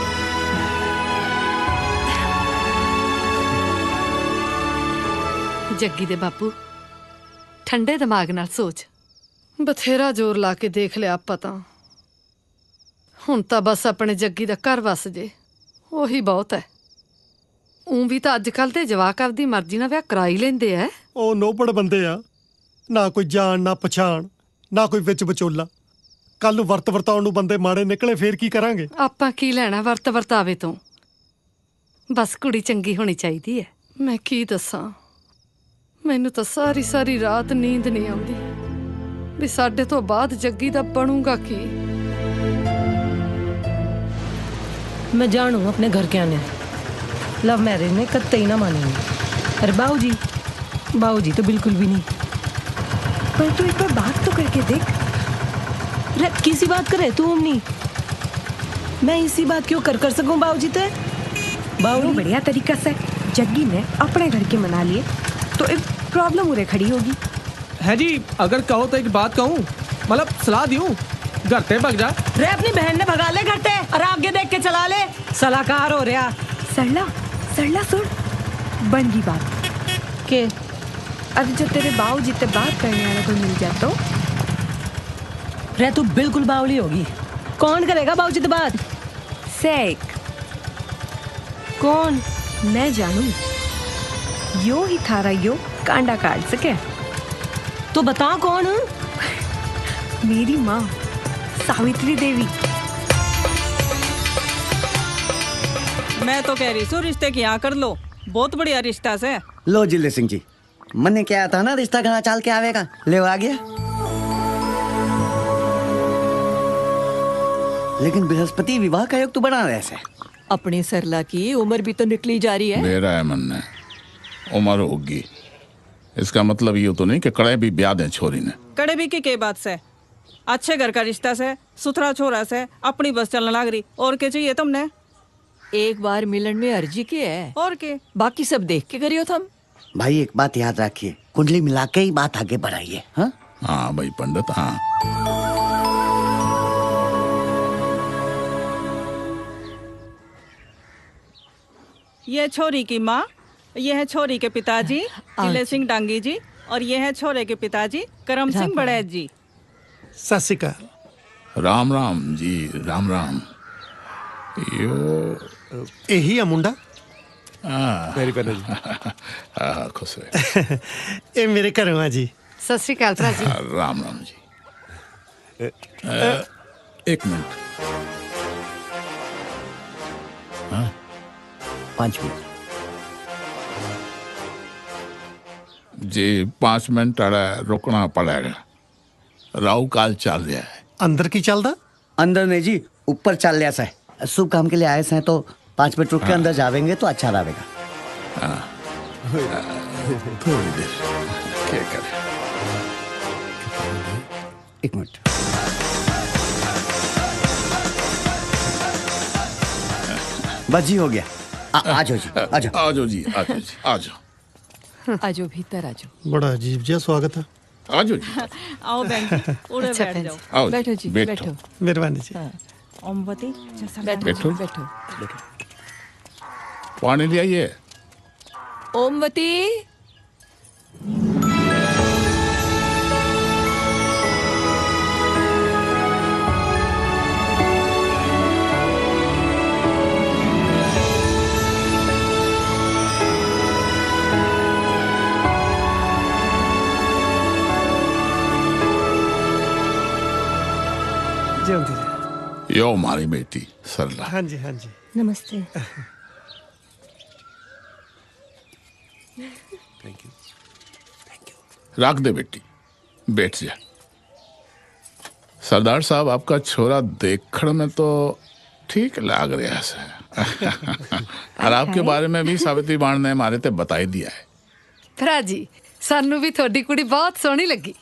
[SPEAKER 9] जग्गी दे बापू, ठंडे दिमाग नाल सोच। बथेरा जोर ला के देख लिया ਆਪਾਂ ਤਾਂ, ਹੁਣ ਤਾਂ ਬਸ ਆਪਣੇ ਜੱਗੀ ਦਾ ਘਰ ਵਸ ਜੇ, ਉਹੀ ਬਹੁਤ ਹੈ। ਉਂ ਵੀ ਤਾਂ ਅੱਜ ਕੱਲ ਦੇ ਜਵਾਕ ਆਪਦੀ ਮਰਜ਼ੀ ਨਾਲ ਵਿਆਹ ਕਰਾ ਹੀ ਲੈਂਦੇ ਐ।
[SPEAKER 7] ਉਹ ਨੋਬੜ ਬੰਦੇ ਆ, ਨਾ ਕੋਈ ਜਾਣ ਨਾ ਪਛਾਣ, ਨਾ ਕੋਈ ਵਿੱਚ ਵਿਚੋਲਾ। ਕੱਲ ਨੂੰ ਵਰਤ ਵਰਤਾਉਣ ਨੂੰ ਬੰਦੇ ਮਾੜੇ ਨਿਕਲੇ ਫੇਰ ਕੀ ਕਰਾਂਗੇ?
[SPEAKER 9] ਆਪਾਂ ਕੀ ਲੈਣਾ ਵਰਤ ਵਰਤਾਵੇ ਤੋਂ, ਬਸ ਕੁੜੀ ਚੰਗੀ ਹੋਣੀ ਚਾਹੀਦੀ ਹੈ। ਮੈਂ ਕੀ ਦੱਸਾਂ, ਮੈਨੂੰ ਤਾਂ ਸਾਰੀ ਸਾਰੀ ਰਾਤ ਨੀਂਦ ਨਹੀਂ ਆਉਂਦੀ ਵੀ ਸਾਡੇ ਤੋਂ ਬਾਅਦ ਜੱਗੀ ਦਾ ਬਣੂਗਾ ਕੀ।
[SPEAKER 14] मैं जानू अपने घर के आने, लव मैरिज में कतई ना मानेंगे। अरे बाऊ जी, बाऊ जी तो बिल्कुल भी नहीं।
[SPEAKER 3] पर तू एक बार बात तो करके देख।
[SPEAKER 14] रे किसी बात करे तू अमनी, मैं इसी बात क्यों कर कर सकूं बाऊ जी ते?
[SPEAKER 3] बाऊ बढ़िया तरीका से जग्गी ने अपने घर के मना लिए तो एक प्रॉब्लम उरे खड़ी होगी।
[SPEAKER 5] है जी, अगर कहो तो एक बात कहूँ, मतलब सलाह दूं, घर पे भग जा।
[SPEAKER 14] रे अपनी बहन ने भगा ले घर पे, और आगे देख के चला ले। सलाहकार हो रहा
[SPEAKER 3] सरला सरला सुन, बन गई बात
[SPEAKER 14] के
[SPEAKER 3] अब जो तेरे बाऊ जितने बात करने वाला कोई मिल जाए तो
[SPEAKER 14] रे तू बिल्कुल बावली होगी। कौन करेगा बाऊ जी बात?
[SPEAKER 3] सेक
[SPEAKER 14] कौन?
[SPEAKER 3] मैं जानू, यो ही थारा यो कांडा काट सके
[SPEAKER 14] तो बता कौन?
[SPEAKER 3] मेरी माँ सावित्री देवी।
[SPEAKER 17] मैं तो कह रही सू रिश्ते की यहाँ कर लो, बहुत बढ़िया रिश्ता से।
[SPEAKER 16] लो जिले सिंह जी, मैंने क्या था ना रिश्ता घना चाल के आवेगा, ले आ गया। लेकिन बृहस्पति विवाह का योग तो बना रहे से।
[SPEAKER 22] अपनी सरला की उम्र भी तो निकली जा रही है।
[SPEAKER 2] मेरा है मन ने उम्र होगी, इसका मतलब ये तो नहीं कि कड़े भी ब्याह दें छोरी ने।
[SPEAKER 17] कड़े भी की के बात से, अच्छे घर का रिश्ता से, सुथरा छोरा से, अपनी बस चलने लग रही। और क्या चाहिए तुमने?
[SPEAKER 22] एक बार मिलन में अर्जी की है,
[SPEAKER 17] और के
[SPEAKER 22] बाकी सब देख के करियो तुम।
[SPEAKER 16] भाई एक बात याद रखिए, कुंडली मिला के ही बात आगे बढ़ाइए। हाँ
[SPEAKER 2] हाँ भाई पंडित, हाँ।
[SPEAKER 17] ये छोरी की माँ, ये है छोरी के पिताजी जिले सिंह डांगी जी, और ये है छोरे के पिताजी करम सिंह बड़ैत जी।
[SPEAKER 7] सत श्री अकाल।
[SPEAKER 2] राम राम जी, राम राम। यो
[SPEAKER 7] यही है मुंडा?
[SPEAKER 2] हाँ
[SPEAKER 7] मेरी भैन जी।
[SPEAKER 2] हाँ खुश रहे।
[SPEAKER 7] ये मेरे घरों है जी।
[SPEAKER 9] सत श्री अकाल भरा जी।
[SPEAKER 2] राम राम जी। एक मिनट। हाँ
[SPEAKER 16] पाँच मिनट
[SPEAKER 2] जी, पाँच मिनट अड़ा रुकना पड़ेगा, राहु काल चल रहा है।
[SPEAKER 7] अंदर की चलदा?
[SPEAKER 16] अंदर नहीं जी, ऊपर चल रहा है। शुभ काम के लिए आए हैं तो पाँच मिनट रुक के अंदर जावेंगे तो अच्छा रहेगा।
[SPEAKER 2] हाँ थोड़ी देर क्या करें।
[SPEAKER 16] एक मिनट। बस जी हो गया। आ जाओ जी, आ जाओ।
[SPEAKER 2] आ जाओ जी, आ जाओ जी, आ जाओ।
[SPEAKER 22] आ जाओ भीतर, आ जाओ।
[SPEAKER 7] बड़ा अजीब जिहा स्वागत है।
[SPEAKER 2] आ जाओ जी।
[SPEAKER 17] आओ बहन जी, उड़े
[SPEAKER 22] अच्छा
[SPEAKER 17] बैठ
[SPEAKER 22] बहन
[SPEAKER 17] जाओ।
[SPEAKER 22] जी, बैठो जी,
[SPEAKER 2] बैठो।
[SPEAKER 22] बैठो।
[SPEAKER 7] मेहरबानी जी।
[SPEAKER 17] ओमवती
[SPEAKER 22] बैठो
[SPEAKER 2] बैठो।
[SPEAKER 22] जी, बैठो।
[SPEAKER 2] पानी ले आइए।
[SPEAKER 22] ओमवती,
[SPEAKER 7] जल्दी।
[SPEAKER 2] यो हमारी बेटी सरला।
[SPEAKER 7] हाँ जी, हाँ जी।
[SPEAKER 14] नमस्ते।
[SPEAKER 1] थैंक यू
[SPEAKER 2] रख दे बेटी, बैठ जा। सरदार साहब, आपका छोरा देखने में तो ठीक लग रहा है और आपके बारे में भी सावित्री बाण ने हमारे ते बता ही दिया है।
[SPEAKER 9] भरा जी, सानू भी थोड़ी कुड़ी बहुत सोहनी लगी।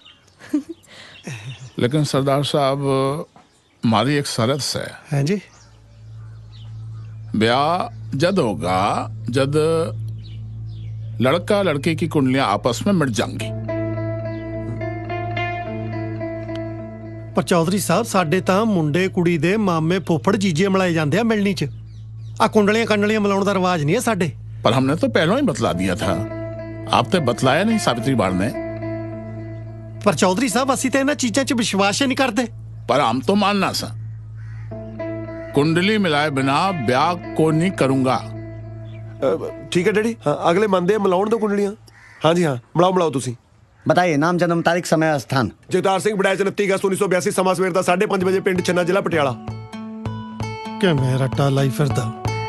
[SPEAKER 2] लेकिन सरदार साहब, हमारी एक शर्त है।
[SPEAKER 7] हैं जी?
[SPEAKER 2] ब्याह जद होगा जद लड़का लड़की की कुंडलियां आपस में मिट जाएंगी।
[SPEAKER 7] पर चौधरी साहब, साडे तां मुंडे कुड़ी दे मामे फुफड़ जीजे मिलाए जाते हैं मिलनी च। आ कुंडलियां कंडलियां मिलाउण दा रिवाज नहीं है साडे।
[SPEAKER 2] पर हमने तो पहले ही बतला दिया था, आपने बतलाया नहीं सावित्री बाण ने।
[SPEAKER 7] पर चौधरी साहब, असी तो इन्हां चीजां च विश्वास ही नहीं करते।
[SPEAKER 2] पर हम तो मानना सा, कुंडली मिलाए बिना ब्याह को नहीं करूंगा।
[SPEAKER 1] ठीक है डैडी, हाँ, अगले मंदे मिलाउण दो कुंडलियां। हाँ जी हाँ, मिलाओ मिलाओ तुसी।
[SPEAKER 16] बताइए नाम, जन्म तारीख, समय, स्थान।
[SPEAKER 1] जगतार सिंह बड़ाइच उनतीस अगस्त उन्नीस सौ बयासी, समा सवेर दा साढ़े पांच बजे, पिंड छन्ना, जिला पटियाला।
[SPEAKER 7] कि मैं रट्टा लाई फिरदा।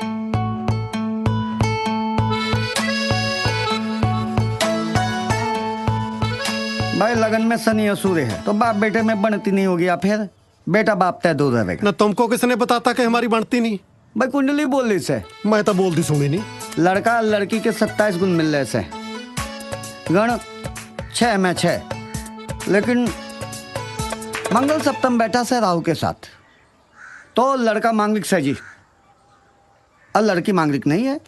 [SPEAKER 16] भाई लगन में शनि असूर्य है तो बाप बेटे में बनती नहीं होगी, या फिर बेटा बाप तय दूर रहेगा।
[SPEAKER 7] न तुमको किसने बताता कि हमारी बनती नहीं?
[SPEAKER 16] भाई कुंडली बोल रही से।
[SPEAKER 7] मैं तो बोलती सुनी नहीं।
[SPEAKER 16] लड़का लड़की के सत्ताईस गुण मिल रहे से, गण छह में छह, लेकिन मंगल सप्तम बैठा से राहु के साथ, तो लड़का मांगलिक से जी और लड़की मांगलिक नहीं है।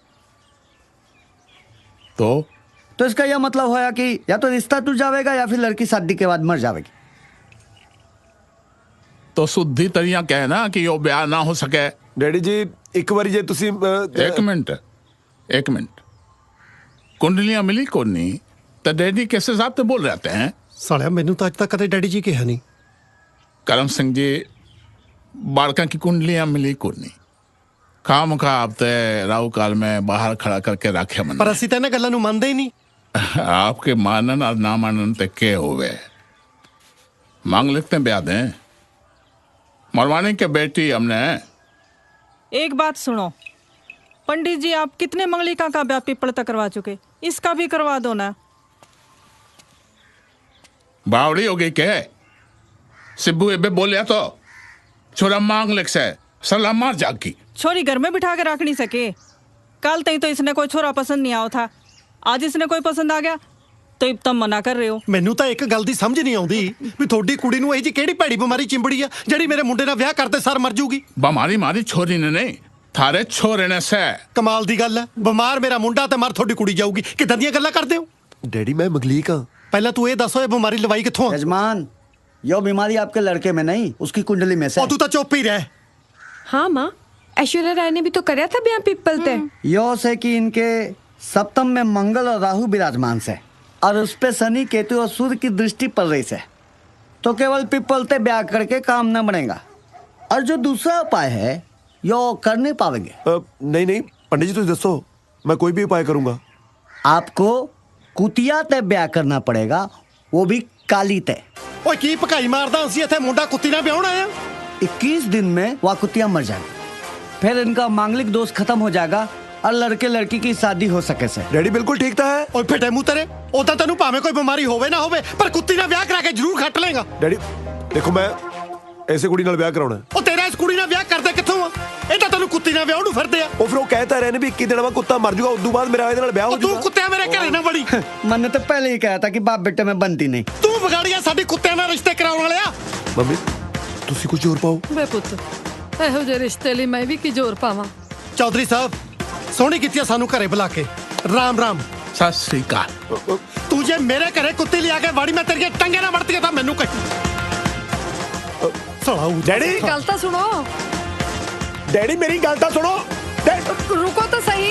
[SPEAKER 2] तो
[SPEAKER 16] तो इसका यह मतलब होया कि या तो रिश्ता टूट जाएगा या फिर लड़की शादी के बाद मर जाएगी।
[SPEAKER 2] तो शुद्धि तरिया कहना कि यो ब्याह ना हो सके।
[SPEAKER 1] डैडी जी, एक बार जे तुसी
[SPEAKER 2] एक मिनट एक मिनट कुंडलियां मिली कौन नहीं, तो डैडी कैसे हिसाब से बोल रहे हैं?
[SPEAKER 7] सालिया, मैनू तो आज तक कदे डैडी जी कहा नहीं।
[SPEAKER 2] करम सिंह जी, बाड़का की कुंडलियां मिली कौन नहीं, खाम खा आप ते राहु काल में बाहर खड़ा करके रखे मन।
[SPEAKER 7] पर असी तो इन्हां गल्लां नूं मनदे ही नहीं।
[SPEAKER 2] आपके मानन और ना मानन ते के होवे, मांग लिखते ब्याह दें। मरवानी के बेटी हमने।
[SPEAKER 17] एक बात सुनो पंडित जी, आप कितने मंगलिका का ब्याह पिपल तक करवा चुके, इसका भी करवा दो ना।
[SPEAKER 2] बावड़ी हो गई के? सिब्बू एबे बोलिया तो छोरा मांग लिख से सलाह मार जागी।
[SPEAKER 17] छोरी घर में बिठा के रख नहीं सके। कल तई तो इसने कोई छोरा पसंद नहीं आओ था, आज इसने कोई पसंद आ गया तो इब तुम मना कर रहे हो।
[SPEAKER 7] मैनू तो एक गल दी समझ नहीं आउंदी भी थोड़ी कुड़ी नूं इह जी किहड़ी भैड़ी बीमारी चिंबड़ी आ ਜਿਹੜੀ मेरे मुंडे नाल ਵਿਆਹ करते सर मर जूगी।
[SPEAKER 2] बीमारी मारी छोरी ने नहीं, थारे छोरे ने से।
[SPEAKER 7] कमाल दी गल है, बीमार मेरा मुंडा ते मर थोड़ी कुड़ी जाऊगी। किदां ਦੀਆਂ ਗੱਲਾਂ ਕਰਦੇ हो?
[SPEAKER 1] डैडी मैं मगलीक हां।
[SPEAKER 7] पहला तू ये दसो, ये बीमारी लवाई कित्थों आ?
[SPEAKER 16] यजमान, यो बीमारी आपके लड़के में नहीं, उसकी कुंडली में से।
[SPEAKER 7] और तू तो चुप ही रह।
[SPEAKER 3] हाँ माँ, ऐश्वर्या राय ने भी तो कराया था ब्याह पिपल ते।
[SPEAKER 16] यो से कि इनके सप्तम में मंगल और राहु विराजमान से, और उस पे शनि केतु और सूर्य की दृष्टि पड़ रही से, तो केवल पिपल ते ब्याह करके काम न बनेगा। और जो दूसरा उपाय है यो कर नहीं पाएंगे।
[SPEAKER 1] नहीं नहीं पंडित जी, तुम दसो, मैं कोई भी उपाय करूंगा।
[SPEAKER 16] आपको कुतिया ते ब्याह करना पड़ेगा, वो भी काली ते।
[SPEAKER 7] ओए की पकाई मारदा हंसी, इथे मुंडा कुत्ती ना ब्याहना है।
[SPEAKER 16] इक्कीस दिन में वह कुतिया मर जाएगी, फिर इनका मांगलिक दोष खत्म हो जाएगा और लड़के लड़की की शादी हो सके से।
[SPEAKER 1] डैडी बिल्कुल ठीक था है।
[SPEAKER 7] ओए फिटे मुंह तेरे, ओदा तैनू भाਵੇਂ कोई बीमारी होवे ना होवे, पर कुत्ती ना ब्याह करा के जरूर खट लेगा।
[SPEAKER 1] डैडी देखो, मैं ऐसे कुड़ी नाल ब्याह कराउणा है।
[SPEAKER 7] ओ तेरा इस कुड़ी नाल ब्याह करदे कित्थों आ? ਇਹ ਤਾਂ ਤੈਨੂੰ ਕੁੱਤੀ ਨਾਲ ਵਿਆਹ ਨੂੰ ਫਿਰਦੇ ਆ।
[SPEAKER 1] ਉਹ ਫਿਰ ਉਹ ਕਹਿਤਾ ਰਹੇ ਨੇ ਵੀ ਇੱਕੀ ਦਿਨ ਬਾਅਦ ਕੁੱਤਾ ਮਰ ਜਾਊਗਾ, ਉਦੋਂ ਬਾਅਦ ਮੇਰਾ ਇਹਦੇ ਨਾਲ ਵਿਆਹ ਹੋ ਜਾਊਗਾ।
[SPEAKER 7] ਤੂੰ ਕੁੱਤਿਆਂ ਮੇਰੇ ਘਰੇ ਨਾ ਵੜੀ।
[SPEAKER 16] मैंने तो पहले ही कहा था कि बाप बेटे में बनती नहीं।
[SPEAKER 7] ਤੂੰ ਵਿਗਾੜੀਆਂ ਸਾਡੀ ਕੁੱਤਿਆਂ ਨਾਲ ਰਿਸ਼ਤੇ ਕਰਾਉਣ ਵਾਲਿਆ।
[SPEAKER 1] ਮੰਮੀ ਤੁਸੀਂ ਕੁਝ ਹੋਰ ਪਾਓ।
[SPEAKER 9] ਵੇ ਪੁੱਤ, ਇਹੋ ਜਿਹੇ ਰਿਸ਼ਤੇ ਲਈ ਮੈਂ ਵੀ ਕੀ ਜ਼ੋਰ ਪਾਵਾਂ।
[SPEAKER 7] ਚੌਧਰੀ ਸਾਹਿਬ, ਸੋਹਣੀ ਕੀਤੀ ਆ ਸਾਨੂੰ ਘਰੇ ਬੁਲਾ ਕੇ। ਰਾਮ ਰਾਮ।
[SPEAKER 2] ਸਤਿ ਸ੍ਰੀ ਅਕਾਲ।
[SPEAKER 7] ਤੂੰ ਜੇ ਮੇਰੇ ਘਰੇ ਕੁੱਤੀ ਲਿਆ ਕੇ ਵਾੜੀ, ਮੈਂ ਤੇਰੀਆਂ ਟੰਗੇ ਨਾਲ ਵੜਤੀ ਤਾਂ ਮੈਨੂੰ ਕਹੀ। ਸਾਲਾ
[SPEAKER 1] ਡੈਡੀ
[SPEAKER 9] ਗੱਲ ਤਾਂ ਸੁਣੋ।
[SPEAKER 1] डैडी मेरी गल तो सुनो।
[SPEAKER 9] रुको तो सही।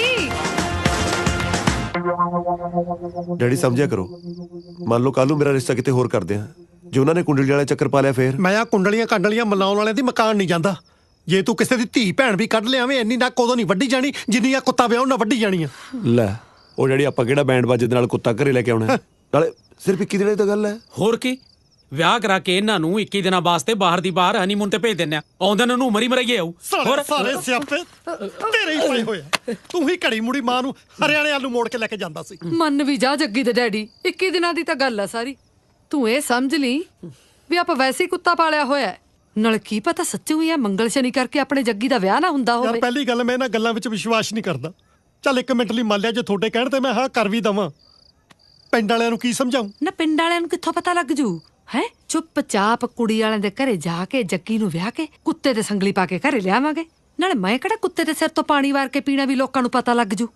[SPEAKER 1] डैडी समझिया करो, मान लो कल मेरा रिश्ता किते होर करदे हैं, जे उन्होंने ने कुंडली वाले चक्कर पा लिया फिर।
[SPEAKER 7] मैं आ कुंडलियां कंडलियां मलाउण वाले दी मकान नहीं जांदा। जे तू किसी दी धी भैन भी कढ लियावें, इन्नी नक उदों नहीं वड्डी जानी जिन्नी आ कुत्ता विआहण नाल वड्डी जानी आ।
[SPEAKER 1] ले ओ डैडी, आपां किहड़ा बैंड बाजे दे नाल कुत्ता घरे लेके आउणा है? नाले सिर्फ इक्की दिन दी तां गल है।
[SPEAKER 8] होर की ਵਿਆਹ ਕਰਾ ਕੇ ਇਹਨਾਂ ਨੂੰ ਇੱਕੀ ਦਿਨਾਂ ਵਾਸਤੇ ਬਾਹਰ ਦੀ ਬਾਹਰ ਹਨੀਮੂਨ ਤੇ ਭੇਜ ਦਿੰਨੇ ਆ। ਆਉਂਦੇ ਨੂੰ ਮਰੀ ਮਰਾਈਏ ਆਉ।
[SPEAKER 7] ਸਾਲੇ ਸਾਰੇ ਸਿਆਪੇ ਤੇਰੇ ਹੀ ਪਏ ਹੋਏ ਆ। ਤੂੰ ਹੀ ਘੜੀ ਮੁੜੀ ਮਾਂ ਨੂੰ ਹਰਿਆਣੇ ਵੱਲ ਨੂੰ ਮੋੜ ਕੇ ਲੈ ਕੇ ਜਾਂਦਾ ਸੀ।
[SPEAKER 9] ਮੰਨ ਵੀ ਜਾ ਜੱਗੀ ਦੇ ਡੈਡੀ, ਇੱਕੀ ਦਿਨਾਂ ਦੀ ਤਾਂ ਗੱਲ ਆ ਸਾਰੀ। ਤੂੰ ਇਹ ਸਮਝ ਲਈ ਵੀ ਆਪਾਂ ਵੈਸੇ ਹੀ ਕੁੱਤਾ ਪਾਲਿਆ ਹੋਇਆ ਹੈ। ਨਾਲ ਕੀ ਪਤਾ ਸੱਚੂ ਹੀ ਆ ਮੰਗਲ ਸ਼ਨੀ ਕਰਕੇ ਆਪਣੇ ਜੱਗੀ ਦਾ ਵਿਆਹ ਨਾ ਹੁੰਦਾ ਹੋਵੇ।
[SPEAKER 7] ਯਾਰ ਪਹਿਲੀ ਗੱਲ ਮੈਂ ਇਹਨਾਂ ਗੱਲਾਂ ਵਿੱਚ ਵਿਸ਼ਵਾਸ ਨਹੀਂ ਕਰਦਾ। ਚੱਲ ਇੱਕ ਮਿੰਟ ਲਈ ਮੰਨ ਲਿਆ ਜੇ ਤੁਹਾਡੇ ਕਹਿਣ ਤੇ ਮੈਂ ਹਾਂ ਕਰ ਵੀ ਦਵਾਂ, ਪਿੰਡ ਵਾਲਿਆਂ ਨੂੰ ਕੀ ਸਮਝਾਉਂ?
[SPEAKER 9] ਨਾ ਪਿੰਡ ਵਾਲਿਆਂ ਨੂੰ ਕਿੱਥੋਂ ਪਤਾ ਲੱਗ ਜੂ ਹੈ? ਚੁੱਪ-ਚਾਪ ਕੁੜੀ ਵਾਲਿਆਂ ਦੇ ਘਰੇ ਜਾ ਕੇ ਜੱਗੀ ਨੂੰ ਵਿਆਹ ਕੇ ਕੁੱਤੇ ਤੇ ਸੰਗਲੀ ਪਾ ਕੇ ਘਰੇ ਲਿਆਵਾਂਗੇ। ਨਾਲੇ ਮੈਂ ਕਿਹੜਾ ਕੁੱਤੇ ਦੇ ਸਿਰ ਤੋਂ ਪਾਣੀ ਵਾਰ ਕੇ ਪੀਣਾ ਵੀ ਲੋਕਾਂ ਨੂੰ ਪਤਾ ਲੱਗ ਜੂ।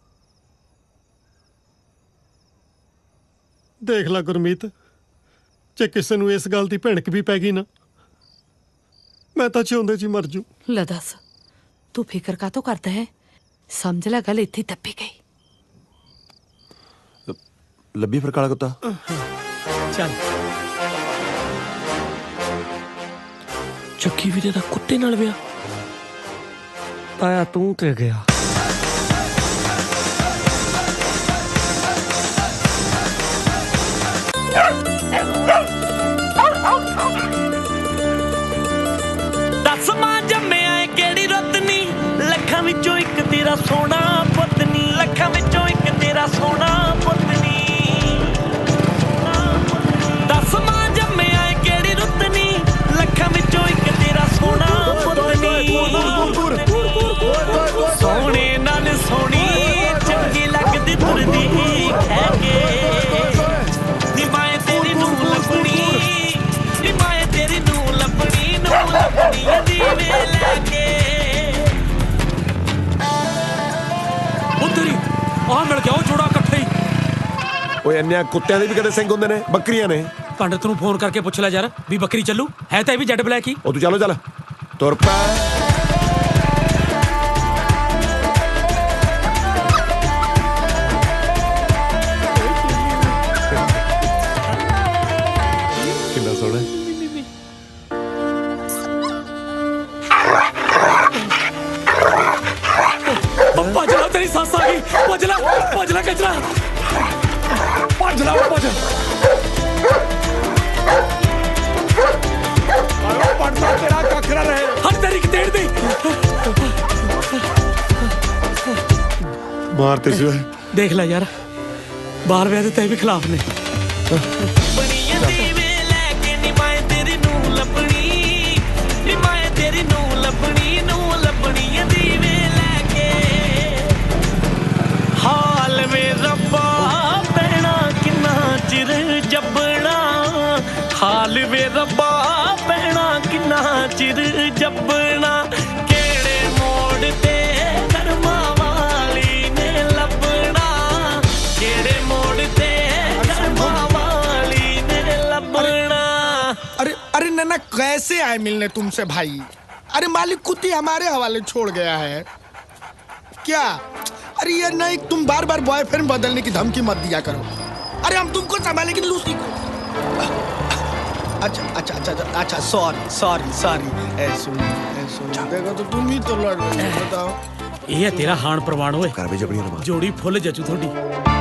[SPEAKER 7] ਦੇਖ ਲੈ ਗੁਰਮੀਤ, ਜੇ ਕਿਸੇ ਨੂੰ ਇਸ ਗੱਲ ਦੀ ਭਿਣਕ ਵੀ ਪੈ ਗਈ ਨਾ, ਮੈਂ ਤਾਂ ਚਾਹੁੰਦੇ ਜੀ ਮਰ ਜੂ।
[SPEAKER 9] ਲੈ ਦੱਸ ਤੂੰ ਫਿਕਰ ਕਾਤੋਂ ਕਰਦਾ ਹੈ? ਸਮਝ ਲੈ ਗੱਲ ਇੱਥੇ ਦੱਬੀ ਗਈ।
[SPEAKER 1] ਲੱਭੀ ਫਿਰ ਕਾਲਾ ਕੁੱਤਾ।
[SPEAKER 6] ਚੱਲ ਚੱਕੀ ਵੀਰੇ ਦਾ ਕੁੱਤੇ ਨਾਲ ਵਿਆਹ, ਤਾਇਆ ਤੂੰ ਤੇ ਗਿਆ।
[SPEAKER 19] ਦੱਸ ਮਾਂ ਜੰਮਿਆ ਏ ਕਿਹੜੀ ਰੁੱਤ ਨੀ, ਲੱਖਾਂ ਵਿੱਚੋਂ ਇੱਕ ਤੇਰਾ ਸੋਹਣਾ ਪੁੱਤ ਨੀ, ਲੱਖਾਂ ਵਿੱਚੋਂ ਇੱਕ ਤੇਰਾ ਸੋਹਣਾ ਪੁੱਤ ਨੀ। ਦੱਸ ਮਾਂ ਜੰਮਿਆ ਏ ਕਿਹੜੀ ਰੁੱਤ ਨੀ, ਲੱਖਾਂ ਵਿੱਚੋਂ ਇੱਕ ਤੇਰਾ ਸੋਹਣਾ ਪੁੱਤ ਨੀ। ਸੋਹਣੇ ਨਾਲ ਸੋਹਣੀ ਚੰਗੀ ਲੱਗਦੀ ਤੁਰਦੀ ਖਹਿ ਕੇ, ਨੀ ਮਾਏ ਤੇਰੀ ਨੂੰ ਲੱਭਣੀ, ਨੀ ਮਾਏ ਤੇਰੀ ਨੂੰ ਲੱਭਣੀ, ਨੂੰ ਲੱਭਣੀ ਦੀਵੇ ਲੈ ਕੇ।
[SPEAKER 8] ਉਧਰੀ ਆ ਮਿਲ ਗਿਆ ਉਹ ਜੋੜਾ ਇਕੱਠੇ ਹੀ।
[SPEAKER 1] ਓਏ ਇੰਨਿਆਂ ਕੁੱਤਿਆਂ ਦੇ ਵੀ ਕਦੇ ਸਿੰਘ ਹੁੰਦੇ ਨੇ, ਬੱਕਰੀਆਂ ਨੇ।
[SPEAKER 8] ਪੰਡਤ ਨੂੰ ਫੋਨ ਕਰਕੇ ਪੁੱਛ ਲੈ ਯਾਰ ਵੀ ਬੱਕਰੀ ਚੱਲੂ ਹੈ ਤਾਂ ਇਹ ਵੀ ਜੈਡ ਬਲੈਕ ਹੀ।
[SPEAKER 1] ਉਹ ਤੂੰ ਚਲੋ ਚੱਲ ਤੁਰ ਪੈ। ਕਿੰਨਾ ਸੋਹਣਾ
[SPEAKER 8] ਭੱਜ ਲਾ ਤੇਰੀ ਸੱਸ ਆ ਗਈ। ਭੱਜ ਲਾ ਭੱਜ ਲਾ ਕਚਰਾ ਭੱਜ ਲਾ ਭੱਜ।
[SPEAKER 18] ਆਓ ਪੜਦਾ ਤੇਰਾ ਕੱਖ ਨਾ ਰਹੇ।
[SPEAKER 8] ਹਟ ਤੇਰੀ ਕਿਤੇੜ ਦੀ
[SPEAKER 1] ਮਾਰ ਤੇ ਸੀ।
[SPEAKER 8] ਦੇਖ ਲੈ ਯਾਰ ਬਾਹਰ ਵਿਆਹ ਦੇ ਤੈ ਵੀ ਖਿਲਾਫ ਨੇ।
[SPEAKER 19] ਬਣੀਆਂ ਦੀਵੇ ਲੈ ਕੇ ਨੀ ਮਾਏ ਤੇਰੀ ਨੂੰ ਲੱਭਣੀ, ਨੀ ਮਾਏ ਤੇਰੀ ਨੂੰ ਲੱਭਣੀ, ਨੂੰ ਲੱਭਣੀ ਦੀਵੇ ਲੈ ਕੇ। ਹਾਲ ਵੇ ਰੱਬਾ ਪੈਣਾ ਕਿੰਨਾ ਚਿਰ ਜੱਬਣਾ, ਹਾਲ ਵੇ ਰੱਬਾ ਪੈਣਾ ਕਿੰਨਾ ਚਿਰ ਜੱਬਣਾ। ਕਿਹੜੇ ਮੋੜ ਤੇ ਕਰਮਾਂ ਵਾਲੀ ਨੇ ਲੱਭਣਾ, ਕਿਹੜੇ ਮੋੜ ਤੇ ਕਰਮਾਂ वाली ने लबना।
[SPEAKER 15] अरे अरे नन्ना कैसे आए मिलने तुमसे भाई? अरे मालिक कुत्ती हमारे हवाले छोड़ गया है क्या? अरे ये नहीं, तुम बार बार बॉयफ्रेंड बदलने की धमकी मत दिया करो। अरे हम तुमको संभाले लेकिन लूसी को। अच्छा अच्छा अच्छा अच्छा सॉरी सॉरी सॉरी। ऐसे ऐसे देखो तो तुम ही तो लड़ रहे हो, बताओ।
[SPEAKER 8] ਇਹ ਹੈ ਤੇਰਾ ਹਾਣ ਪ੍ਰਵਾਨ ਓਏ।
[SPEAKER 1] ਕਰ ਵੀ ਜਬੜੀਆਂ ਨਾ
[SPEAKER 8] ਜੋੜੀ ਫੁੱਲ ਜਚੂ ਤੁਹਾਡੀ।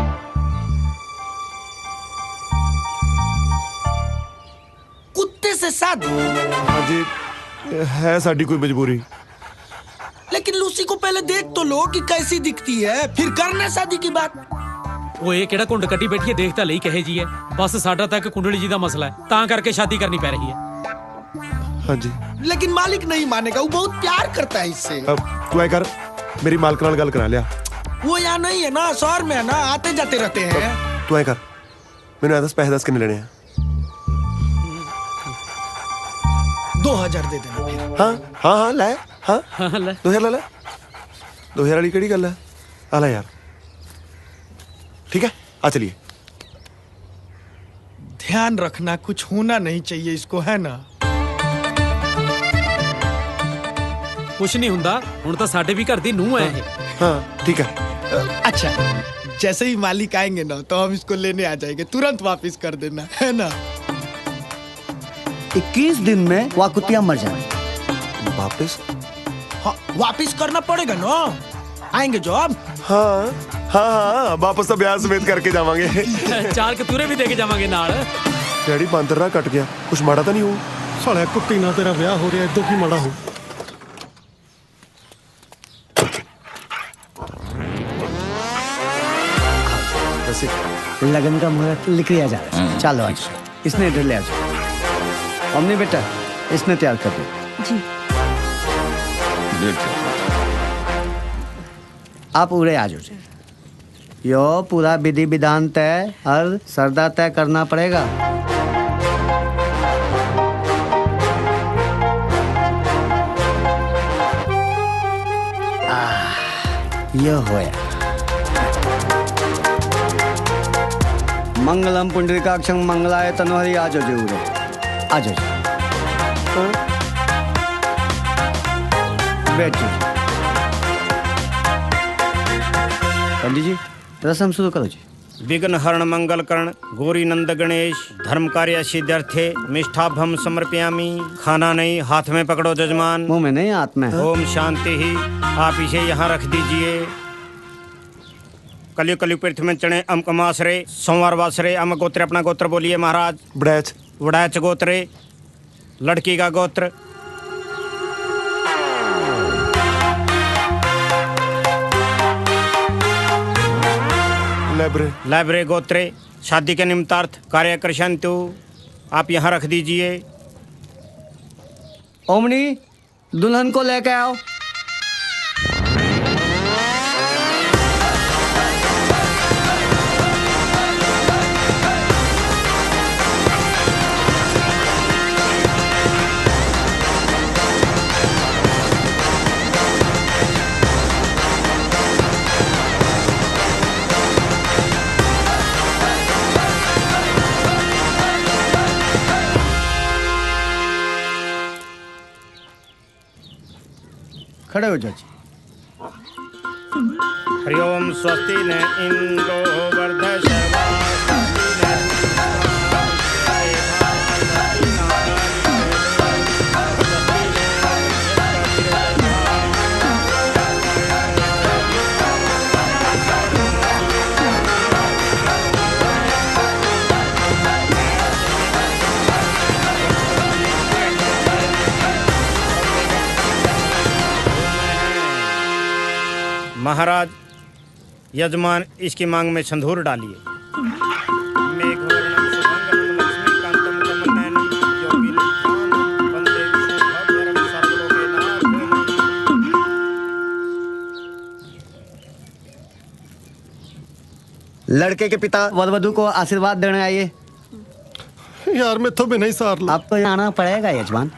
[SPEAKER 15] कुत्ते से शादी?
[SPEAKER 1] हाँ जी है साडी कोई मजबूरी।
[SPEAKER 15] लेकिन लूसी को पहले देख तो लो कि कैसी दिखती है, फिर करना शादी की बात।
[SPEAKER 8] ਉਹ ਇਹ ਕਿਹੜਾ ਕੁੰਡ ਕੱਢੀ ਬੈਠੀ ਹੈ, ਦੇਖ ਤਾਂ ਲਈ ਕਹੇ ਜੀ ਹੈ। ਬਸ ਸਾਡਾ ਤਾਂ ਇੱਕ ਕੁੰਡਲੀ ਜੀ ਦਾ ਮਸਲਾ ਹੈ, ਤਾਂ ਕਰਕੇ ਸ਼ਾਦੀ ਕਰਨੀ ਪੈ ਰਹੀ ਹੈ।
[SPEAKER 1] हाँ जी
[SPEAKER 15] लेकिन मालिक नहीं मानेगा, वो बहुत प्यार करता है इससे।
[SPEAKER 1] अब तू ऐ कर मेरी मालक नाल गल करा लिया।
[SPEAKER 15] वो यहाँ नहीं है ना, शहर में है ना, आते जाते रहते हैं।
[SPEAKER 1] तू ऐ कर मैंने दस पैसे दस किन्ने लेने हैं।
[SPEAKER 15] दो हजार दे देना फिर।
[SPEAKER 1] हाँ हाँ हाँ लै हाँ
[SPEAKER 8] हाँ ले
[SPEAKER 1] दो हजार ला लै दो हजार वाली केड़ी गल है। आ लै यार ठीक है आ चलिए।
[SPEAKER 15] ध्यान रखना कुछ होना नहीं चाहिए इसको, है ना?
[SPEAKER 8] ਕੁਛ ਨਹੀਂ ਹੁੰਦਾ, ਹੁਣ ਤਾਂ ਸਾਡੇ भी घर दी ਨੂੰਹ है ये।
[SPEAKER 1] हाँ ठीक है।
[SPEAKER 15] अच्छा जैसे ही मालिक आएंगे ना तो हम इसको लेने आ जाएंगे, तुरंत वापस कर देना, है ना?
[SPEAKER 16] इक्कीस दिन में वह कुतिया मर जाए।
[SPEAKER 1] वापस?
[SPEAKER 15] हाँ वापस करना पड़ेगा ना, आएंगे जो अब।
[SPEAKER 1] हाँ हाँ हाँ वापस तो ब्याह समेत करके जावांगे।
[SPEAKER 8] ਚਾਰ ਕਤੂਰੇ ਵੀ ਦੇ ਕੇ ਜਾਵਾਂਗੇ ਨਾਲ।
[SPEAKER 1] डैडी बांदर राह कट गया, कुछ माड़ा तो नहीं हो?
[SPEAKER 7] साले कुत्ती ना तेरा ब्याह हो रहा, इदों की माड़ा हो?
[SPEAKER 16] लगन का मुहूर्त लिख लिया जा रहा है। चलो आज इसने इधर ले आ जाओ। अम्मी बेटा इसने तैयार कर दो।
[SPEAKER 3] जी।
[SPEAKER 16] आप उड़े आ जाओ। यो पूरा विधि विधान तय और सरदा तय करना पड़ेगा। यो होया। मंगलम पुंडरीकाक्षं मंगलाय तनोहरि आ जाओ जरूर आ जाओ। बैठो पंडित जी, रसम शुरू करो जी।
[SPEAKER 10] विघ्न हरण मंगल करण गौरी नंद गणेश धर्म कार्य सिद्ध्यर्थे मिष्ठाभम समर्पयामि। खाना नहीं, हाथ में पकड़ो जजमान।
[SPEAKER 16] मुंह में नहीं, हाथ में।
[SPEAKER 10] ओम शांति ही। आप इसे यहाँ रख दीजिए। कलियो कलियो पृथ्वी में चढ़े अम कमासरे सोमवार वासरे अम गोत्र। अपना गोत्र बोलिए महाराज।
[SPEAKER 1] वड़ैच।
[SPEAKER 10] वड़ैच गोत्रे। लड़की का गोत्र
[SPEAKER 1] लैब्रे।
[SPEAKER 10] लैब्रे गोत्रे। शादी के निमित्तार्थ कार्य कृशंतु। आप यहाँ रख दीजिए।
[SPEAKER 16] ओमनी दुल्हन को लेके आओ। खड़े हो जाओ।
[SPEAKER 10] हरिओम स्वस्ति न इंद्रो वर्धशर्वा। महाराज यजमान इसकी मांग में संधूर डालिए।
[SPEAKER 16] लड़के के पिता वर वधू को आशीर्वाद देने आइए।
[SPEAKER 7] यार मैं तो भी नहीं सार ला।
[SPEAKER 16] आपको यहाँ आना पड़ेगा यजमान।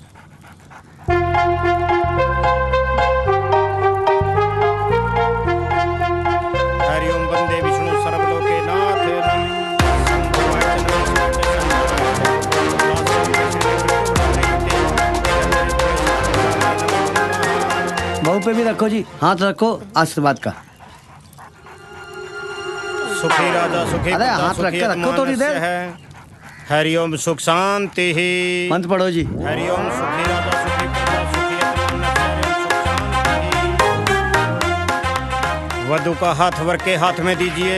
[SPEAKER 16] बहू पे भी रखो जी, हाथ रखो आशीर्वाद का।
[SPEAKER 10] सुखी राजा सुखी।
[SPEAKER 16] अरे हाथ रख के रखो थोड़ी देर।
[SPEAKER 10] हरिओम सुख शांति ही।
[SPEAKER 16] मंत्र पढ़ो जी।
[SPEAKER 10] हरिओम सुखी राजा सुखी प्रजा सुखी सुख। वधु का हाथ वर के हाथ में दीजिए।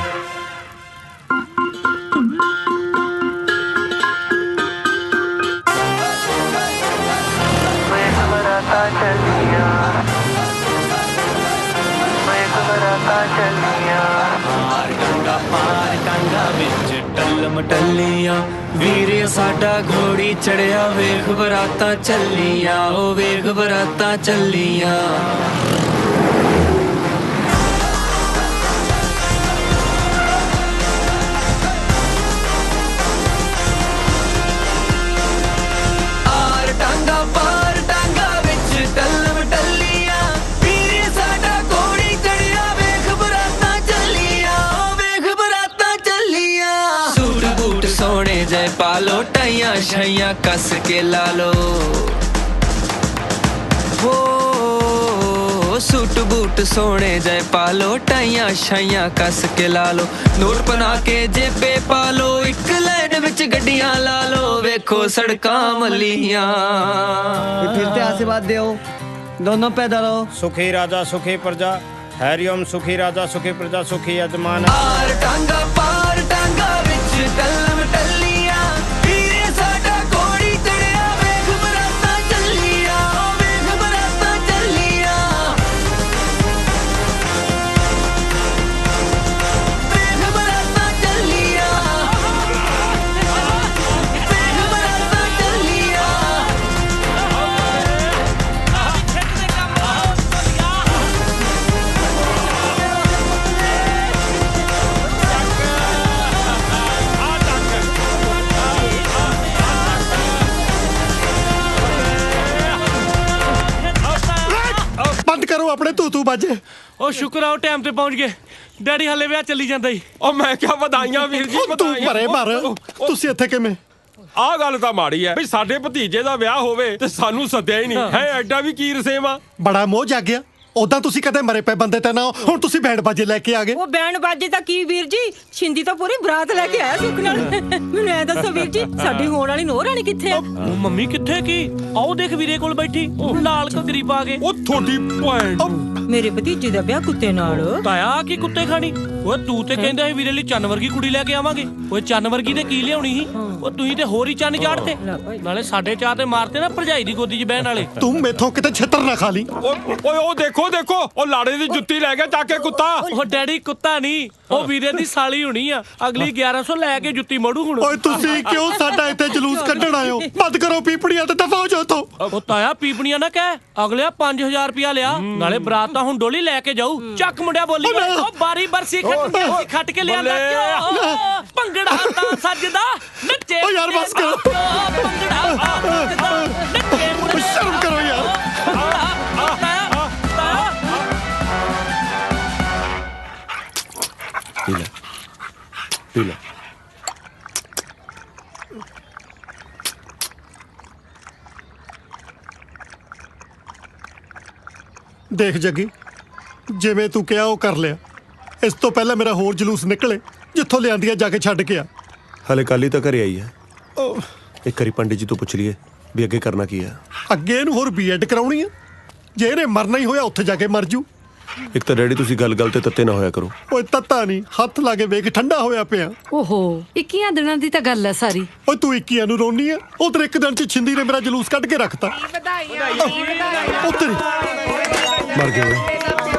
[SPEAKER 19] टल्लम टल्लियां वीरे साडा घोड़ी चढ़िया वेख बराता चलियां ओ वेख बराता चलियां। आर टांगा पार टांगा विच टल्लम टल्लियां वीरे साडा घोड़ी चढ़िया वेख बराता चलियां ओ वेख बराता चलियां। सूट बूट सोने जय पालो टाइयां शाइयां कस के लालो। वो सूट बूट सोने जय पालो टाइयां शाइयां कस के लालो। नोट बना के जेबे पालो एक लाइन विच गड्डियां लालो वेखो सड़कां मलियां।
[SPEAKER 16] फिर ते आशीर्वाद दो दोनों पैदा रहो।
[SPEAKER 10] सुखी राजा सुखी प्रजा। हरिओम सुखी राजा सुखी प्रजा सुखी यजमान।
[SPEAKER 19] आर टांगा पार टांगा विच टल्लम टल्लियां
[SPEAKER 7] ਤੂੰ ਤੂੰ ਬਾਜੇ
[SPEAKER 6] ਉਹ ਸ਼ੁਕਰ ਆ ਉਹ ਟਾਈਮ ਤੇ ਪਹੁੰਚ ਗਏ ਡੈਡੀ ਹਲੇ ਵਿਆਹ ਚੱਲੀ ਜਾਂਦਾ ਈ
[SPEAKER 18] ਉਹ ਮੈਂ ਕਿਹਾ ਵਧਾਈਆਂ ਵੀਰ ਜੀ
[SPEAKER 7] ਤੂੰ ਭਰੇ ਭਰ ਤੁਸੀਂ ਇੱਥੇ ਕਿਵੇਂ
[SPEAKER 18] ਆਹ ਗੱਲ ਤਾਂ ਮਾੜੀ ਐ ਵੀ ਸਾਡੇ ਭਤੀਜੇ ਦਾ ਵਿਆਹ ਹੋਵੇ ਤੇ ਸਾਨੂੰ ਸੱਦਿਆ ਹੀ ਨਹੀਂ ਹੈ ਐਡਾ ਵੀ ਕੀ ਰਸੇਵਾ
[SPEAKER 7] ਬੜਾ ਮੋਹ ਜਾਗ ਗਿਆ ਉਦਾਂ ਤੁਸੀਂ ਕਦੇ ਮਰੇ ਪਏ ਬੰਦੇ ਤੇ ਨਾ ਹੁਣ ਤੁਸੀਂ ਬੈਂਡ ਬਾਜੇ ਲੈ ਕੇ ਆ ਗਏ
[SPEAKER 17] ਉਹ ਬੈਂਡ ਬਾਜੇ ਤਾਂ ਕੀ ਵੀਰ ਜੀ ਸ਼ਿੰਦੀ ਤਾਂ ਪੂਰੀ ਬਰਾਤ ਲੈ ਕੇ ਆਇਆ ਸੁੱਖ ਨਾਲ ਮੈਨੂੰ ਐ ਦੱਸੋ ਵੀਰ ਜੀ ਸਾਡੀ ਹੋਣ ਵਾਲੀ ਨੋਹ ਰਾਣੀ ਕਿੱਥੇ ਆ
[SPEAKER 6] ਉਹ ਮੰਮੀ ਕਿੱਥੇ ਕੀ ਆਓ ਦੇਖ ਵੀਰੇ ਕੋਲ ਬੈਠੀ ਉਹ ਲਾਲ ਘਗਰੀ ਪਾ ਕੇ
[SPEAKER 18] ਉਹ ਤੁਹਾਡੀ ਭੈਣ
[SPEAKER 17] ਮੇਰੇ ਭਤੀਜੇ ਦਾ ਵਿਆਹ ਕੁੱਤੇ ਨਾਲ
[SPEAKER 6] ਤਾਇਆ ਕੀ ਕੁੱਤੇ ਖਾਣੀ ਓਏ ਤੂੰ ਤੇ ਕਹਿੰਦਾ ਸੀ ਵੀਰੇ ਲਈ ਚੰਨ ਵਰਗੀ ਕੁੜੀ ਲੈ ਕੇ ਆਵਾਂਗੇ ਓਏ ਚੰਨ ਵਰਗੀ ਤੇ ਕੀ ਲਿਆਉਣੀ ਸੀ ਉਹ ਤੁਸੀਂ ਤੇ ਹੋਰ ਹੀ ਚੰਨ ਚਾੜਤੇ ਨਾਲੇ ਸਾਡੇ ਚਾਹ ਤੇ ਮਾਰਤੇ ਨਾ ਭਰਜਾਈ ਦੀ ਗੋਦੀ 'ਚ ਬਹਿਣ ਵਾਲੇ
[SPEAKER 7] ਤੂੰ ਮੈਥੋਂ ਕਿਤੇ ਛਿੱਤਰ ਨਾ ਖਾ ਲਈ
[SPEAKER 18] ਓਏ ਉਹ ਦੇਖੋ ਦੇਖੋ ਉਹ ਲਾੜੇ ਦੀ ਜੁੱਤੀ ਲੈ ਕੇ ਚੱਕ ਕੇ ਕੁੱਤਾ
[SPEAKER 6] ਉਹ ਡੈਡੀ ਕੁੱਤਾ ਨਹੀਂ ਉਹ ਵੀਰੇ ਦੀ ਸਾਲੀ ਹੋਣੀ ਆ ਅਗਲੀ ਗਿਆਰਾਂ ਸੌ ਲੈ ਕੇ ਜੁੱਤੀ ਮੋੜੂ ਹੁਣ
[SPEAKER 7] ਓਏ ਤੁਸੀਂ ਕਿਉਂ ਸਾਡਾ ਇੱਥੇ ਜਲੂਸ ਕੱਢਣ ਆਇਓ ਬੰਦ ਕਰੋ ਪੀਪੜੀਆਂ ਤੇ ਦਫਾ ਹੋ ਜਾਓ ਤੋਂ
[SPEAKER 6] ਉਹ ਤਾਇਆ ਪੀਪਣੀਆਂ ਨਾ ਕਹਿ ਅਗਲਿਆ ਪੰਜ ਹਜ਼ਾਰ ਰੁਪਇਆ ਲਿਆ ਨਾਲੇ ਬਰਾਤ ਤਾਂ ਹੁਣ ਡੋਲੀ ਲੈ ਕੇ ਜਾਊ ਚੱਕ ਮੁੰਡਿਆ ਬੋਲੀ ਉਹ ਬਾਰੀ ਬਰਸੀ ਖੱਟ ਕੇ ਅਸੀਂ ਖੱਟ ਕੇ ਲਿਆਂਦਾ ਕਿਉਂ ਭੰਗੜਾ ਤਾਂ ਸੱਜਦਾ ਨੱਚੇ
[SPEAKER 7] ਓ ਯਾਰ ਬਸ ਕਰੋ
[SPEAKER 6] ਭੰਗੜਾ ਸੱਜਦਾ ਨੱਚੇ ਮੁੰਡੇ
[SPEAKER 7] ਸ਼ਰਮ ਕਰੋ ਯਾਰ
[SPEAKER 1] ਪੀ ਲੈ ਪੀ ਲੈ
[SPEAKER 7] ਦੇਖ ਜੱਗੀ ਜਿਵੇਂ ਤੂੰ ਕਿਹਾ ਉਹ ਕਰ ਲਿਆ ਇਸ ਤੋਂ ਪਹਿਲਾਂ ਮੇਰਾ ਹੋਰ ਜਲੂਸ ਨਿਕਲੇ ਜਿੱਥੋਂ ਲਿਆਂਦੀਆਂ ਜਾ ਕੇ ਛੱਡ ਕੇ ਆ
[SPEAKER 1] ਹਲੇ ਕੱਲ ਹੀ ਤਾਂ ਘਰੇ ਆਈ ਹੈ ਇੱਕ ਵਾਰੀ ਪੰਡਿਤ ਜੀ ਤੋਂ ਪੁੱਛ ਲਈਏ ਵੀ ਅੱਗੇ ਕਰਨਾ ਕੀ ਹੈ
[SPEAKER 7] ਅੱਗੇ ਇਹਨੂੰ ਹੋਰ ਬੀਐਡ ਕਰਾਉਣੀ ਆ ਜੇ ਇਹਨੇ ਮਰਨਾ ਹੀ ਹੋਇਆ ਉੱਥੇ ਜਾ ਕੇ ਮਰ ਜੂ
[SPEAKER 1] ਇੱਕ ਤਾਂ ਡੈਡੀ ਤੁਸੀਂ ਗੱਲ ਗੱਲ ਤੇ ਤੱਤੇ ਨਾ ਹੋਇਆ ਕਰੋ
[SPEAKER 7] ਓਏ ਤੱਤਾ ਨਹੀਂ ਹੱਥ ਲਾ ਕੇ ਵੇਖ ਠੰਡਾ ਹੋਇਆ ਪਿਆ
[SPEAKER 9] ਓਹੋ ਇੱਕੀਆਂ ਦਿਨਾਂ ਦੀ ਤਾਂ ਗੱਲ ਹੈ ਸਾਰੀ
[SPEAKER 7] ਓਏ ਤੂੰ ਇੱਕੀਆਂ ਨੂੰ ਰੋਣੀ ਆ ਉਧਰ ਇੱਕ ਦਿਨ ਚ ਛਿੰਦੀ ਨੇ ਮੇਰਾ ਜਲੂਸ ਕੱਢ ਕੇ ਰੱਖਤਾ ਉੱਤਰ ਮਰ ਗਿਆ ਓਏ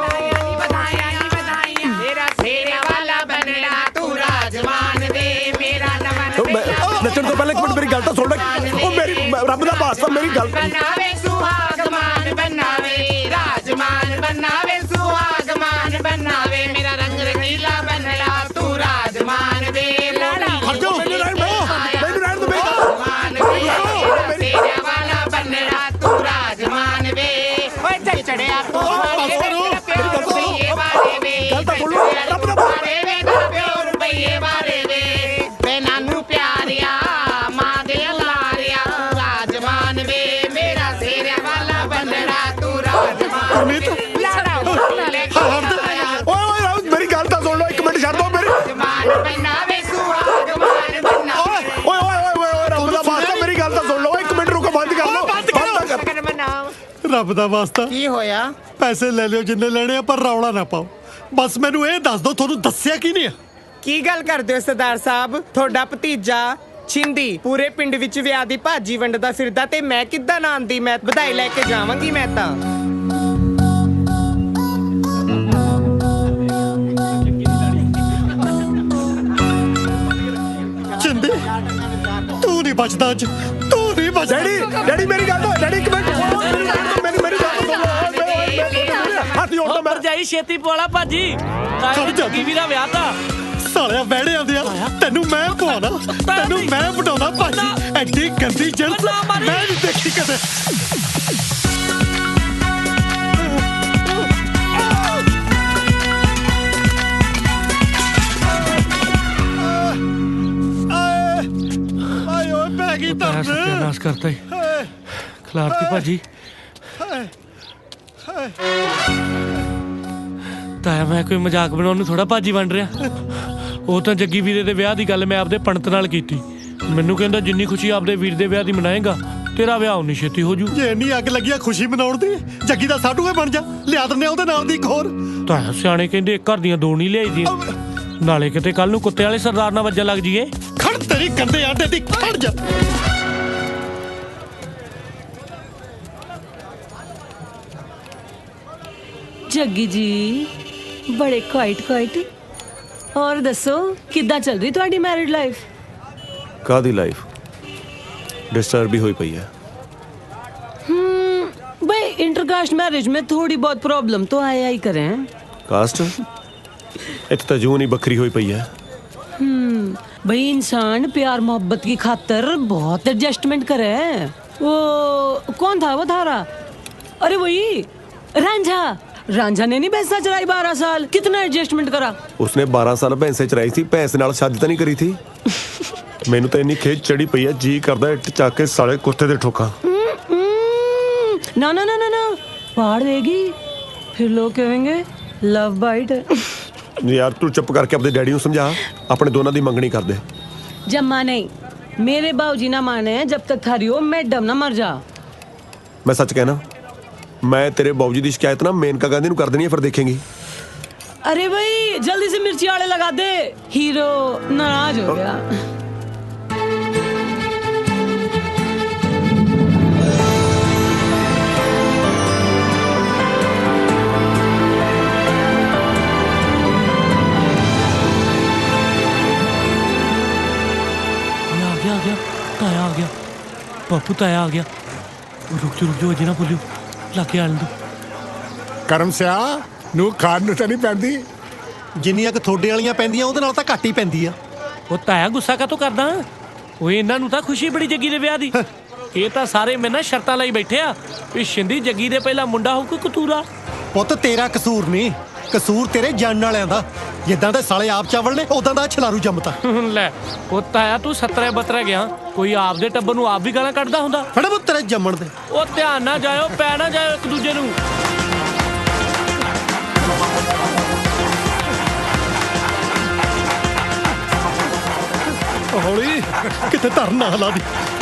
[SPEAKER 1] ਨੱਚਣ ਤੋਂ ਪਹਿਲਾਂ ਇੱਕ ਮਿੰਟ ਮੇਰੀ ਗੱਲ ਤਾਂ ਸੁਣ ਲੈ ਉਹ ਮੇਰੀ ਰੱਬ ਦਾ ਵਾਸਤਾ ਮੇਰੀ ਗੱਲ
[SPEAKER 20] ਬਣਾਵੇ ਸੁਹਾਗਮਾਨ ਬਣਾਵੇ ਰਾਜਮਾਨ ਬਣਾਵੇ ਸੁਹਾਗਮਾਨ ਬਣਾਵੇ ਮੇਰਾ ਰੰਗ ਰੰਗੀਲਾ ਬਣਲਾ ਤੂੰ ਰਾਜਮਾਨ ਵੇ ਲੜਾ
[SPEAKER 7] ਹਟੋ ਮੈਨੂੰ ਰਹਿਣ ਦੋ ਮੈਨੂੰ ਰਹਿਣ ਦੋ ਮੇਰਾ
[SPEAKER 20] ਤੇਰੇ ਵਾਲਾ ਬਣਲਾ ਤੂੰ ਰਾਜਮਾਨ ਵੇ ਓਏ ਚੱਲ ਚੜਿਆ ਤੂੰ ਮੇਰਾ ਪਿਓ ਰੁਪਈਏ ਵਾਲੇ ਵੇ ਗੱਲ ਤਾਂ ਸੁਣ ਰੱਬ ਦਾ ਬਾਰੇ ਵੇ ਦਾ ਪਿਓ ਰੁਪਈਏ ਵਾਲੇ ਵੇ ਵੇ ਨਾਨੂ ਪਿਆਰਿਆ ਮਾਂ ਦੇ ਲਾਰਿਆ ਰਾਜਮਾਨ ਵੇ ਮੇਰਾ ਤੇਰੇ ਵਾਲਾ ਬਣਲਾ ਤੂੰ ਰਾਜਮਾਨ ਵੇ ਲੜਾ
[SPEAKER 7] ਓਏ ਓਏ ਮੇਰੀ ਗੱਲ ਤਾਂ ਸੁਣ ਲਓ ਇੱਕ ਮਿੰਟ ਛੱਡ ਦੋ ਮੇਰੀ
[SPEAKER 20] ਰਾਜਮਾਨ ਬਣਾਵੇ ਸੁਹਾਗਮਾਨ ਬਣਾਵੇ
[SPEAKER 7] ਓਏ ਓਏ ਓਏ ਓਏ ਰੱਬ ਦਾ ਵਾਸਤਾ ਮੇਰੀ ਗੱਲ ਤਾਂ ਸੁਣ ਲਓ ਇੱਕ ਮਿੰਟ ਰੁਕੋ ਬੰਦ ਕਰ ਲਓ ਬੰਦ ਕਰ ਰੱਬ ਦਾ ਵਾਸਤਾ
[SPEAKER 20] ਕੀ ਹੋਇਆ
[SPEAKER 7] ਪੈਸੇ ਲੈ ਲਿਓ ਜਿੰਨੇ ਲੈਣੇ ਆ ਪਰ ਰੌਲਾ ਨਾ ਪਾਓ ਬਸ ਮੈਨੂੰ ਇਹ ਦੱਸ ਦਿਓ ਤੁਹਾਨੂੰ ਦੱਸਿਆ ਕੀ ਨਹੀਂ
[SPEAKER 20] ਕੀ ਗੱਲ ਕਰਦੇ ਹੋ ਸਰਦਾਰ ਸਾਹਿਬ ਤੁਹਾਡਾ ਭਤੀਜਾ ਛਿੰਦੀ ਪੂਰੇ ਪਿੰਡ ਵਿੱਚ ਵਿਆਹ ਦੀ ਭਾਜੀ ਵੰਡਦਾ ਫਿਰਦਾ ਤੇ ਮੈਂ ਕਿੱਦਾਂ ਨਾ ਆਂਦੀ ਮੈਂ ਵਧਾਈ ਲੈ ਕੇ ਜਾਵਾਂਗੀ ਮੈਂ ਤਾਂ
[SPEAKER 7] ਛਿੰਦੀ ਤੂੰ ਨਹੀਂ ਬਚਦਾ ਅੱਜ ਤੂੰ ਨਹੀਂ ਬਚਦਾ
[SPEAKER 1] ਡੈਡੀ ਡੈਡੀ ਮੇਰੀ ਗੱਲ ਤੋਂ ਡੈਡੀ ਇੱਕ ਮਿੰਟ ਮੇਰੀ ਮੇਰੀ ਗੱਲ ਤੋਂ ਹੱਥ ਜੋੜਦਾ ਮੈਂ
[SPEAKER 6] ਜਾਈ ਛੇਤੀ ਪਵਾਲਾ ਭਾਜੀ ਤਾਂ ਜੱਗੀ ਵੀਰਾ ਵਿਆਹ ਤਾਂ
[SPEAKER 7] ਸਾਲਿਆ ਵਹਿੜੇ ਆਉਂਦੇ ਆ ਤੈਨੂੰ ਮੈਂ ਪਵਾਉਣਾ ਤੈਨੂੰ ਮੈਂ ਵਡਾਉਣਾ ਭਾਜੀ ਐਡੀ ਗੰਦੀ ਜਿੰਸ ਮੈਂ ਨਹੀਂ ਦੇਖੀ ਕਦੇ ਆਏ ਓਏ ਪੈ ਗਈ ਤਾਂ
[SPEAKER 6] ਸਤਿਆਨਾਸ਼ ਕਰਤਾ ਹੀ ਖਲਾਰਤੀ ਭਾਜੀ ਤਾਇਆ ਮੈਂ ਕੋਈ ਮਜ਼ਾਕ ਬਣਾਉਣ ਨੂੰ ਥੋੜਾ ਭਾਜੀ ਬਣ ਰਿਹਾ ਉਹ ਤਾਂ ਜੱਗੀ ਵੀਰੇ ਦੇ ਵਿਆਹ ਦੀ ਗੱਲ ਮੈਂ ਆਪਦੇ ਪੰਡਤ ਨਾਲ ਕੀਤੀ ਮੈਨੂੰ ਕਹਿੰਦਾ ਜਿੰਨੀ ਖੁਸ਼ੀ ਆਪਦੇ ਵੀਰ ਦੇ ਵਿਆਹ ਦੀ ਮਨਾਏਗਾ ਤੇਰਾ ਵਿਆਹ ਉਨੀ ਛੇਤੀ ਹੋ ਜੂ
[SPEAKER 7] ਜੇ ਇੰਨੀ ਅੱਗ ਲੱਗੀ ਆ ਖੁਸ਼ੀ ਮਨਾਉਣ ਦੀ ਜੱਗੀ ਦਾ ਸਾਡੂ ਹੀ ਬਣ ਜਾ ਲਿਆ ਦਿੰਦੇ ਉਹਦੇ ਨਾਲ ਦੀ ਇੱਕ ਹੋਰ
[SPEAKER 6] ਤਾਇਆ ਸਿਆਣੇ ਕਹਿੰਦੇ ਇੱਕ ਘਰ ਦੀਆਂ ਦੋ ਨਹੀਂ ਲਿਆਈਦੀਆਂ ਨਾਲੇ ਕਿਤੇ ਕੱਲ ਨੂੰ ਕੁੱਤੇ ਵਾਲੇ ਸਰਦਾਰ ਨਾਲ ਵੱਜਣ ਲੱਗ ਜੀਏ
[SPEAKER 7] ਖੜ ਤੇਰੀ ਗੰਦੇ ਆਟੇ ਦੀ ਖੜ ਜਾ
[SPEAKER 14] ਜੱਗੀ ਜੀ ਬੜੇ ਕੁਆਇਟ ਕੁਆਇਟ ਔਰ ਦੱਸੋ ਕਿੱਦਾਂ ਚੱਲ ਰਹੀ ਤੁਹਾਡੀ ਮੈਰਿਡ ਲਾਈਫ
[SPEAKER 1] ਕਾਦੀ ਲਾਈਫ डिस्टर्ब भी हुई पई है
[SPEAKER 14] हम्म भाई इंटरकास्ट मैरिज में थोड़ी बहुत प्रॉब्लम तो आया ही करें
[SPEAKER 1] कास्ट इतनी तो जून ही बखरी हुई पई है
[SPEAKER 14] हम्म भाई इंसान प्यार मोहब्बत की खातर बहुत एडजस्टमेंट करे वो कौन था वो थारा अरे वही रांझा रांझा ने नहीं भैंसा चराई बारह साल, कितना एडजस्टमेंट करा?
[SPEAKER 1] उसने बारह साल भैंसे चराई थी, भैंस नाल शादी तो नहीं करी थी। मैनू तो इन्नी खेच चढ़ी पई है, जी करदा इट चाक के साले कुत्ते दे ठोका।
[SPEAKER 14] ना ना ना ना ना, फाड़ देगी, फिर लोग कहेंगे लव बाइट।
[SPEAKER 1] यार तू चुप करके अपने डैडी को समझा, अपने दोनों दी मंगनी कर दे।
[SPEAKER 14] जम्मा नहीं, मेरे बाबूजी ना माने जब तक थारी हो मैडम ना मर जा।
[SPEAKER 1] मैं सच कहना, मैं तेरे बाबूजी की शिकायत ना मेनका गांधी को कर देनी है, फिर देखेंगी।
[SPEAKER 14] अरे भाई जल्दी से मिर्ची आड़े लगा दे, हीरो नाराज हो गया।
[SPEAKER 6] ताया आ गया, बापू ताया आ गया। रुक जो रुक जो अजे ना बोलियो, लाके आने दो।
[SPEAKER 15] करम सिया नू खान नू तो नहीं पैंदी,
[SPEAKER 7] जिन्नियां क थोड़े वालियां पैंदियां ਉਹਦੇ ਨਾਲ ਤਾਂ ਘੱਟ ਹੀ ਪੈਂਦੀ ਆ।
[SPEAKER 6] ਉਹ ਤਾਇਆ ਗੁੱਸਾ ਕਾਤੋਂ ਕਰਦਾ? ਉਹ ਇਹਨਾਂ ਨੂੰ ਤਾਂ ਖੁਸ਼ੀ ਬੜੀ ਜੱਗੀ ਦੇ ਵਿਆਹ ਦੀ। ਇਹ ਤਾਂ ਸਾਰੇ ਮੇਰੇ ਨਾਲ ਸ਼ਰਤਾਂ ਲਈ ਬੈਠੇ ਆ ਵੀ ਸ਼ਿੰਦੀ ਜੱਗੀ ਦੇ ਪਹਿਲਾਂ ਮੁੰਡਾ ਹੋਊ ਕੋਈ ਕਤੂਰਾ।
[SPEAKER 7] ਪੁੱਤ ਤੇਰਾ ਕਸੂਰ ਨਹੀਂ, ਕਸੂਰ ਤੇਰੇ ਜਾਣਨ ਵਾਲਿਆਂ ਦਾ। ਜਿੱਦਾਂ ਦੇ ਸਾਲੇ ਆਪ ਚਾਵਲ ਨੇ ਉਦਾਂ ਦਾ ਛਲਾਰੂ ਜੰਮਤਾ।
[SPEAKER 6] ਲੈ ਉਹ ਤਾਇਆ ਤੂੰ ਸੱਤਰੇ ਬਤਰੇ ਗਿਆ, ਕੋਈ ਆਪਦੇ ਟੱਬਰ ਨੂੰ ਆਪ ਵੀ ਗਾਲਾਂ ਕੱਢਦਾ ਹੁੰਦਾ।
[SPEAKER 7] ਫੜ ਪੁੱਤ ਤੇਰੇ ਜੰਮਣ ਦੇ।
[SPEAKER 6] ਉਹ ਧਿਆਨ ਨਾ ਜਾਇਓ, ਪੈ ਨਾ ਜਾਇਓ ਇੱਕ ਦੂਜੇ ਨੂੰ।
[SPEAKER 7] ਹੌਲੀ ਕਿਤੇ ਧਰਨ ਨਾ ਲਾ ਦੀ।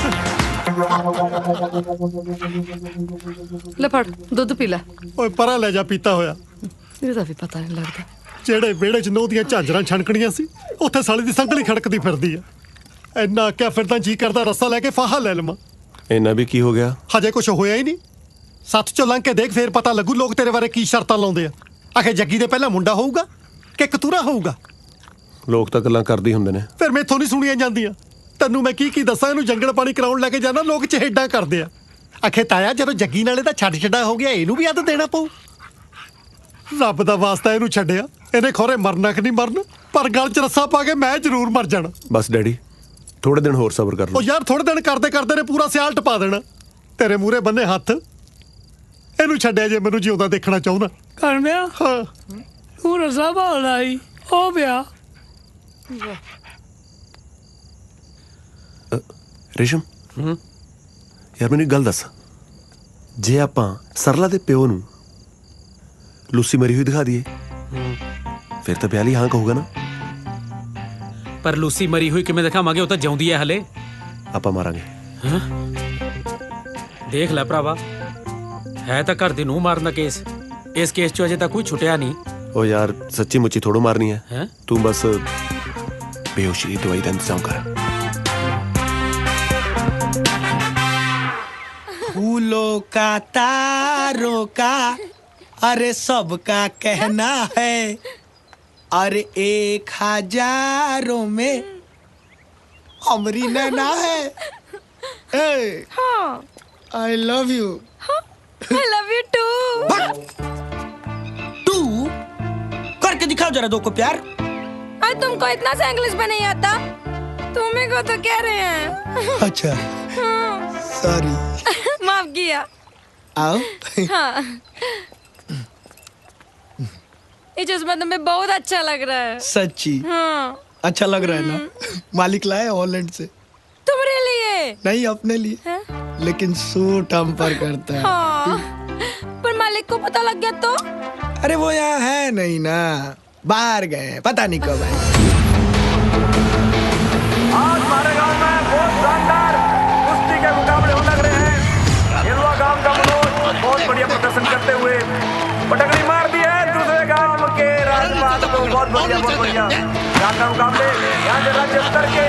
[SPEAKER 9] ਲੈ ਫੜ ਦੁੱਧ ਪੀ ਲੈ।
[SPEAKER 7] ਓਏ ਪਰਾਂ ਲੈ ਜਾ ਪੀਤਾ ਹੋਇਆ।
[SPEAKER 9] ਇਹਦਾ ਵੀ ਪਤਾ ਨਹੀਂ ਲੱਗਦਾ।
[SPEAKER 7] ਜਿਹੜੇ ਵਿਹੜੇ 'ਚ ਨੋਹ ਦੀਆਂ ਝਾਂਜਰਾਂ ਛਣਕਣੀਆਂ ਸੀ, ਉੱਥੇ ਸਾਲੀ ਦੀ ਸੰਗਲੀ ਖੜਕਦੀ ਫਿਰਦੀ ਆ। ਇੰਨਾ ਆਕਿਆ ਫਿਰਦਾ ਜੀ ਕਰਦਾ ਰੱਸਾ ਲੈ ਕੇ ਫਾਹਾ ਲੈ ਲਵਾਂ।
[SPEAKER 1] ਇੰਨਾ ਵੀ ਕੀ ਹੋ ਗਿਆ?
[SPEAKER 7] ਹਜੇ ਕੁਝ ਹੋਇਆ ਹੀ ਨਹੀਂ। ਸੱਤ ਚੋਂ ਲੰਘ ਕੇ ਦੇਖ, ਫੇਰ ਪਤਾ ਲੱਗੂ ਲੋਕ ਤੇਰੇ ਬਾਰੇ ਕੀ ਸ਼ਰਤਾਂ ਲਾਉਂਦੇ ਆ। ਆਖੇ ਜੱਗੀ ਦੇ ਪਹਿਲਾਂ ਮੁੰਡਾ ਹੋਊਗਾ ਕਿ ਕਤੂਰਾ ਹੋਊਗਾ।
[SPEAKER 1] ਲੋਕ ਤਾਂ ਗੱਲਾਂ ਕਰਦੇ ਹੁੰਦੇ ਨੇ,
[SPEAKER 7] ਫਿਰ ਮੈਥੋਂ ਨਹੀਂ ਸੁਣੀਆਂ ਜਾਂਦੀਆਂ। ਤੈਨੂੰ ਮੈਂ ਕੀ ਕੀ ਦੱਸਾਂ, ਇਹਨੂੰ ਜੰਗਲ ਪਾਣੀ ਕਰਾਉਣ ਲੈ ਕੇ ਜਾਣਾ, ਲੋਕ ਚਿਹੇਡਾਂ ਕਰਦੇ ਆ। ਆਖੇ ਤਾਇਆ ਜਦੋਂ ਜੱਗੀ ਨਾਲੇ ਤਾਂ ਛੱਡ ਛੱਡਾ ਹੋ ਗਿਆ, ਇਹਨੂੰ ਵੀ ਅੱਧ ਦੇਣਾ ਪਊ। ਰੱਬ ਦਾ ਵਾਸਤਾ ਇਹਨੂੰ ਛੱਡਿਆ, ਇਹਨੇ ਖੋਰੇ ਮਰਨਾ ਕਿ ਨਹੀਂ ਮਰਨ, ਪਰ ਗਲ 'ਚ ਰੱਸਾ ਪਾ ਕੇ ਮੈਂ ਜ਼ਰੂਰ ਮਰ ਜਾਣਾ।
[SPEAKER 1] ਬਸ ਡੈਡੀ ਥੋੜੇ ਦਿਨ ਹੋਰ ਸਬਰ ਕਰ ਲਓ।
[SPEAKER 7] ਉਹ ਯਾਰ ਥੋੜੇ ਦਿਨ ਕਰਦੇ ਕਰਦੇ ਨੇ ਪੂਰਾ ਸਿਆਲ ਟਪਾ ਦੇਣਾ। ਤੇਰੇ ਮੂਹਰੇ ਬੰਨੇ ਹੱਥ, ਇਹਨੂੰ ਛੱਡਿਆ ਜੇ ਮੈਨੂੰ ਜਿਉਂਦਾ ਦੇਖਣਾ ਚਾਹੁੰਦਾ।
[SPEAKER 11] ਕਰ ਮਿਆ
[SPEAKER 7] ਹਾਂ
[SPEAKER 11] ਤੂੰ ਰਸਾ ਭਾਲਦਾ ਸੀ, ਉਹ ਪਿਆ।
[SPEAKER 1] ਰੇਸ਼ਮ ਯਾਰ ਮੈਨੂੰ ਇੱਕ ਗੱਲ ਦੱਸ, ਜੇ ਆਪਾਂ ਸਰਲਾ ਦੇ ਪਿਓ ਨੂੰ ਲੂਸੀ ਮਰੀ ਹੋਈ ਦਿਖਾ ਦਈਏ, ਫਿਰ ਤਾਂ ਪਿਆਲੀ ਹਾਂ ਕਹੂਗਾ ਨਾ।
[SPEAKER 8] ਪਰ ਲੂਸੀ ਮਰੀ ਹੋਈ ਕਿਵੇਂ ਦਿਖਾਵਾਂਗੇ? ਉਹ ਤਾਂ ਜਿਉਂਦੀ ਹੈ ਹਲੇ।
[SPEAKER 1] ਆਪਾਂ ਮਾਰਾਂਗੇ।
[SPEAKER 8] ਦੇਖ ਲੈ ਭਰਾਵਾ, ਹੈ ਤਾਂ ਘਰ ਦੀ ਨੂੰਹ ਮਾਰਨ ਦਾ ਕੇਸ। ਇਸ ਕੇਸ 'ਚ ਅਜੇ ਤੱਕ ਕੋਈ ਛੁੱਟਿਆ ਨਹੀਂ।
[SPEAKER 1] ਉਹ ਯਾਰ ਸੱਚੀ ਮੁੱਚੀ ਥੋੜੋ ਮਾਰਨੀ ਹੈ,
[SPEAKER 8] ਹੈਂ?
[SPEAKER 1] ਤੂੰ ਬਸ बेहोशी की दवाई का इंतजाम कर।
[SPEAKER 15] फूलों का तारों का अरे सबका कहना है, अरे एक हजारों में हमारी नैना है। hey,
[SPEAKER 22] हाँ।
[SPEAKER 15] I love you।
[SPEAKER 22] I love you too।
[SPEAKER 15] तू करके दिखाओ जरा दो को प्यार।
[SPEAKER 22] अरे तुमको इतना सा इंग्लिश में नहीं आता, तुम्हें को तो कह रहे हैं।
[SPEAKER 15] अच्छा सॉरी।
[SPEAKER 22] माफ किया।
[SPEAKER 15] आओ।
[SPEAKER 22] हाँ। ये चश्मा तुम्हें बहुत अच्छा लग रहा है।
[SPEAKER 15] सच्ची?
[SPEAKER 22] हाँ।
[SPEAKER 15] अच्छा लग रहा है ना? मालिक लाए हॉलैंड से।
[SPEAKER 22] तुम्हारे लिए?
[SPEAKER 15] नहीं अपने लिए है? लेकिन सूट हम पर करता है।
[SPEAKER 22] हाँ। पर मालिक को पता लग गया तो?
[SPEAKER 15] अरे वो यहाँ है नहीं ना, बाहर गए, पता नहीं कब आए।
[SPEAKER 12] आज हमारे गांव में बहुत शानदार कुश्ती के मुकाबले होने लग रहे हैं। हिलवा गांव का मनोज बहुत बढ़िया प्रदर्शन करते हुए पटकनी मार दी है दूसरे गांव के राजपाल को। बहुत बढ़िया बहुत बढ़िया शानदार मुकाबले यहाँ से राज्य स्तर के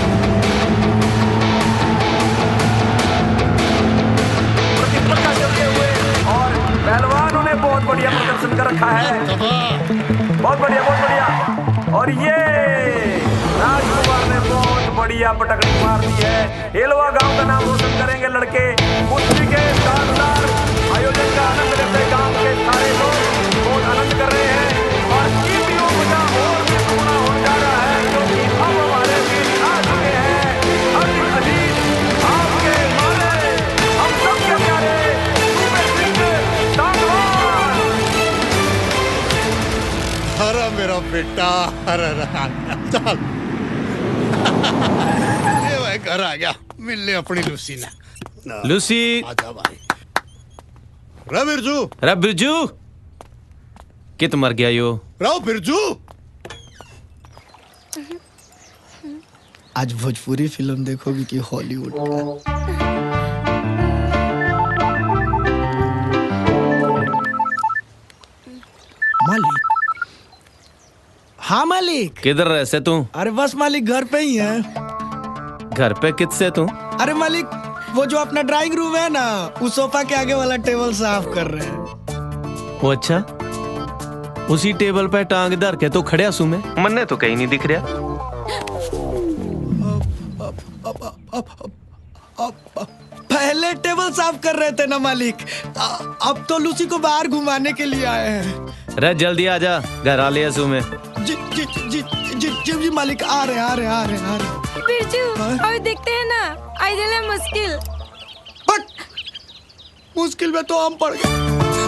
[SPEAKER 12] प्रतिस्पर्धा करते हुए और पहलवानों ने बहुत बढ़िया प्रदर्शन कर रखा है। बहुत बढ़िया बहुत बढ़िया। और ये राजकुमार ने बहुत बढ़िया पटकनी मार दी है। हेलवा गांव का नाम रोशन करेंगे लड़के। कुश्ती के शानदार आयोजन का आनंद लेते गांव के सारे लोग बहुत आनंद कर रहे हैं और टीमियों का और भी दुगना हो जा रहा है, क्योंकि अब हमारे बीच आ चुके हैं अति अजीत आपके मारे हम सबके प्यारे सुपर सिंह सागवान।
[SPEAKER 7] बेटा अरे अरे, आ गया, चल ये भाई घर आ गया मिलने अपनी लूसी ने।
[SPEAKER 13] लूसी
[SPEAKER 7] आजा भाई। रे बिरजू
[SPEAKER 13] रे बिरजू कित मर गया यो
[SPEAKER 7] रहो बिरजू। आज भोजपुरी फिल्म देखोगी कि हॉलीवुड का? मालिक। हाँ मालिक।
[SPEAKER 13] किधर रह से तू?
[SPEAKER 7] अरे बस मालिक घर पे ही है।
[SPEAKER 13] घर पे कित से तू?
[SPEAKER 7] अरे मालिक वो जो अपना ड्राइंग रूम है ना उस सोफा के आगे वाला टेबल साफ कर रहे हैं।
[SPEAKER 13] वो अच्छा उसी टेबल पे टांग धर के तो खड़े सू में मन्ने तो कहीं नहीं दिख रहा।
[SPEAKER 7] पहले टेबल साफ कर रहे थे ना मालिक, अब तो लूसी को बाहर घुमाने के लिए आए हैं।
[SPEAKER 13] रे जल्दी आ जा घर आ ले सू में।
[SPEAKER 7] जी जी जी जी जी जी मालिक आ रहे आ रहे आ रहे आ रहे।
[SPEAKER 22] बिरजू अभी देखते हैं ना आई दिल है मुश्किल।
[SPEAKER 7] मुश्किल में तो हम पड़ गए।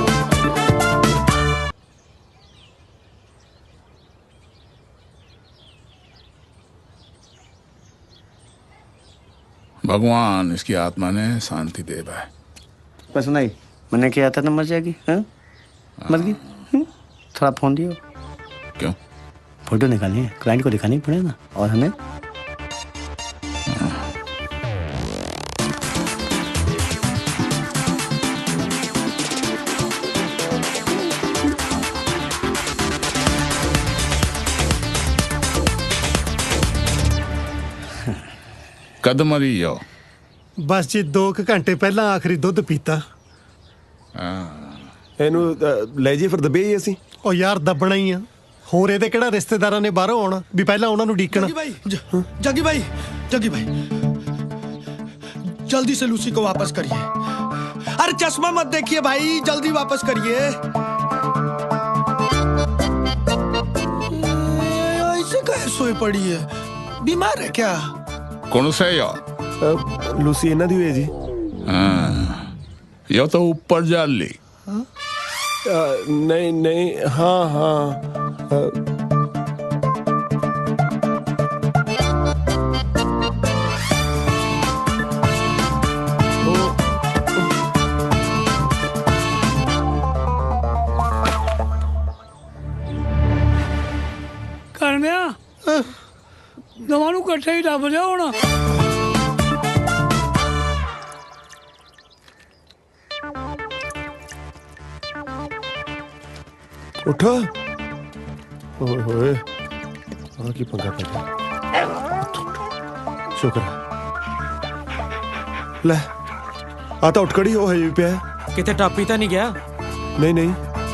[SPEAKER 2] भगवान इसकी आत्मा ने शांति दे भाई।
[SPEAKER 16] बस नहीं मैंने किया था ना मर जाएगी। हाँ मर गई। थोड़ा फोन दियो।
[SPEAKER 2] क्यों?
[SPEAKER 16] फोटो निकालनी है क्लाइंट को दिखानी पड़े ना और हमें।
[SPEAKER 2] कद मरी जाओ।
[SPEAKER 7] बस जी दो घंटे पहला आखिरी दुध पीता।
[SPEAKER 1] ਇਹਨੂੰ ਲੈ ਜੀ ਫਿਰ ਦੱਬੇ ਹੀ ਅਸੀਂ।
[SPEAKER 7] ਉਹ ਯਾਰ ਦੱਬਣਾ ਹੀ ਆ ਹੋਰ ਇਹਦੇ ਕਿਹੜਾ ਰਿਸ਼ਤੇਦਾਰਾਂ ਨੇ ਬਾਹਰੋਂ ਆਉਣਾ ਵੀ ਪਹਿਲਾਂ ਉਹਨਾਂ ਨੂੰ ਡੀਕਣਾ।
[SPEAKER 15] जग्गी भाई जग्गी भाई जग्गी भाई जल्दी से लूसी को वापस करिए। अरे चश्मा मत देखिए भाई जल्दी वापस करिए। ऐसे कैसे सोई पड़ी है बीमार है क्या?
[SPEAKER 2] कौन से यो?
[SPEAKER 1] लूसी इन्ना दी हुई है जी।
[SPEAKER 2] हाँ यो तो ऊपर जा ली।
[SPEAKER 1] नहीं नहीं हाँ हाँ
[SPEAKER 11] करने दवानू कट्ठे ही दब जा होना।
[SPEAKER 1] उठो ओए होए आ की पंगा पड़ गया। शुक्र ले आता उठ खड़ी हो है पे
[SPEAKER 8] कितने टापी तो नहीं गया?
[SPEAKER 1] नहीं नहीं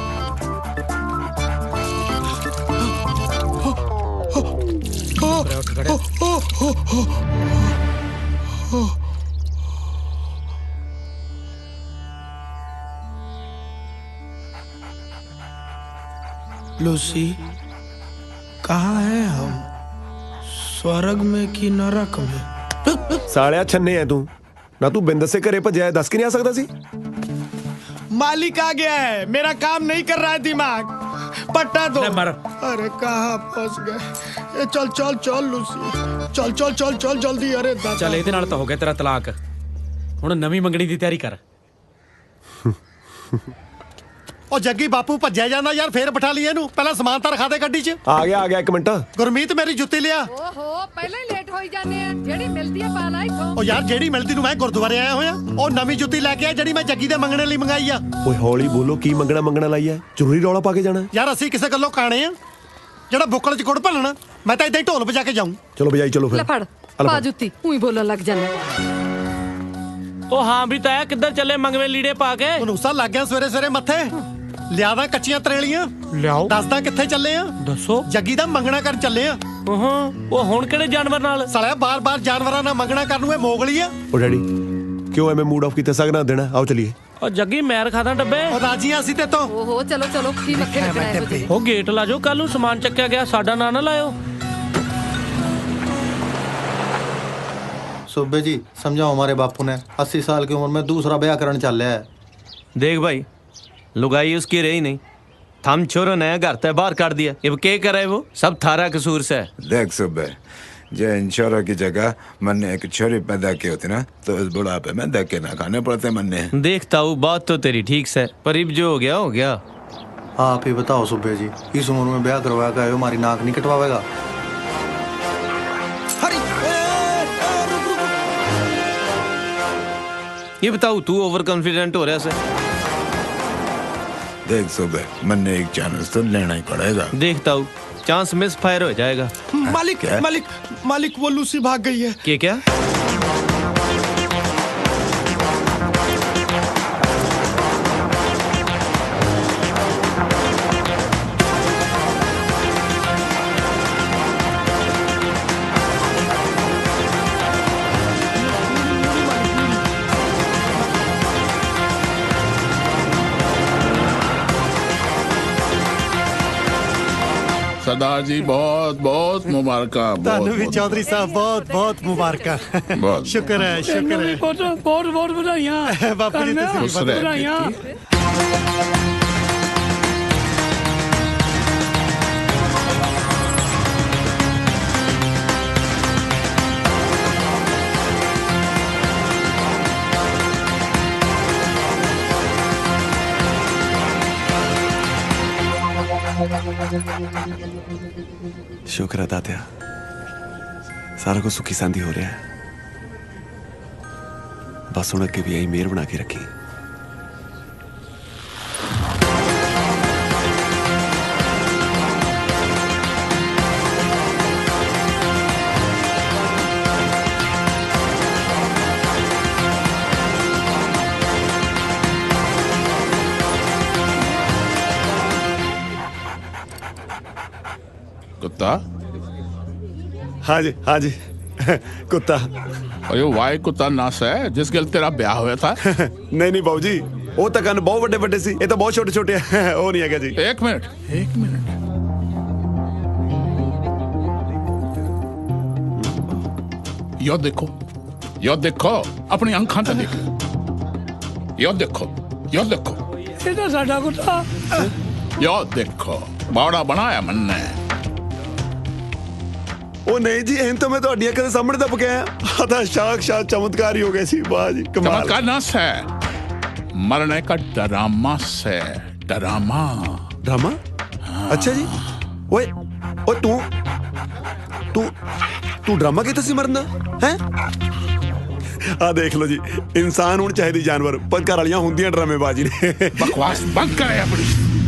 [SPEAKER 15] लूसी कहाँ है हम स्वर्ग में कि नरक में?
[SPEAKER 1] सालिया छन्ने है तू ना तू बिंद से घरे भज्या दस के नहीं आ सकता सी।
[SPEAKER 15] मालिक आ गया है मेरा काम नहीं कर रहा है दिमाग पट्टा दो। अरे कहाँ फंस गए। ये चल चल चल लूसी चल चल चल चल जल्दी। अरे
[SPEAKER 8] चल ਇਹਦੇ ਨਾਲ ਤਾਂ ਹੋ ਗਿਆ ਤੇਰਾ ਤਲਾਕ ਹੁਣ ਨਵੀਂ ਮੰਗਣੀ ਦੀ ਤਿਆਰੀ ਕਰ।
[SPEAKER 7] ਉਹ ਜੱਗੀ ਬਾਪੂ ਭੱਜਿਆ ਜਾਂਦਾ ਯਾਰ ਫੇਰ ਬਿਠਾ ਲਈ ਇਹਨੂੰ ਪਹਿਲਾਂ ਸਮਾਨ ਤਾਂ ਰਖਾ ਦੇ ਗੱਡੀ 'ਚ।
[SPEAKER 1] ਆ ਗਿਆ ਆ ਗਿਆ ਇੱਕ ਮਿੰਟ।
[SPEAKER 7] ਗੁਰਮੀਤ ਮੇਰੀ ਜੁੱਤੀ ਲਿਆ।
[SPEAKER 9] ਓਹੋ ਪਹਿਲਾਂ ਹੀ ਲੇਟ ਹੋਈ ਜਾਂਦੇ ਆ ਜਿਹੜੀ ਮਿਲਦੀ ਆ ਪਾ ਲਾ ਇੱਥੋਂ।
[SPEAKER 7] ਉਹ ਯਾਰ ਜਿਹੜੀ ਮਿਲਦੀ ਨੂੰ ਮੈਂ ਗੁਰਦੁਆਰੇ ਆਇਆ ਹੋਇਆ ਉਹ ਨਵੀਂ ਜੁੱਤੀ ਲੈ ਕੇ ਆ ਜਿਹੜੀ ਮੈਂ ਜੱਗੀ ਦੇ ਮੰਗਣੇ ਲਈ ਮੰਗਾਈ ਆ।
[SPEAKER 1] ਓਏ ਹੌਲੀ ਬੋਲੋ ਕੀ ਮੰਗਣਾ ਮੰਗਣਾ ਲਾਈ ਆ ਜ਼ਰੂਰੀ ਰੌਲਾ ਪਾ ਕੇ ਜਾਣਾ
[SPEAKER 7] ਯਾਰ ਅਸੀਂ ਕਿਸੇ ਗੱਲੋਂ ਕਾਣੇ ਆ ਜਿਹੜਾ ਬੁੱਕਲ 'ਚ ਗੁੜ ਭੰਨਣਾ ਮੈਂ ਤਾਂ ਇਦਾਂ ਹੀ ਢੋਲ ਵਜਾ ਕੇ ਜਾਊਂ।
[SPEAKER 1] ਚਲੋ ਬਜਾਈ ਚਲੋ
[SPEAKER 9] ਲੈ ਫੜ ਪਾ ਜੁੱਤੀ ਉਹੀ ਬੋਲਣ ਲੱਗ ਜਾਂਦਾ।
[SPEAKER 6] ਉਹ ਹਾਂ ਵੀ ਤਾਇਆ ਕਿੱਧਰ ਚੱਲੇ ਮੰਗਵੇਂ ਲੀੜੇ ਪਾ ਕੇ?
[SPEAKER 7] ਮਨੂਸਾ ਲੱਗ ਗਿਆ ਸਵੇਰੇ ਸਵੇਰੇ ਮੱਥੇ ਲਿਆਦਾ ਕੱਚੀਆਂ ਤਰੇਲੀਆਂ
[SPEAKER 6] ਲਿਆਓ।
[SPEAKER 7] ਦੱਸਦਾ ਕਿੱਥੇ ਚੱਲੇ ਆ?
[SPEAKER 6] ਦੱਸੋ।
[SPEAKER 7] ਜੱਗੀ ਦਾ ਮੰਗਣਾ ਕਰਨ ਚੱਲੇ ਆ।
[SPEAKER 6] ਉਹ ਹੁਣ ਕਿਹੜੇ ਜਾਨਵਰ ਨਾਲ?
[SPEAKER 7] ਸਾਲਿਆ ਬਾਰ-ਬਾਰ ਜਾਨਵਰਾਂ ਨਾਲ ਮੰਗਣਾ ਕਰਨ ਨੂੰ ਇਹ ਮੋਗਲੀ ਆ।
[SPEAKER 1] ਓ ਡੈਡੀ ਕਿਉਂ ਐਵੇਂ ਮੂਡ ਆਫ ਕੀਤਾ ਸਗਨਾ ਦੇਣਾ ਆਓ ਚਲੀਏ।
[SPEAKER 6] ਉਹ ਜੱਗੀ ਮੈਰ ਖਾਦਾ ਡੱਬੇ।
[SPEAKER 7] ਉਹ ਰਾਜੀਆਂ ਅਸੀਂ ਤੇ ਤੋਂ।
[SPEAKER 9] ਓਹੋ ਚਲੋ ਚਲੋ ਕੀ ਮੱਥੇ ਲੱਗਣਾ ਹੈ ਤੁਸੀਂ।
[SPEAKER 6] ਉਹ ਗੇਟ ਲਾ ਜਾਓ ਕੱਲ ਨੂੰ ਸਮਾਨ ਚੱਕਿਆ ਗਿਆ ਸਾਡਾ ਨਾਂ ਨਾ ਲਾਇਓ।
[SPEAKER 21] सुब्बे जी समझाओ हमारे बापू ने अस्सी साल की उम्र में दूसरा ब्याह करने चल रहा है।
[SPEAKER 13] देख भाई लुगाई उसकी रही नहीं थम छोरो नया घर ते बाहर काट दिया, अब क्या करे वो? सब थारा कसूर से।
[SPEAKER 4] देख सुबह, जे इन छोरों की जगह मन्ने एक छोरी पैदा की होती ना तो इस बुढ़ापे में धक्के ना खाने पड़ते मन्ने।
[SPEAKER 13] देखता हूँ, बात तो तेरी ठीक से, पर अब जो हो गया हो गया।
[SPEAKER 21] आप ही बताओ सुबह जी, इस उम्र में ब्याह करवाएगा हमारी नाक नहीं कटवाएगा?
[SPEAKER 13] ये बताओ, तू ओवर कॉन्फिडेंट हो रहा है?
[SPEAKER 4] देख सुबह, मन्ने एक चांस तो लेना ही पड़ेगा।
[SPEAKER 13] देखता हूँ, चांस मिस फायर हो जाएगा।
[SPEAKER 15] मालिक मालिक मालिक वो लूसी भाग गई है।
[SPEAKER 13] क्या क्या?
[SPEAKER 2] सरदार जी बहुत बहुत मुबारक।
[SPEAKER 7] ਤੁਹਾਨੂੰ ਵੀ ਚੌਧਰੀ ਸਾਹਿਬ ਬਹੁਤ ਬਹੁਤ ਮੁਬਾਰਕਾਂ।
[SPEAKER 2] बहुत
[SPEAKER 7] ਸ਼ੁਕਰ ਹੈ ਸ਼ੁਕਰ ਹੈ।
[SPEAKER 11] ਬਹੁਤ ਬਹੁਤ ਬਹੁਤ ਵਧਾਈਆਂ
[SPEAKER 7] ਬਾਪੂ ਜੀ, ਤੁਸੀਂ
[SPEAKER 2] खुश रहे
[SPEAKER 11] ਵਧਾਈਆਂ।
[SPEAKER 1] शुक्र है दात्या, सारा कुछ सुखी सांदी हो रहा है। बस हुण अगे भी यही मेहर बना के रखी।
[SPEAKER 2] कुत्ता?
[SPEAKER 1] हाँ जी हाँ जी कुत्ता।
[SPEAKER 2] अयो वाई कुत्ता नस है जिस गल तेरा ब्याह हुआ था?
[SPEAKER 1] नहीं नहीं बाबू जी, वो तो कन बहुत बड़े बड़े सी, ये तो बहुत छोटे छोटे हैं। वो नहीं है जी।
[SPEAKER 2] एक मिनट एक मिनट, यो देखो यो देखो, अपनी आंखां से देख। यो देखो यो देखो,
[SPEAKER 11] ये तो साडा कुत्ता।
[SPEAKER 2] यो देखो, बावड़ा बनाया मन्ने।
[SPEAKER 1] ਉਹ ਨਹੀਂ ਜੀ, ਇਹ ਤਾਂ ਮੈਂ ਤੁਹਾਡੀ ਅੱਖਾਂ ਦੇ ਸਾਹਮਣੇ ਤਾਂ ਪਕਿਆ ਆ ਤਾਂ ਸਾਖਸ਼ਾਤ ਚਮਤਕਾਰ ਹੀ ਹੋ ਗਿਆ ਸੀ। ਵਾਹ ਜੀ ਕਮਾਲ।
[SPEAKER 2] चमत्कार नस है, मरने का डरामा से। Drama
[SPEAKER 1] drama? अच्छा जी। ओए ओए तू तू तू ड्रामा ਕੀਤਾ ਸੀ ਮਰਨ ਦਾ ਹੈ? ਆ ਦੇਖ ਲਓ ਜੀ, ਇਨਸਾਨ ਹੁਣ ਚਾਹੀਦੀ ਜਾਨਵਰ, ਪਰ ਘਰ ਵਾਲੀਆਂ ਹੁੰਦੀਆਂ ਡਰਾਮੇਬਾਜ਼ੀ ਨੇ।
[SPEAKER 2] बकवास बंद करे अपनी।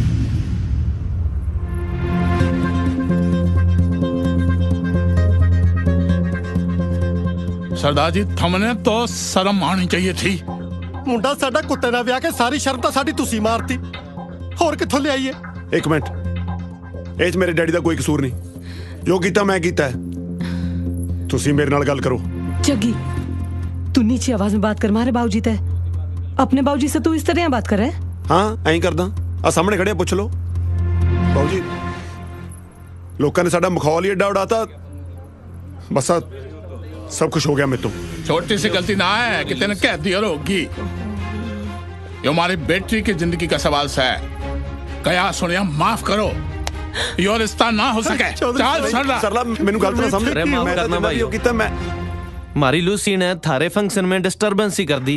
[SPEAKER 2] सरदार जी, थमने तो शर्म आनी चाहिए थी।
[SPEAKER 7] ਮੁੰਡਾ ਸਾਡਾ ਕੁੱਤੇ ਨਾਲ ਵਿਆਹ ਕੇ ਸਾਰੀ ਸ਼ਰਮ ਤਾਂ ਸਾਡੀ ਤੁਸੀਂ ਮਾਰਤੀ, ਹੋਰ ਕਿੱਥੋਂ ਲਿਆਈਏ?
[SPEAKER 1] ਇੱਕ ਮਿੰਟ, ਇਹ 'ਚ ਮੇਰੇ ਡੈਡੀ ਦਾ ਕੋਈ ਕਸੂਰ ਨਹੀਂ, ਜੋ ਕੀਤਾ ਮੈਂ ਕੀਤਾ ਹੈ। ਤੁਸੀਂ ਮੇਰੇ ਨਾਲ ਗੱਲ ਕਰੋ।
[SPEAKER 14] जग्गी, तू नीचे आवाज में बात कर, मारे बाबूजी ते अपने बाबूजी से तू इस तरह बात कर रहा है?
[SPEAKER 1] ਹਾਂ ਐਂ ਕਰਦਾ ਆ, ਸਾਹਮਣੇ ਖੜੇ ਪੁੱਛ ਲਓ। ਬਾਬੂ ਜੀ, ਲੋਕਾਂ ਨੇ ਸਾਡਾ ਮਖੌਲ ਹੀ ਏਡਾ ਉਡਾਤਾ, ਬਸ ਆ सब कुछ हो गया मेरे तो।
[SPEAKER 2] छोटी सी गलती ना है कि तेने कह दी और होगी। ये हमारी बेटी की जिंदगी का सवाल है। कया सुनिया, माफ करो, यो रिश्ता ना हो सके। चल सरला
[SPEAKER 1] सरला मेनू गलत ना समझ।
[SPEAKER 13] अरे माफ करना भाई,
[SPEAKER 1] यो कीता मैं।
[SPEAKER 13] मारी लूसी ने थारे फंक्शन में डिस्टरबेंस ही कर दी।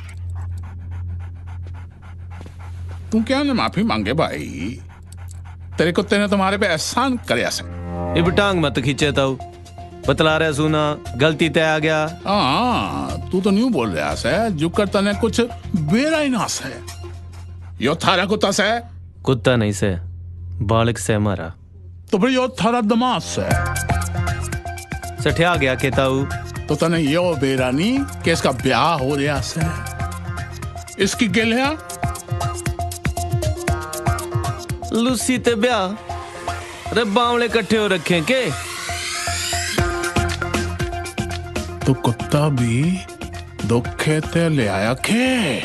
[SPEAKER 2] तू क्या ने माफी मांगे भाई? तेरे कुत्ते ने तुम्हारे पे एहसान करे ऐसे।
[SPEAKER 13] इब टांग मत खींचे ताऊ, बतला रहा सुना, गलती तय आ गया।
[SPEAKER 2] हाँ, तू तो न्यू बोल रहा है जो करता ने कुछ बेरा ही ना से। यो थारा कुत्ता से?
[SPEAKER 13] कुत्ता नहीं से, बालक से मारा।
[SPEAKER 2] तो फिर यो थारा दमाद से
[SPEAKER 13] सठिया गया के ताऊ।
[SPEAKER 2] तो तने यो बेरा नहीं कि इसका ब्याह हो रहा से, इसकी गिल है
[SPEAKER 13] लूसी ते ब्याह? रे बावले इकट्ठे हो रखे के?
[SPEAKER 2] तो कुत्ता भी धोखे ते ले आया के?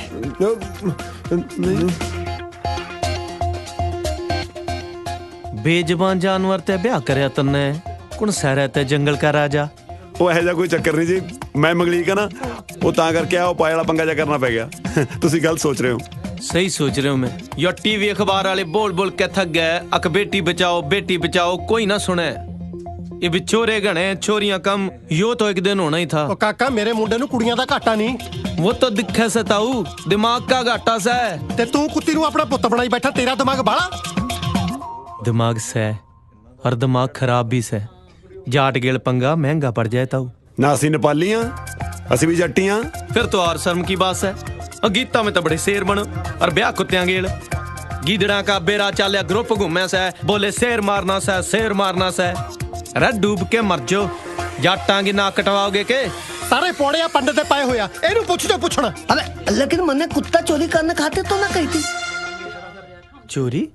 [SPEAKER 13] बेजबान जानवर ते ब्याह करया तन्ने, कुण सहरा ते जंगल का राजा।
[SPEAKER 1] ਉਹ ਇਹੋ ਜਿਹਾ ਕੋਈ ਚੱਕਰ ਨਹੀਂ ਜੀ, ਮੈਂ ਮੰਗਲੀਕ ਆ ਨਾ, ਉਹ ਤਾਂ ਕਰਕੇ ਆ ਉਹ ਪਾਏ ਵਾਲਾ ਪੰਗਾ ਜਿਹਾ ਕਰਨਾ ਪੈ ਗਿਆ। ਤੁਸੀਂ ਗਲਤ ਸੋਚ ਰਹੇ ਹੋ।
[SPEAKER 13] सही सोच रहे हो मैं। यो टीवी अखबार वाले बोल बोल के थक गए, अक बेटी बचाओ बेटी बचाओ, कोई ना सुने। ये भी चोरे गणे चोरियां कम, यो तो एक दिन होना ही था।
[SPEAKER 7] ओ काका मेरे मुंडे नु कुड़ियां दा घाटा नहीं।
[SPEAKER 13] वो तो दिखे से ताऊ, दिमाग का घाटा से।
[SPEAKER 7] ते तू कुत्ती नु अपना पुत्त बनाई बैठा, तेरा दिमाग बाला।
[SPEAKER 13] दिमाग से और दिमाग खराब भी से। जाट गेल पंगा महंगा पड़ जाए ताऊ।
[SPEAKER 1] ना असी नेपालियां, असी भी जट्टियां।
[SPEAKER 13] फिर तो और शर्म की बात है। और गीता में तो बड़े शेर बनो और ब्याह कुत्तियां गेल। गीदड़ा का बेरा चालिया ग्रुप घूमे से, बोले शेर मारना से शेर मारना से। अरे डूब के मर जो, जाटां की नाक कटवाओगे के?
[SPEAKER 7] सारे पौड़िया पंडित पाए होया, एनु पूछ जो पूछना।
[SPEAKER 3] अबे लेकिन मन्ने कुत्ता चोरी करने खाते तो ना कही थी।
[SPEAKER 13] चोरी?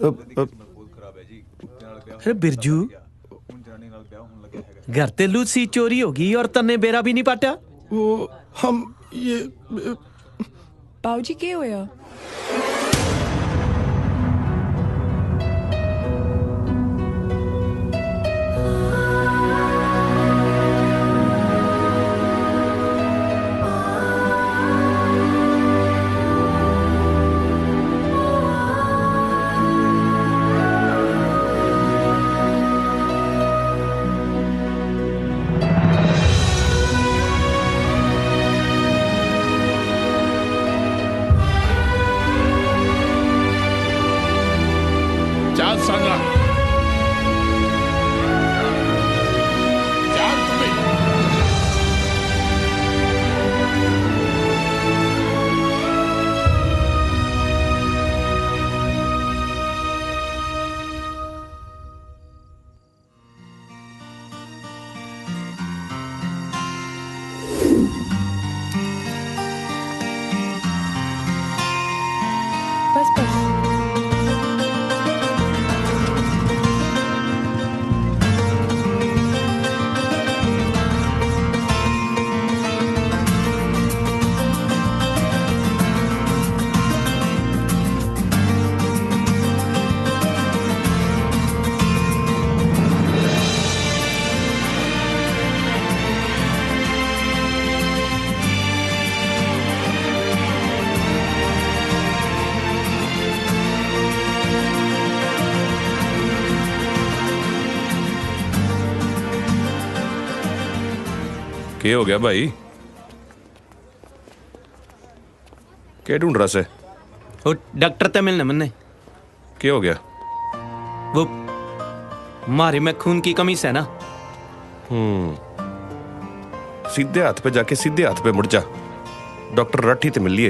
[SPEAKER 13] अरे बिरजू, घर ते लूसी चोरी होगी और तन्ने बेरा भी नहीं पाटा।
[SPEAKER 15] वो हम ये
[SPEAKER 5] बाबूजी के होया?
[SPEAKER 2] चल संगा, चल तुम्हें।
[SPEAKER 5] बस बस।
[SPEAKER 23] क्या हो गया भाई? क्या ढूंढ रहा से?
[SPEAKER 13] वो डॉक्टर ते मिलने मन्ने।
[SPEAKER 23] क्या हो गया?
[SPEAKER 13] वो मारे में खून की कमी से ना।
[SPEAKER 23] हम्म, सीधे हाथ पे जाके सीधे हाथ पे मुड़ जा, डॉक्टर रट्ठी ते मिल लिए।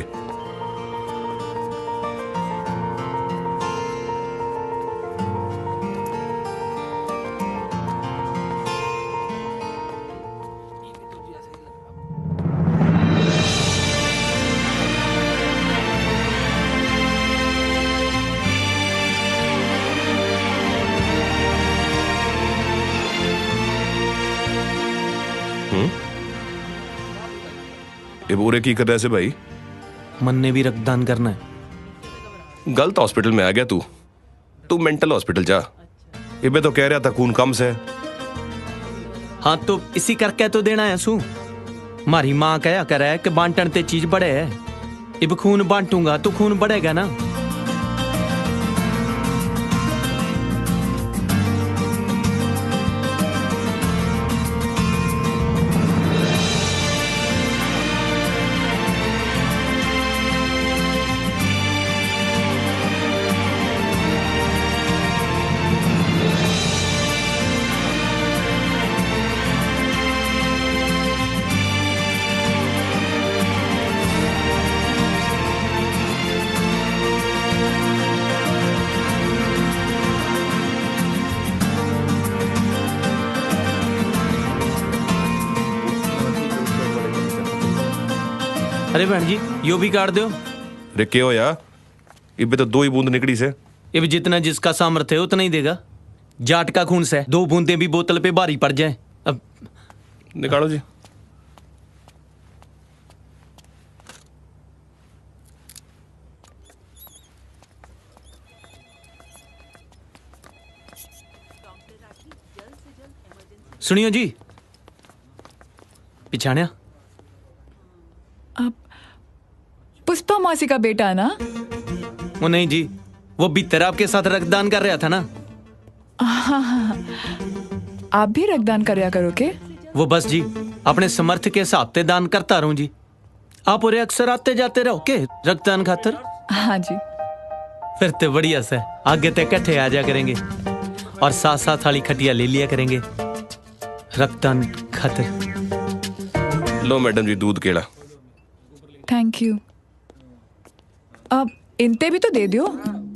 [SPEAKER 23] ये पूरे की कर रहे से भाई?
[SPEAKER 13] मन ने भी रक्तदान करना है।
[SPEAKER 23] गलत हॉस्पिटल में आ गया तू। तू मेंटल हॉस्पिटल जा। ये तो कह रहा था खून कम से।
[SPEAKER 13] हाँ तो इसी करके तो देना है सू। मारी माँ कहा करे कि बांटन ते चीज बढ़े है। इब खून बांटूंगा तो खून बढ़ेगा ना। अरे बहन जी यो भी काट दो।
[SPEAKER 23] अरे क्या हो यार, इबे तो दो ही बूंद निकली से।
[SPEAKER 13] ये भी जितना जिसका सामर्थ्य है उतना ही देगा। जाट का खून से दो बूंदे भी बोतल पे भारी पड़ जाए। अब
[SPEAKER 23] निकालो जी।
[SPEAKER 13] सुनियो जी, पिछाड़िया
[SPEAKER 5] पुष्पा मासी का बेटा है ना?
[SPEAKER 13] वो नहीं जी, वो भीतर आपके साथ रक्तदान कर रहा था ना।
[SPEAKER 5] हाँ हाँ, आप भी रक्तदान करया करो के?
[SPEAKER 13] वो बस जी अपने समर्थ के हिसाब से दान करता रहूं जी। आप और अक्सर आते जाते रहो के रक्तदान खातर?
[SPEAKER 5] हाँ जी।
[SPEAKER 13] फिर तो बढ़िया से आगे तक इकट्ठे आ जा करेंगे और साथ साथ वाली खटिया ले लिया करेंगे रक्तदान खातर।
[SPEAKER 23] लो मैडम जी दूध केला।
[SPEAKER 5] Thank you. अब इनते भी तो दे दियो।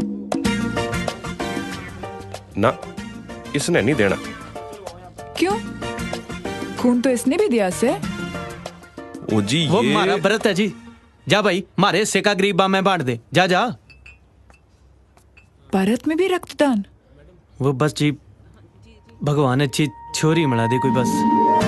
[SPEAKER 23] ना, इसने नहीं देना।
[SPEAKER 5] क्यों? खून तो इसने भी दिया से।
[SPEAKER 23] ओ जी
[SPEAKER 13] वो
[SPEAKER 23] ये...
[SPEAKER 13] मारा व्रत है जी। जा भाई मारे हिस्से का गरीबा में बांट दे। जा जा।
[SPEAKER 5] भारत में भी रक्तदान?
[SPEAKER 13] वो बस जी भगवान अच्छी छोरी मिला दे कोई बस।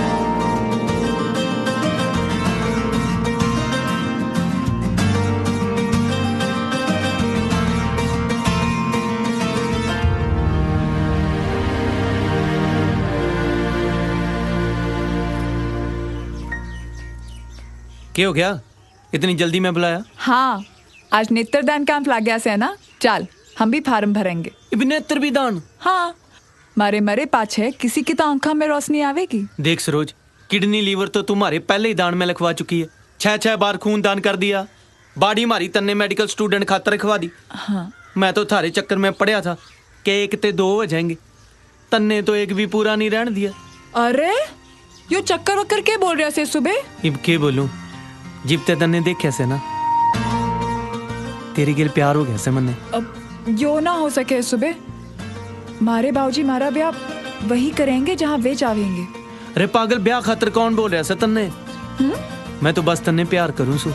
[SPEAKER 13] क्या हो गया? इतनी जल्दी में बुलाया?
[SPEAKER 5] हाँ, आज नेत्रदान कैंप लग गया से है ना। चल हम भी फार्म भरेंगे।
[SPEAKER 13] नेत्र भी दान?
[SPEAKER 5] हाँ, मारे मरे पाछे किसी की तो आंखों में रोशनी आवेगी।
[SPEAKER 13] देख सरोज, किडनी लीवर तो तुम्हारे पहले ही दान में लिखवा चुकी है। छह छह बार खून दान कर दिया। बाड़ी मारी तन्ने मेडिकल स्टूडेंट खातर रखवा दी।
[SPEAKER 5] हाँ।
[SPEAKER 13] मैं तो थारे चक्कर में पड़िया था कि एक ते दो हो जाएंगे, तन्ने तो एक भी पूरा नहीं रहने दिया।
[SPEAKER 5] अरे यो चक्कर वक्कर के बोल रहा से सुबह?
[SPEAKER 13] इब के बोलूं, जिब ते तन्ने देखे से ना तेरी गिल प्यार हो गया से मन्ने।
[SPEAKER 5] अब यो ना हो सके सुबह। मारे बाबूजी मारा ब्याह वही करेंगे जहाँ वे चाहेंगे।
[SPEAKER 13] अरे पागल, ब्याह खातर कौन बोल रहा है तन्ने? मैं तो बस तन्ने प्यार करूं सु।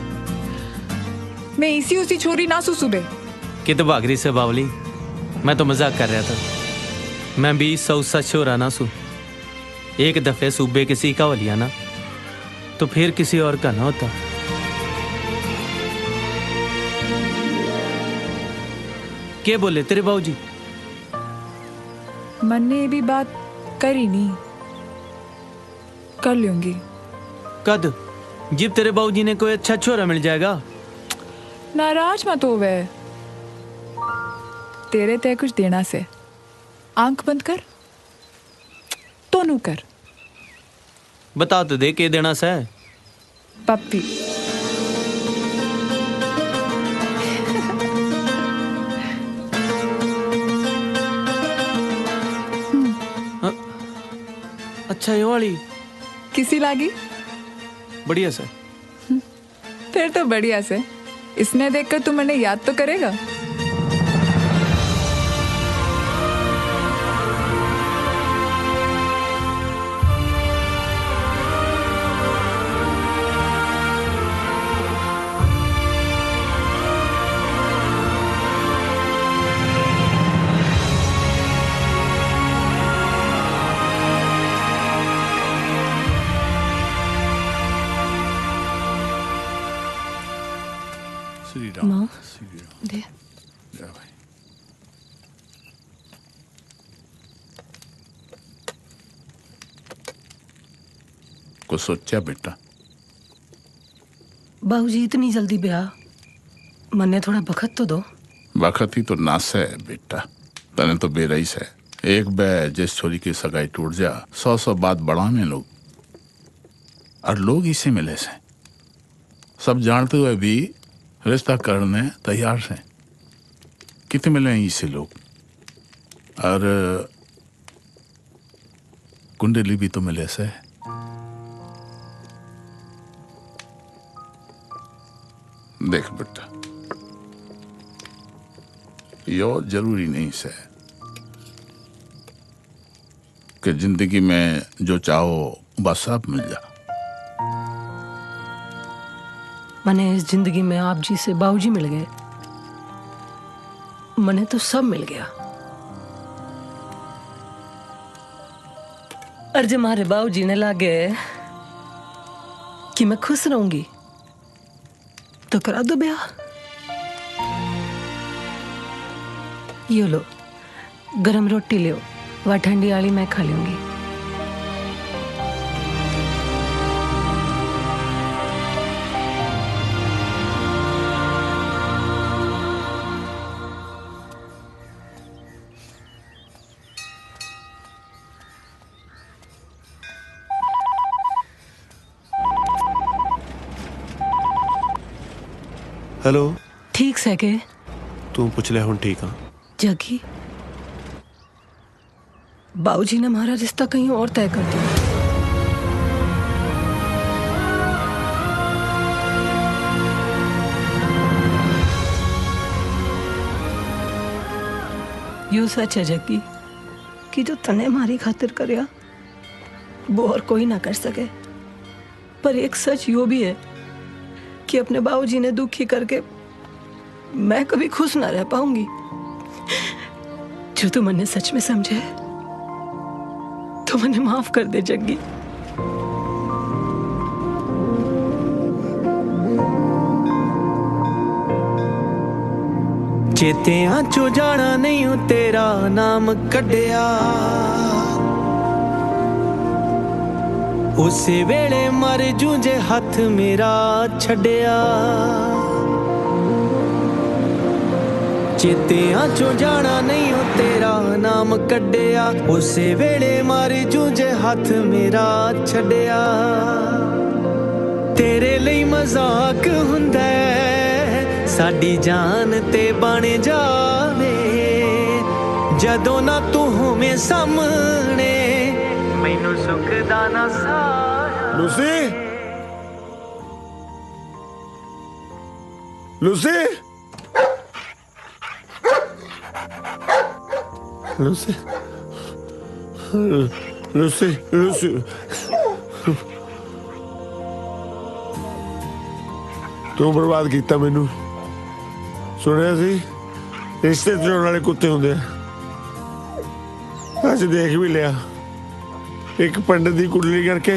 [SPEAKER 5] मैं इसी उसी छोरी ना सु सुबह।
[SPEAKER 13] कि तो भागरी से बावली, मैं तो मजाक कर रहा था। मैं भी सौ सच हो रहा ना सु। एक दफे सूबे किसी का हो लिया ना तो फिर किसी और का ना होता। क्या बोले तेरे बाबूजी?
[SPEAKER 5] मन ने भी बात करी नहीं, कर लूंगी।
[SPEAKER 13] कद? जब तेरे बाबूजी ने कोई अच्छा छोरा मिल जाएगा।
[SPEAKER 5] नाराज मत हो वे, तेरे ते कुछ देना से। आंख बंद कर, दोनों कर।
[SPEAKER 13] बता तो दे के देना से।
[SPEAKER 5] पप्पी।
[SPEAKER 13] अच्छा ये वाली
[SPEAKER 5] किसी लागी?
[SPEAKER 13] बढ़िया से।
[SPEAKER 5] फिर तो बढ़िया से। इसने देखकर तू मैंने याद तो करेगा।
[SPEAKER 22] माँ दे।
[SPEAKER 2] कुछ सोचा बेटा?
[SPEAKER 22] बाबूजी इतनी जल्दी ब्याह, मन्ने थोड़ा बखत तो दो।
[SPEAKER 2] बखत ही तो नास है बेटा, तने तो बेरईस है। एक बे जिस छोरी की सगाई टूट जा, सौ सौ बात बढ़ा में लोग, और लोग इसे मिले से सब जानते हुए भी रिश्ता करने तैयार से। कितने मिले हैं इसे लोग, और कुंडली भी तो मिले से। देख बेटा, यो जरूरी नहीं से कि जिंदगी में जो चाहो बस आप मिल जा।
[SPEAKER 22] मने इस जिंदगी में आप जी से बाबूजी मिल गए, मने तो सब मिल गया। और जब हमारे बाबूजी ने लागे कि मैं खुश रहूंगी तो करा दो ब्याह। यो लो गरम रोटी लियो, वह ठंडी वाली मैं खा लूंगी।
[SPEAKER 23] हेलो
[SPEAKER 14] ठीक से के
[SPEAKER 23] तू पूछ ले हुण ठीक हाँ
[SPEAKER 14] जगी बाबूजी ने हमारा रिश्ता कहीं और तय कर दिया। यू सच है जग्गी कि जो तने हमारी खातिर करया वो और कोई ना कर सके, पर एक सच यो भी है कि अपने बाबूजी ने दुखी करके मैं कभी खुश ना रह पाऊंगी। जो तू मैंने सच में समझे तो मैंने माफ कर दे जग्गी।
[SPEAKER 13] चेतियां चो जाना नहीं हूं तेरा नाम कड्डिया, उसे वेले मर जूंजे हथ मेरा छड्डिया। चेतियां चो जाना नहीं हूं तेरा नाम कड्डिया, उसे वेले मर जूंजे हथ मेरा छड्डिया। तेरे लिए मजाक हुंदा साडी जान ते बन जावे, जदों ना तू होवे सामने मैनू सुख दा ना साया।
[SPEAKER 1] Lucy Lucy Lucy Lucy Lucy तू बर्बाद किया मैनू। सुनिया सी रिश्ते चुराने वाले कुत्ते होंगे, अज देख भी लिया एक पंडित की कुंडली करके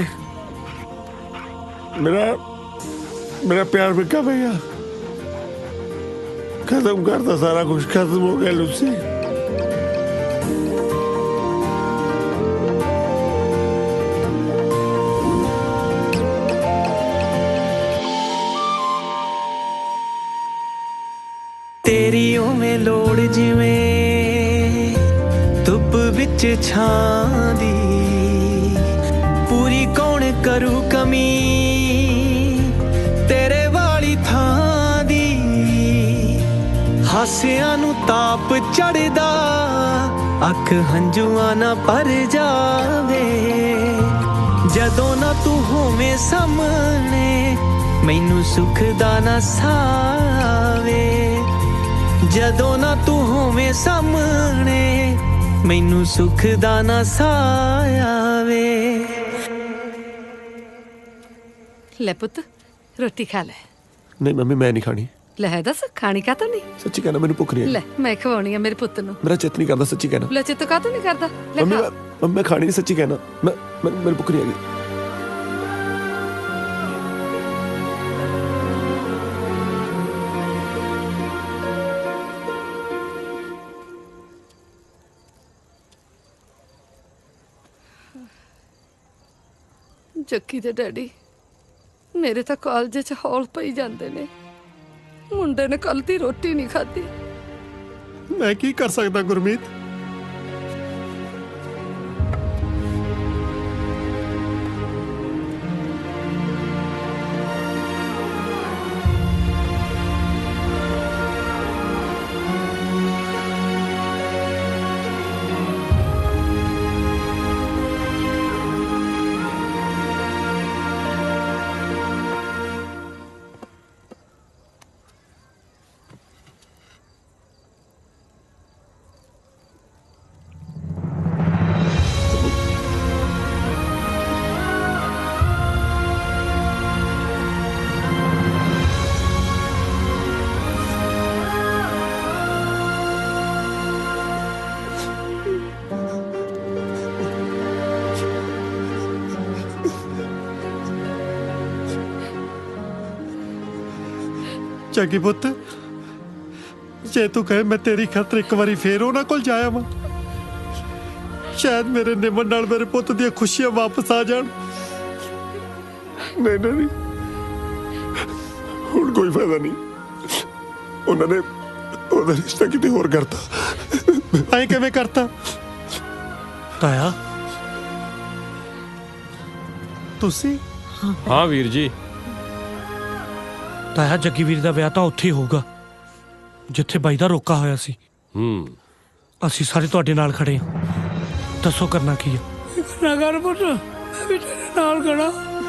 [SPEAKER 1] मेरा मेरा प्यार फिक्का पै गया, खत्म करता सारा कुछ, खत्म हो गया लूसी।
[SPEAKER 13] तेरी उवें लोड़ जिवें धुप विच छां दी, पूरी कौन करू कमी तेरे वाली थां दी। हासियां नू ताप चढ़दा अख हंजुआं ना भर जावे, जदों ना तू होवें सामने मैनू सुख दा ना सावे। जदों ना तू होवें सामने मैनू सुख दा ना साया वे।
[SPEAKER 9] ले पुत रोटी खा ले।
[SPEAKER 23] नहीं मम्मी मैं नहीं खानी।
[SPEAKER 9] ले है दस खानी का तो नहीं?
[SPEAKER 23] सच्ची कहना मैंने भुख नहीं है।
[SPEAKER 9] ले मैं खवानी है मेरे पुत नु।
[SPEAKER 23] मेरा चित नहीं करता सच्ची कहना।
[SPEAKER 9] ले चित का तो नहीं करता। ले
[SPEAKER 23] मम्मी
[SPEAKER 9] खा।
[SPEAKER 23] मम्मी मैं खानी नहीं सच्ची कहना, मैं मैं मेरी भुख नहीं है।
[SPEAKER 9] जक्की दे डैडी मेरे तो कॉलेज च हौल पई जांदे ने, मुंडे ने कल दी रोटी नहीं खाधी।
[SPEAKER 7] मैं की कर सकदा गुरमीत? चंगी पुत जे तू कहे मैं तेरी खातर एक बारी फिर उन्हां कोल जाया वा, शायद मेरे निमन नाल मेरे पुत दी खुशियां वापस आ जान।
[SPEAKER 1] नहीं नहीं हुण कोई फायदा नहीं, उन्होंने ओहदा रिश्ता किते होर करता।
[SPEAKER 7] ऐ किवें करता? ताया तुसी?
[SPEAKER 18] हाँ वीर जी
[SPEAKER 6] ਤਾਇਆ ਜੱਗੀ ਵੀਰ ਦਾ ਵਿਆਹ ਤਾਂ ਉੱਥੇ ਹੀ ਹੋਊਗਾ ਜਿੱਥੇ ਬਾਈ ਦਾ ਰੋਕਾ ਹੋਇਆ ਸੀ।
[SPEAKER 18] ਹੂੰ
[SPEAKER 6] ਅਸੀਂ ਸਾਰੇ ਤੁਹਾਡੇ ਨਾਲ ਖੜੇ ਹਾਂ, ਦੱਸੋ ਕਰਨਾ ਕੀ ਹੈ।
[SPEAKER 11] ਨਾ ਕਰ ਪੁੱਤ, ਮੈਂ ਵੀ ਤੇਰੇ ਨਾਲ ਖੜਾ।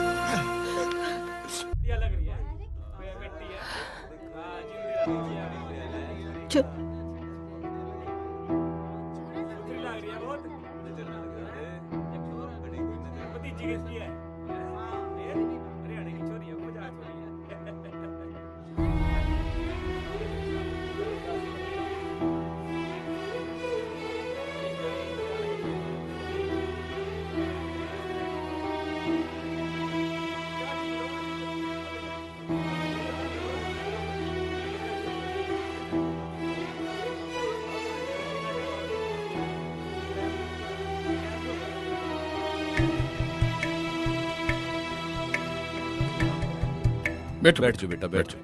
[SPEAKER 2] बैठो
[SPEAKER 23] बैठ जाओ बेटा, बैठ जाओ।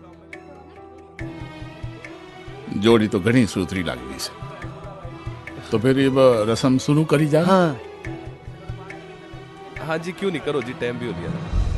[SPEAKER 2] जोड़ी तो घनी सूतरी लगती से, तो फिर ये रस्म शुरू करी जाए।
[SPEAKER 23] हाँ हाँ जी, क्यों नहीं, करो जी, टाइम भी हो गया।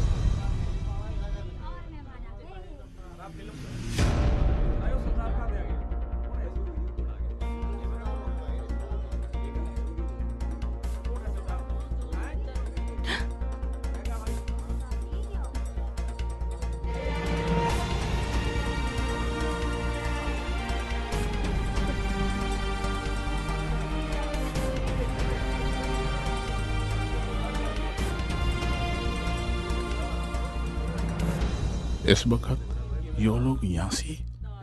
[SPEAKER 2] इस वक्त यो लोग यहाँ से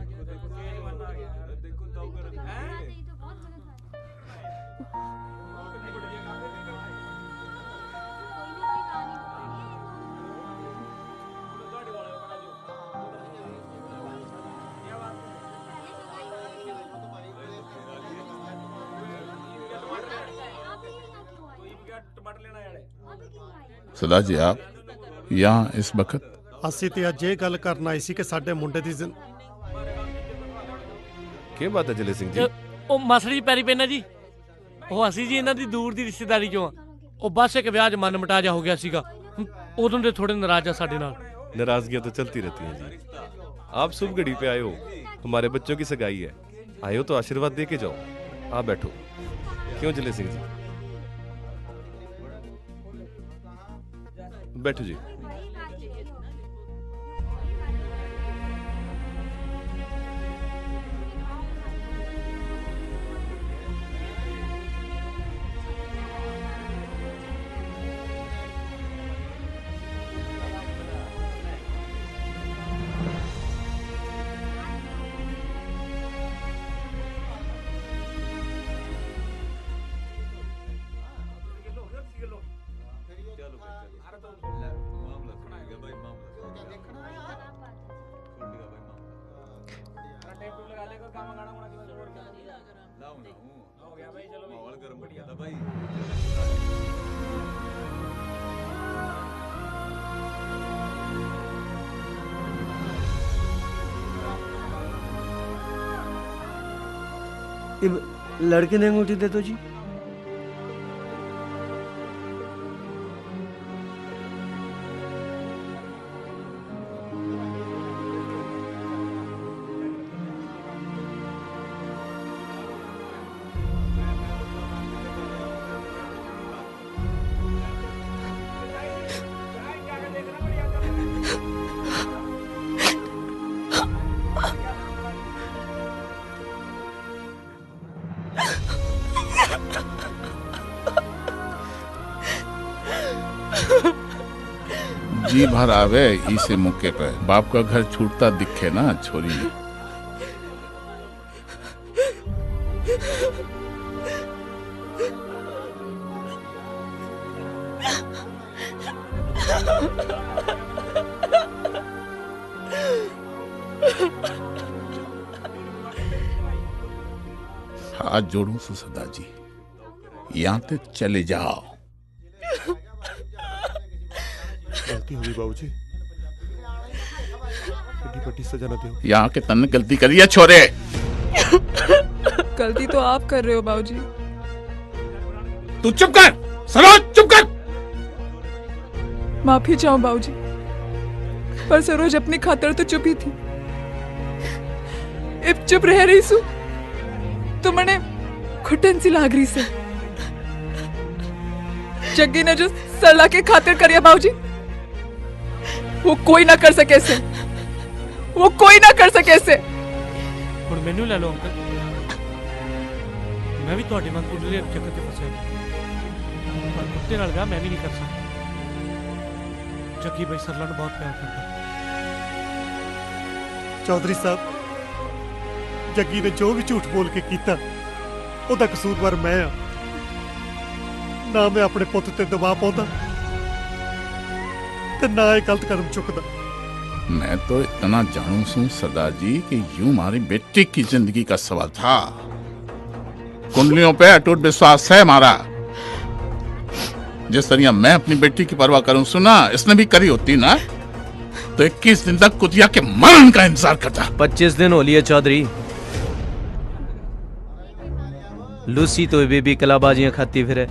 [SPEAKER 2] सदा जी आप यहाँ इस वक्त
[SPEAKER 7] ਅਸੀਂ ਤੇ ਅੱਜ ਇਹ ਗੱਲ ਕਰਨ ਆਈ ਸੀ ਕਿ ਸਾਡੇ ਮੁੰਡੇ ਦੀ ਜ਼ਿੰ-
[SPEAKER 23] ਕੀ ਬਾਤ ਹੈ ਜਲੇ ਸਿੰਘ ਜੀ?
[SPEAKER 6] ਉਹ ਮਸੜੀ ਪੈਰੀ ਪੈਣਾ ਜੀ, ਉਹ ਅਸੀਂ ਜੀ ਇਹਨਾਂ ਦੀ ਦੂਰ ਦੀ ਰਿਸ਼ਤੇਦਾਰੀ ਚੋਂ ਆ। ਉਹ ਬਸ ਇੱਕ ਵਿਆਹ 'ਚ ਮਨ ਮਟਾਜਾ ਹੋ ਗਿਆ ਸੀਗਾ, ਉਦੋਂ ਦੇ थोड़े नाराज है साढ़े नाल।
[SPEAKER 23] नाराजगियां तो चलती रहती हैं जी। आप शुभ घड़ी पे आए हो, हमारे बच्चों की सगाई है, आए हो तो आशीर्वाद दे के जाओ। आप बैठो। क्यों जले सिंह जी? बैठो जी।
[SPEAKER 3] लड़के ने अंगूठी दे दो जी।
[SPEAKER 2] जी भर आवे इसे मौके पे बाप का घर छूटता दिखे ना छोरी। हाथ जोड़ू सो सदा जी, यहाँ ते चले जाओ।
[SPEAKER 1] गलती हुई बाबूजी, बड़ी बड़ी सजा न दो।
[SPEAKER 2] यहाँ के तन गलती करी है छोरे।
[SPEAKER 5] गलती तो आप कर रहे हो बाबूजी।
[SPEAKER 2] तू चुप कर सरोज, चुप कर।
[SPEAKER 5] माफी चाहो बाबूजी, पर सरोज अपनी खातर तो चुप ही थी। इब चुप रह रही सू तो मने घुटन सी लाग रही से। जग्गी ने जो सरला के खातिर करिया बाबूजी, वो कोई ना कर सके से, वो कोई ना कर सके से।
[SPEAKER 6] और मेनू ले लो अंकल, मैं भी ਤੁਹਾਡੇ ਵਾਂਗ ਕੁੰਡਲੀ ਚੱਕਰ ਤੇ ਫਸਿਆ ਪਰ ਕੁੱਤੇ ਨਾਲ ਗਾ मैं भी नहीं कर सकता। जग्गी भाई सरला ਨੂੰ बहुत प्यार करता।
[SPEAKER 7] चौधरी साहब, जग्गी ने जो भी झूठ बोल के कीता ਉਹਦਾ ਕਸੂਰਵਾਰ ਮੈਂ ਆ। ਨਾ ਮੈਂ ਆਪਣੇ ਪੁੱਤ ਤੇ ਦਬਾਅ ਪਾਉਂਦਾ ਤੇ ਨਾ ਇਹ ਗਲਤ ਕਦਮ ਚੁੱਕਦਾ।
[SPEAKER 2] मैं तो इतना जानू हूँ सरदार जी कि यूं हमारी बेटी की जिंदगी का सवाल था। कुंडलियों पे अटूट विश्वास है हमारा। जिस तरह मैं अपनी बेटी की परवाह करूं सुना, इसने भी करी होती ना तो इक्कीस दिन तक कुतिया के मरण का इंतजार करता।
[SPEAKER 13] पच्चीस दिन हो लिए चौधरी, लूसी तो बेबी कलाबाजियां खाती फिरे।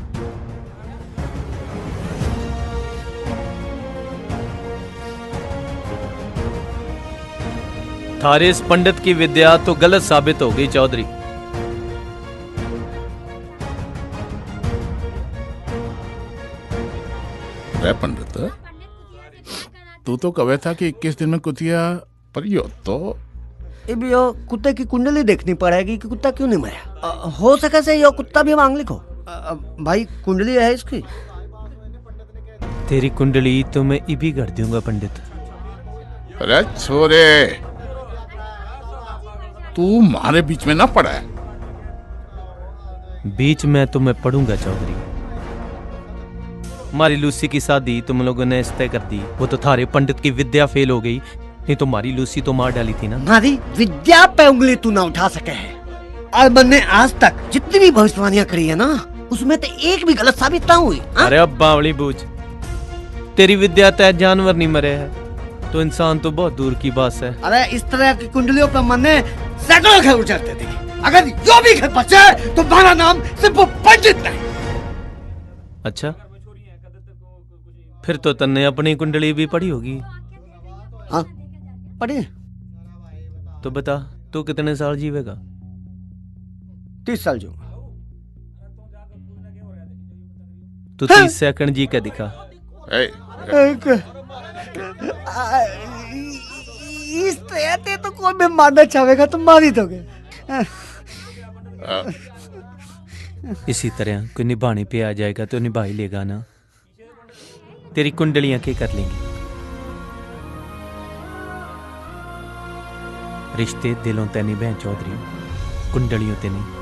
[SPEAKER 13] थारे इस पंडित की विद्या तो गलत साबित हो गई चौधरी।
[SPEAKER 2] रे पंडित, तू तो कहे था कि इक्कीस दिन में कुतिया पर यो तो
[SPEAKER 3] अब यो कुत्ते की कुंडली देखनी पड़ेगी कि कुत्ता क्यों नहीं मरा। अ, हो सके से यो कुत्ता भी मांगलिक हो। अ, भाई कुंडली है इसकी।
[SPEAKER 13] तेरी कुंडली तो मैं इभी कर दूंगा पंडित।
[SPEAKER 2] अरे छोरे, तू हमारे बीच में ना पड़ा है।
[SPEAKER 13] बीच में तो मैं पढ़ूंगा चौधरी। हमारी लूसी की शादी तुम लोगों ने इस तय कर दी, वो तो थारे पंडित की विद्या फेल हो गई, नहीं तो हमारी लूसी तो मार डाली थी ना।
[SPEAKER 3] हमारी विद्या पे उंगली तू ना उठा सके है। और मैंने आज तक जितनी भी भविष्यवाणियां करी है ना, उसमें तो एक भी गलत साबित ना हुई।
[SPEAKER 13] अरे अब बावली बूझ, तेरी विद्या तय जानवर नहीं मरे है तो इंसान तो बहुत दूर की बात है।
[SPEAKER 3] अरे इस तरह की कुंडलियों पर मैंने सैकड़ों घर उजड़ते थे। अगर यो भी घर बचे तो हमारा नाम सिर्फ पंडित नहीं।
[SPEAKER 13] अच्छा, फिर तो तन्ने अपनी कुंडली भी पढ़ी होगी।
[SPEAKER 3] हाँ पढ़ी।
[SPEAKER 13] तो बता, तू कितने साल जीवेगा?
[SPEAKER 3] तीस साल जीऊंगा।
[SPEAKER 13] तू तीस सेकंड जी के दिखा।
[SPEAKER 3] इस तरह तो कोई भी मारना चाहेगा तो मार ही दोगे।
[SPEAKER 13] इसी तरह कोई निभाने पे आ जाएगा तो निभा ही लेगा ना। तेरी कुंडलियां क्या कर लेंगी? रिश्ते दिलों ते निभे चौधरी, कुंडलियों ते नहीं।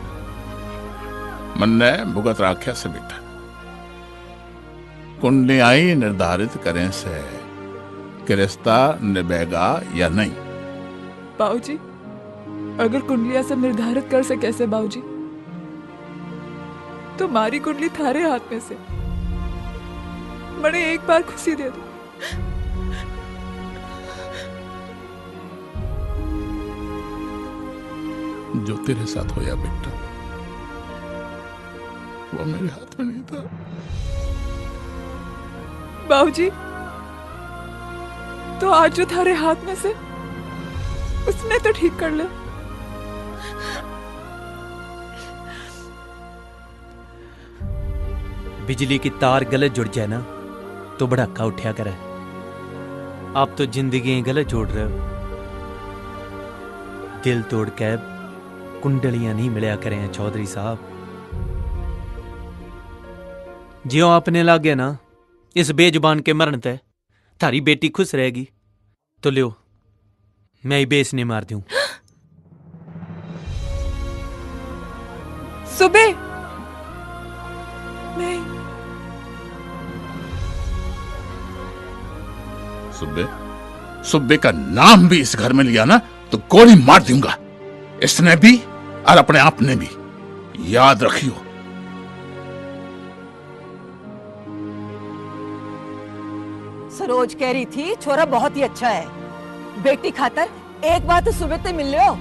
[SPEAKER 2] मन्ने भुगत राख्या से बेटा, कुंडलियां ही निर्धारित करें से कि रिश्ता निभेगा या नहीं।
[SPEAKER 5] बाबूजी, अगर कुंडलियां सब निर्धारित कर से कैसे बाबूजी, तो मारी कुंडली थारे हाथ में से। बड़े एक बार खुशी दे दो।
[SPEAKER 2] जो तेरे साथ होया बेटा, वो मेरे हाथ में नहीं था।
[SPEAKER 5] बाबूजी, तो आज जो थारे हाथ में से, उसने तो ठीक कर ले।
[SPEAKER 13] बिजली की तार गलत जुड़ जाए ना तो भड़ाका उठा करे। आप तो जिंदगी गलत जोड़ रहे हो। दिल तोड़ के कुंडलियां नहीं मिलया करें चौधरी साहब। जियो आपने लागे ना इस बेजुबान के मरण ते थारी बेटी खुश रहेगी तो लियो, मैं ही बेस नहीं मार दूं।
[SPEAKER 5] सुबह नहीं।
[SPEAKER 2] सुब्बे, सुब्बे का नाम भी इस घर में लिया ना तो गोली मार दूंगा। इसने भी और अपने आप ने भी, याद रखियो।
[SPEAKER 10] सरोज कह रही थी छोरा बहुत ही अच्छा है, बेटी खातर एक बार तो सुबह ते मिल लो।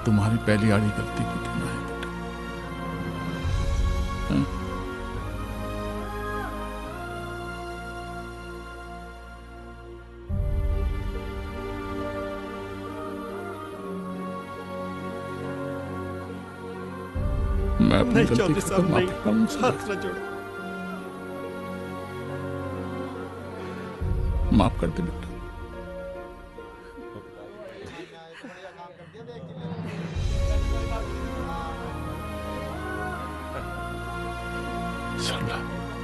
[SPEAKER 2] तुम्हारी पहली आड़ी गलती की थी ना बेटा। हाँ? मैं अपनी गलती को माफ करूंगा।
[SPEAKER 7] हाथ न जोड़ो।
[SPEAKER 2] माफ कर दे बेटा। सरला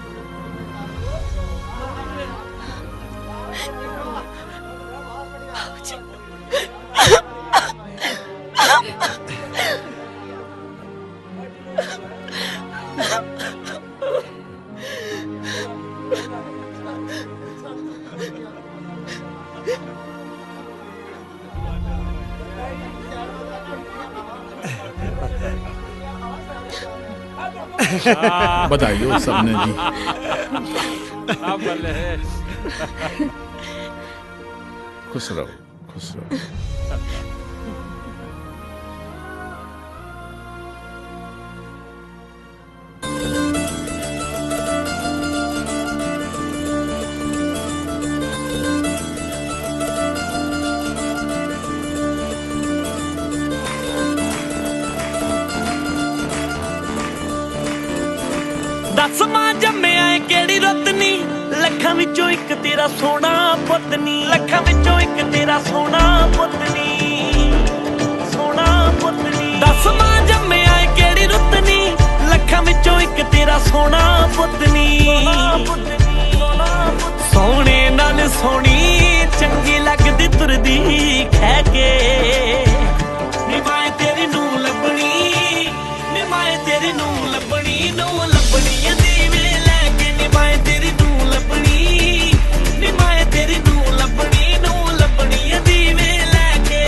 [SPEAKER 2] बताइए सबने जी।
[SPEAKER 18] अब भले है।
[SPEAKER 2] खुश रहो, खुश रहो।
[SPEAKER 6] दस मां जम्मिया है केड़ी रतनी, लखां विचों इक तेरा सोना पुतनी, लखां विचों एक तेरा सोना पुतनी, सोना पुतनी। दस मां जम्मिया है केड़ी रतनी, लखां विचों इक तेरा सोना पुतनी, सोने नाल सोनी चंगी लगदी तुरदी खै के, निभाए तेरी नू लभनी, निभाए तेरी नू लभनी, नू लभनी दीवे लैके, निभाए तेरी नू लभनी, निभाए तेरी नू लभनी, नू लभनी दीवे लैके।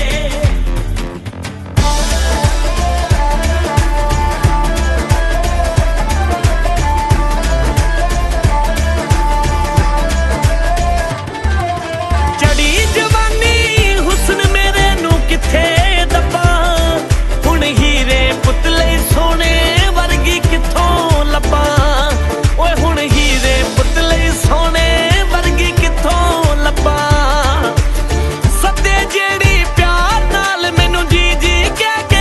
[SPEAKER 6] चढ़ी जवानी हुस्न मेरे नू किथे दबा, हुण हीरे पुतले सोने वर्गी किथों लबा, ओए हुण हीरे पुतले सोने वर्गी किथों लबा, सदे जेड़ी प्यार नाल मैनू जी जी कह के,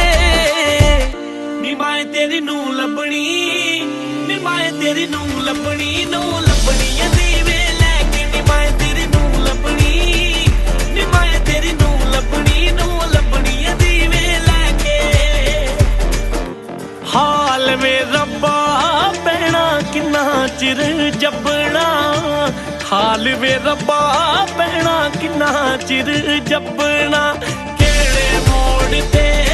[SPEAKER 6] निभाए तेरी नू लभनी, निभाए तेरी नू लभनी, नू लभनी दीवे लैके, निभाए तेरी नू लभनी, निभाए तेरी नू लभनी, नू लभनी दीवे लैके। हाल वे रब्बा पैना किन्ना चिर जबना, हाल वे रब्बा पैना किन्ना चिर जबना, केड़े मोड़ ते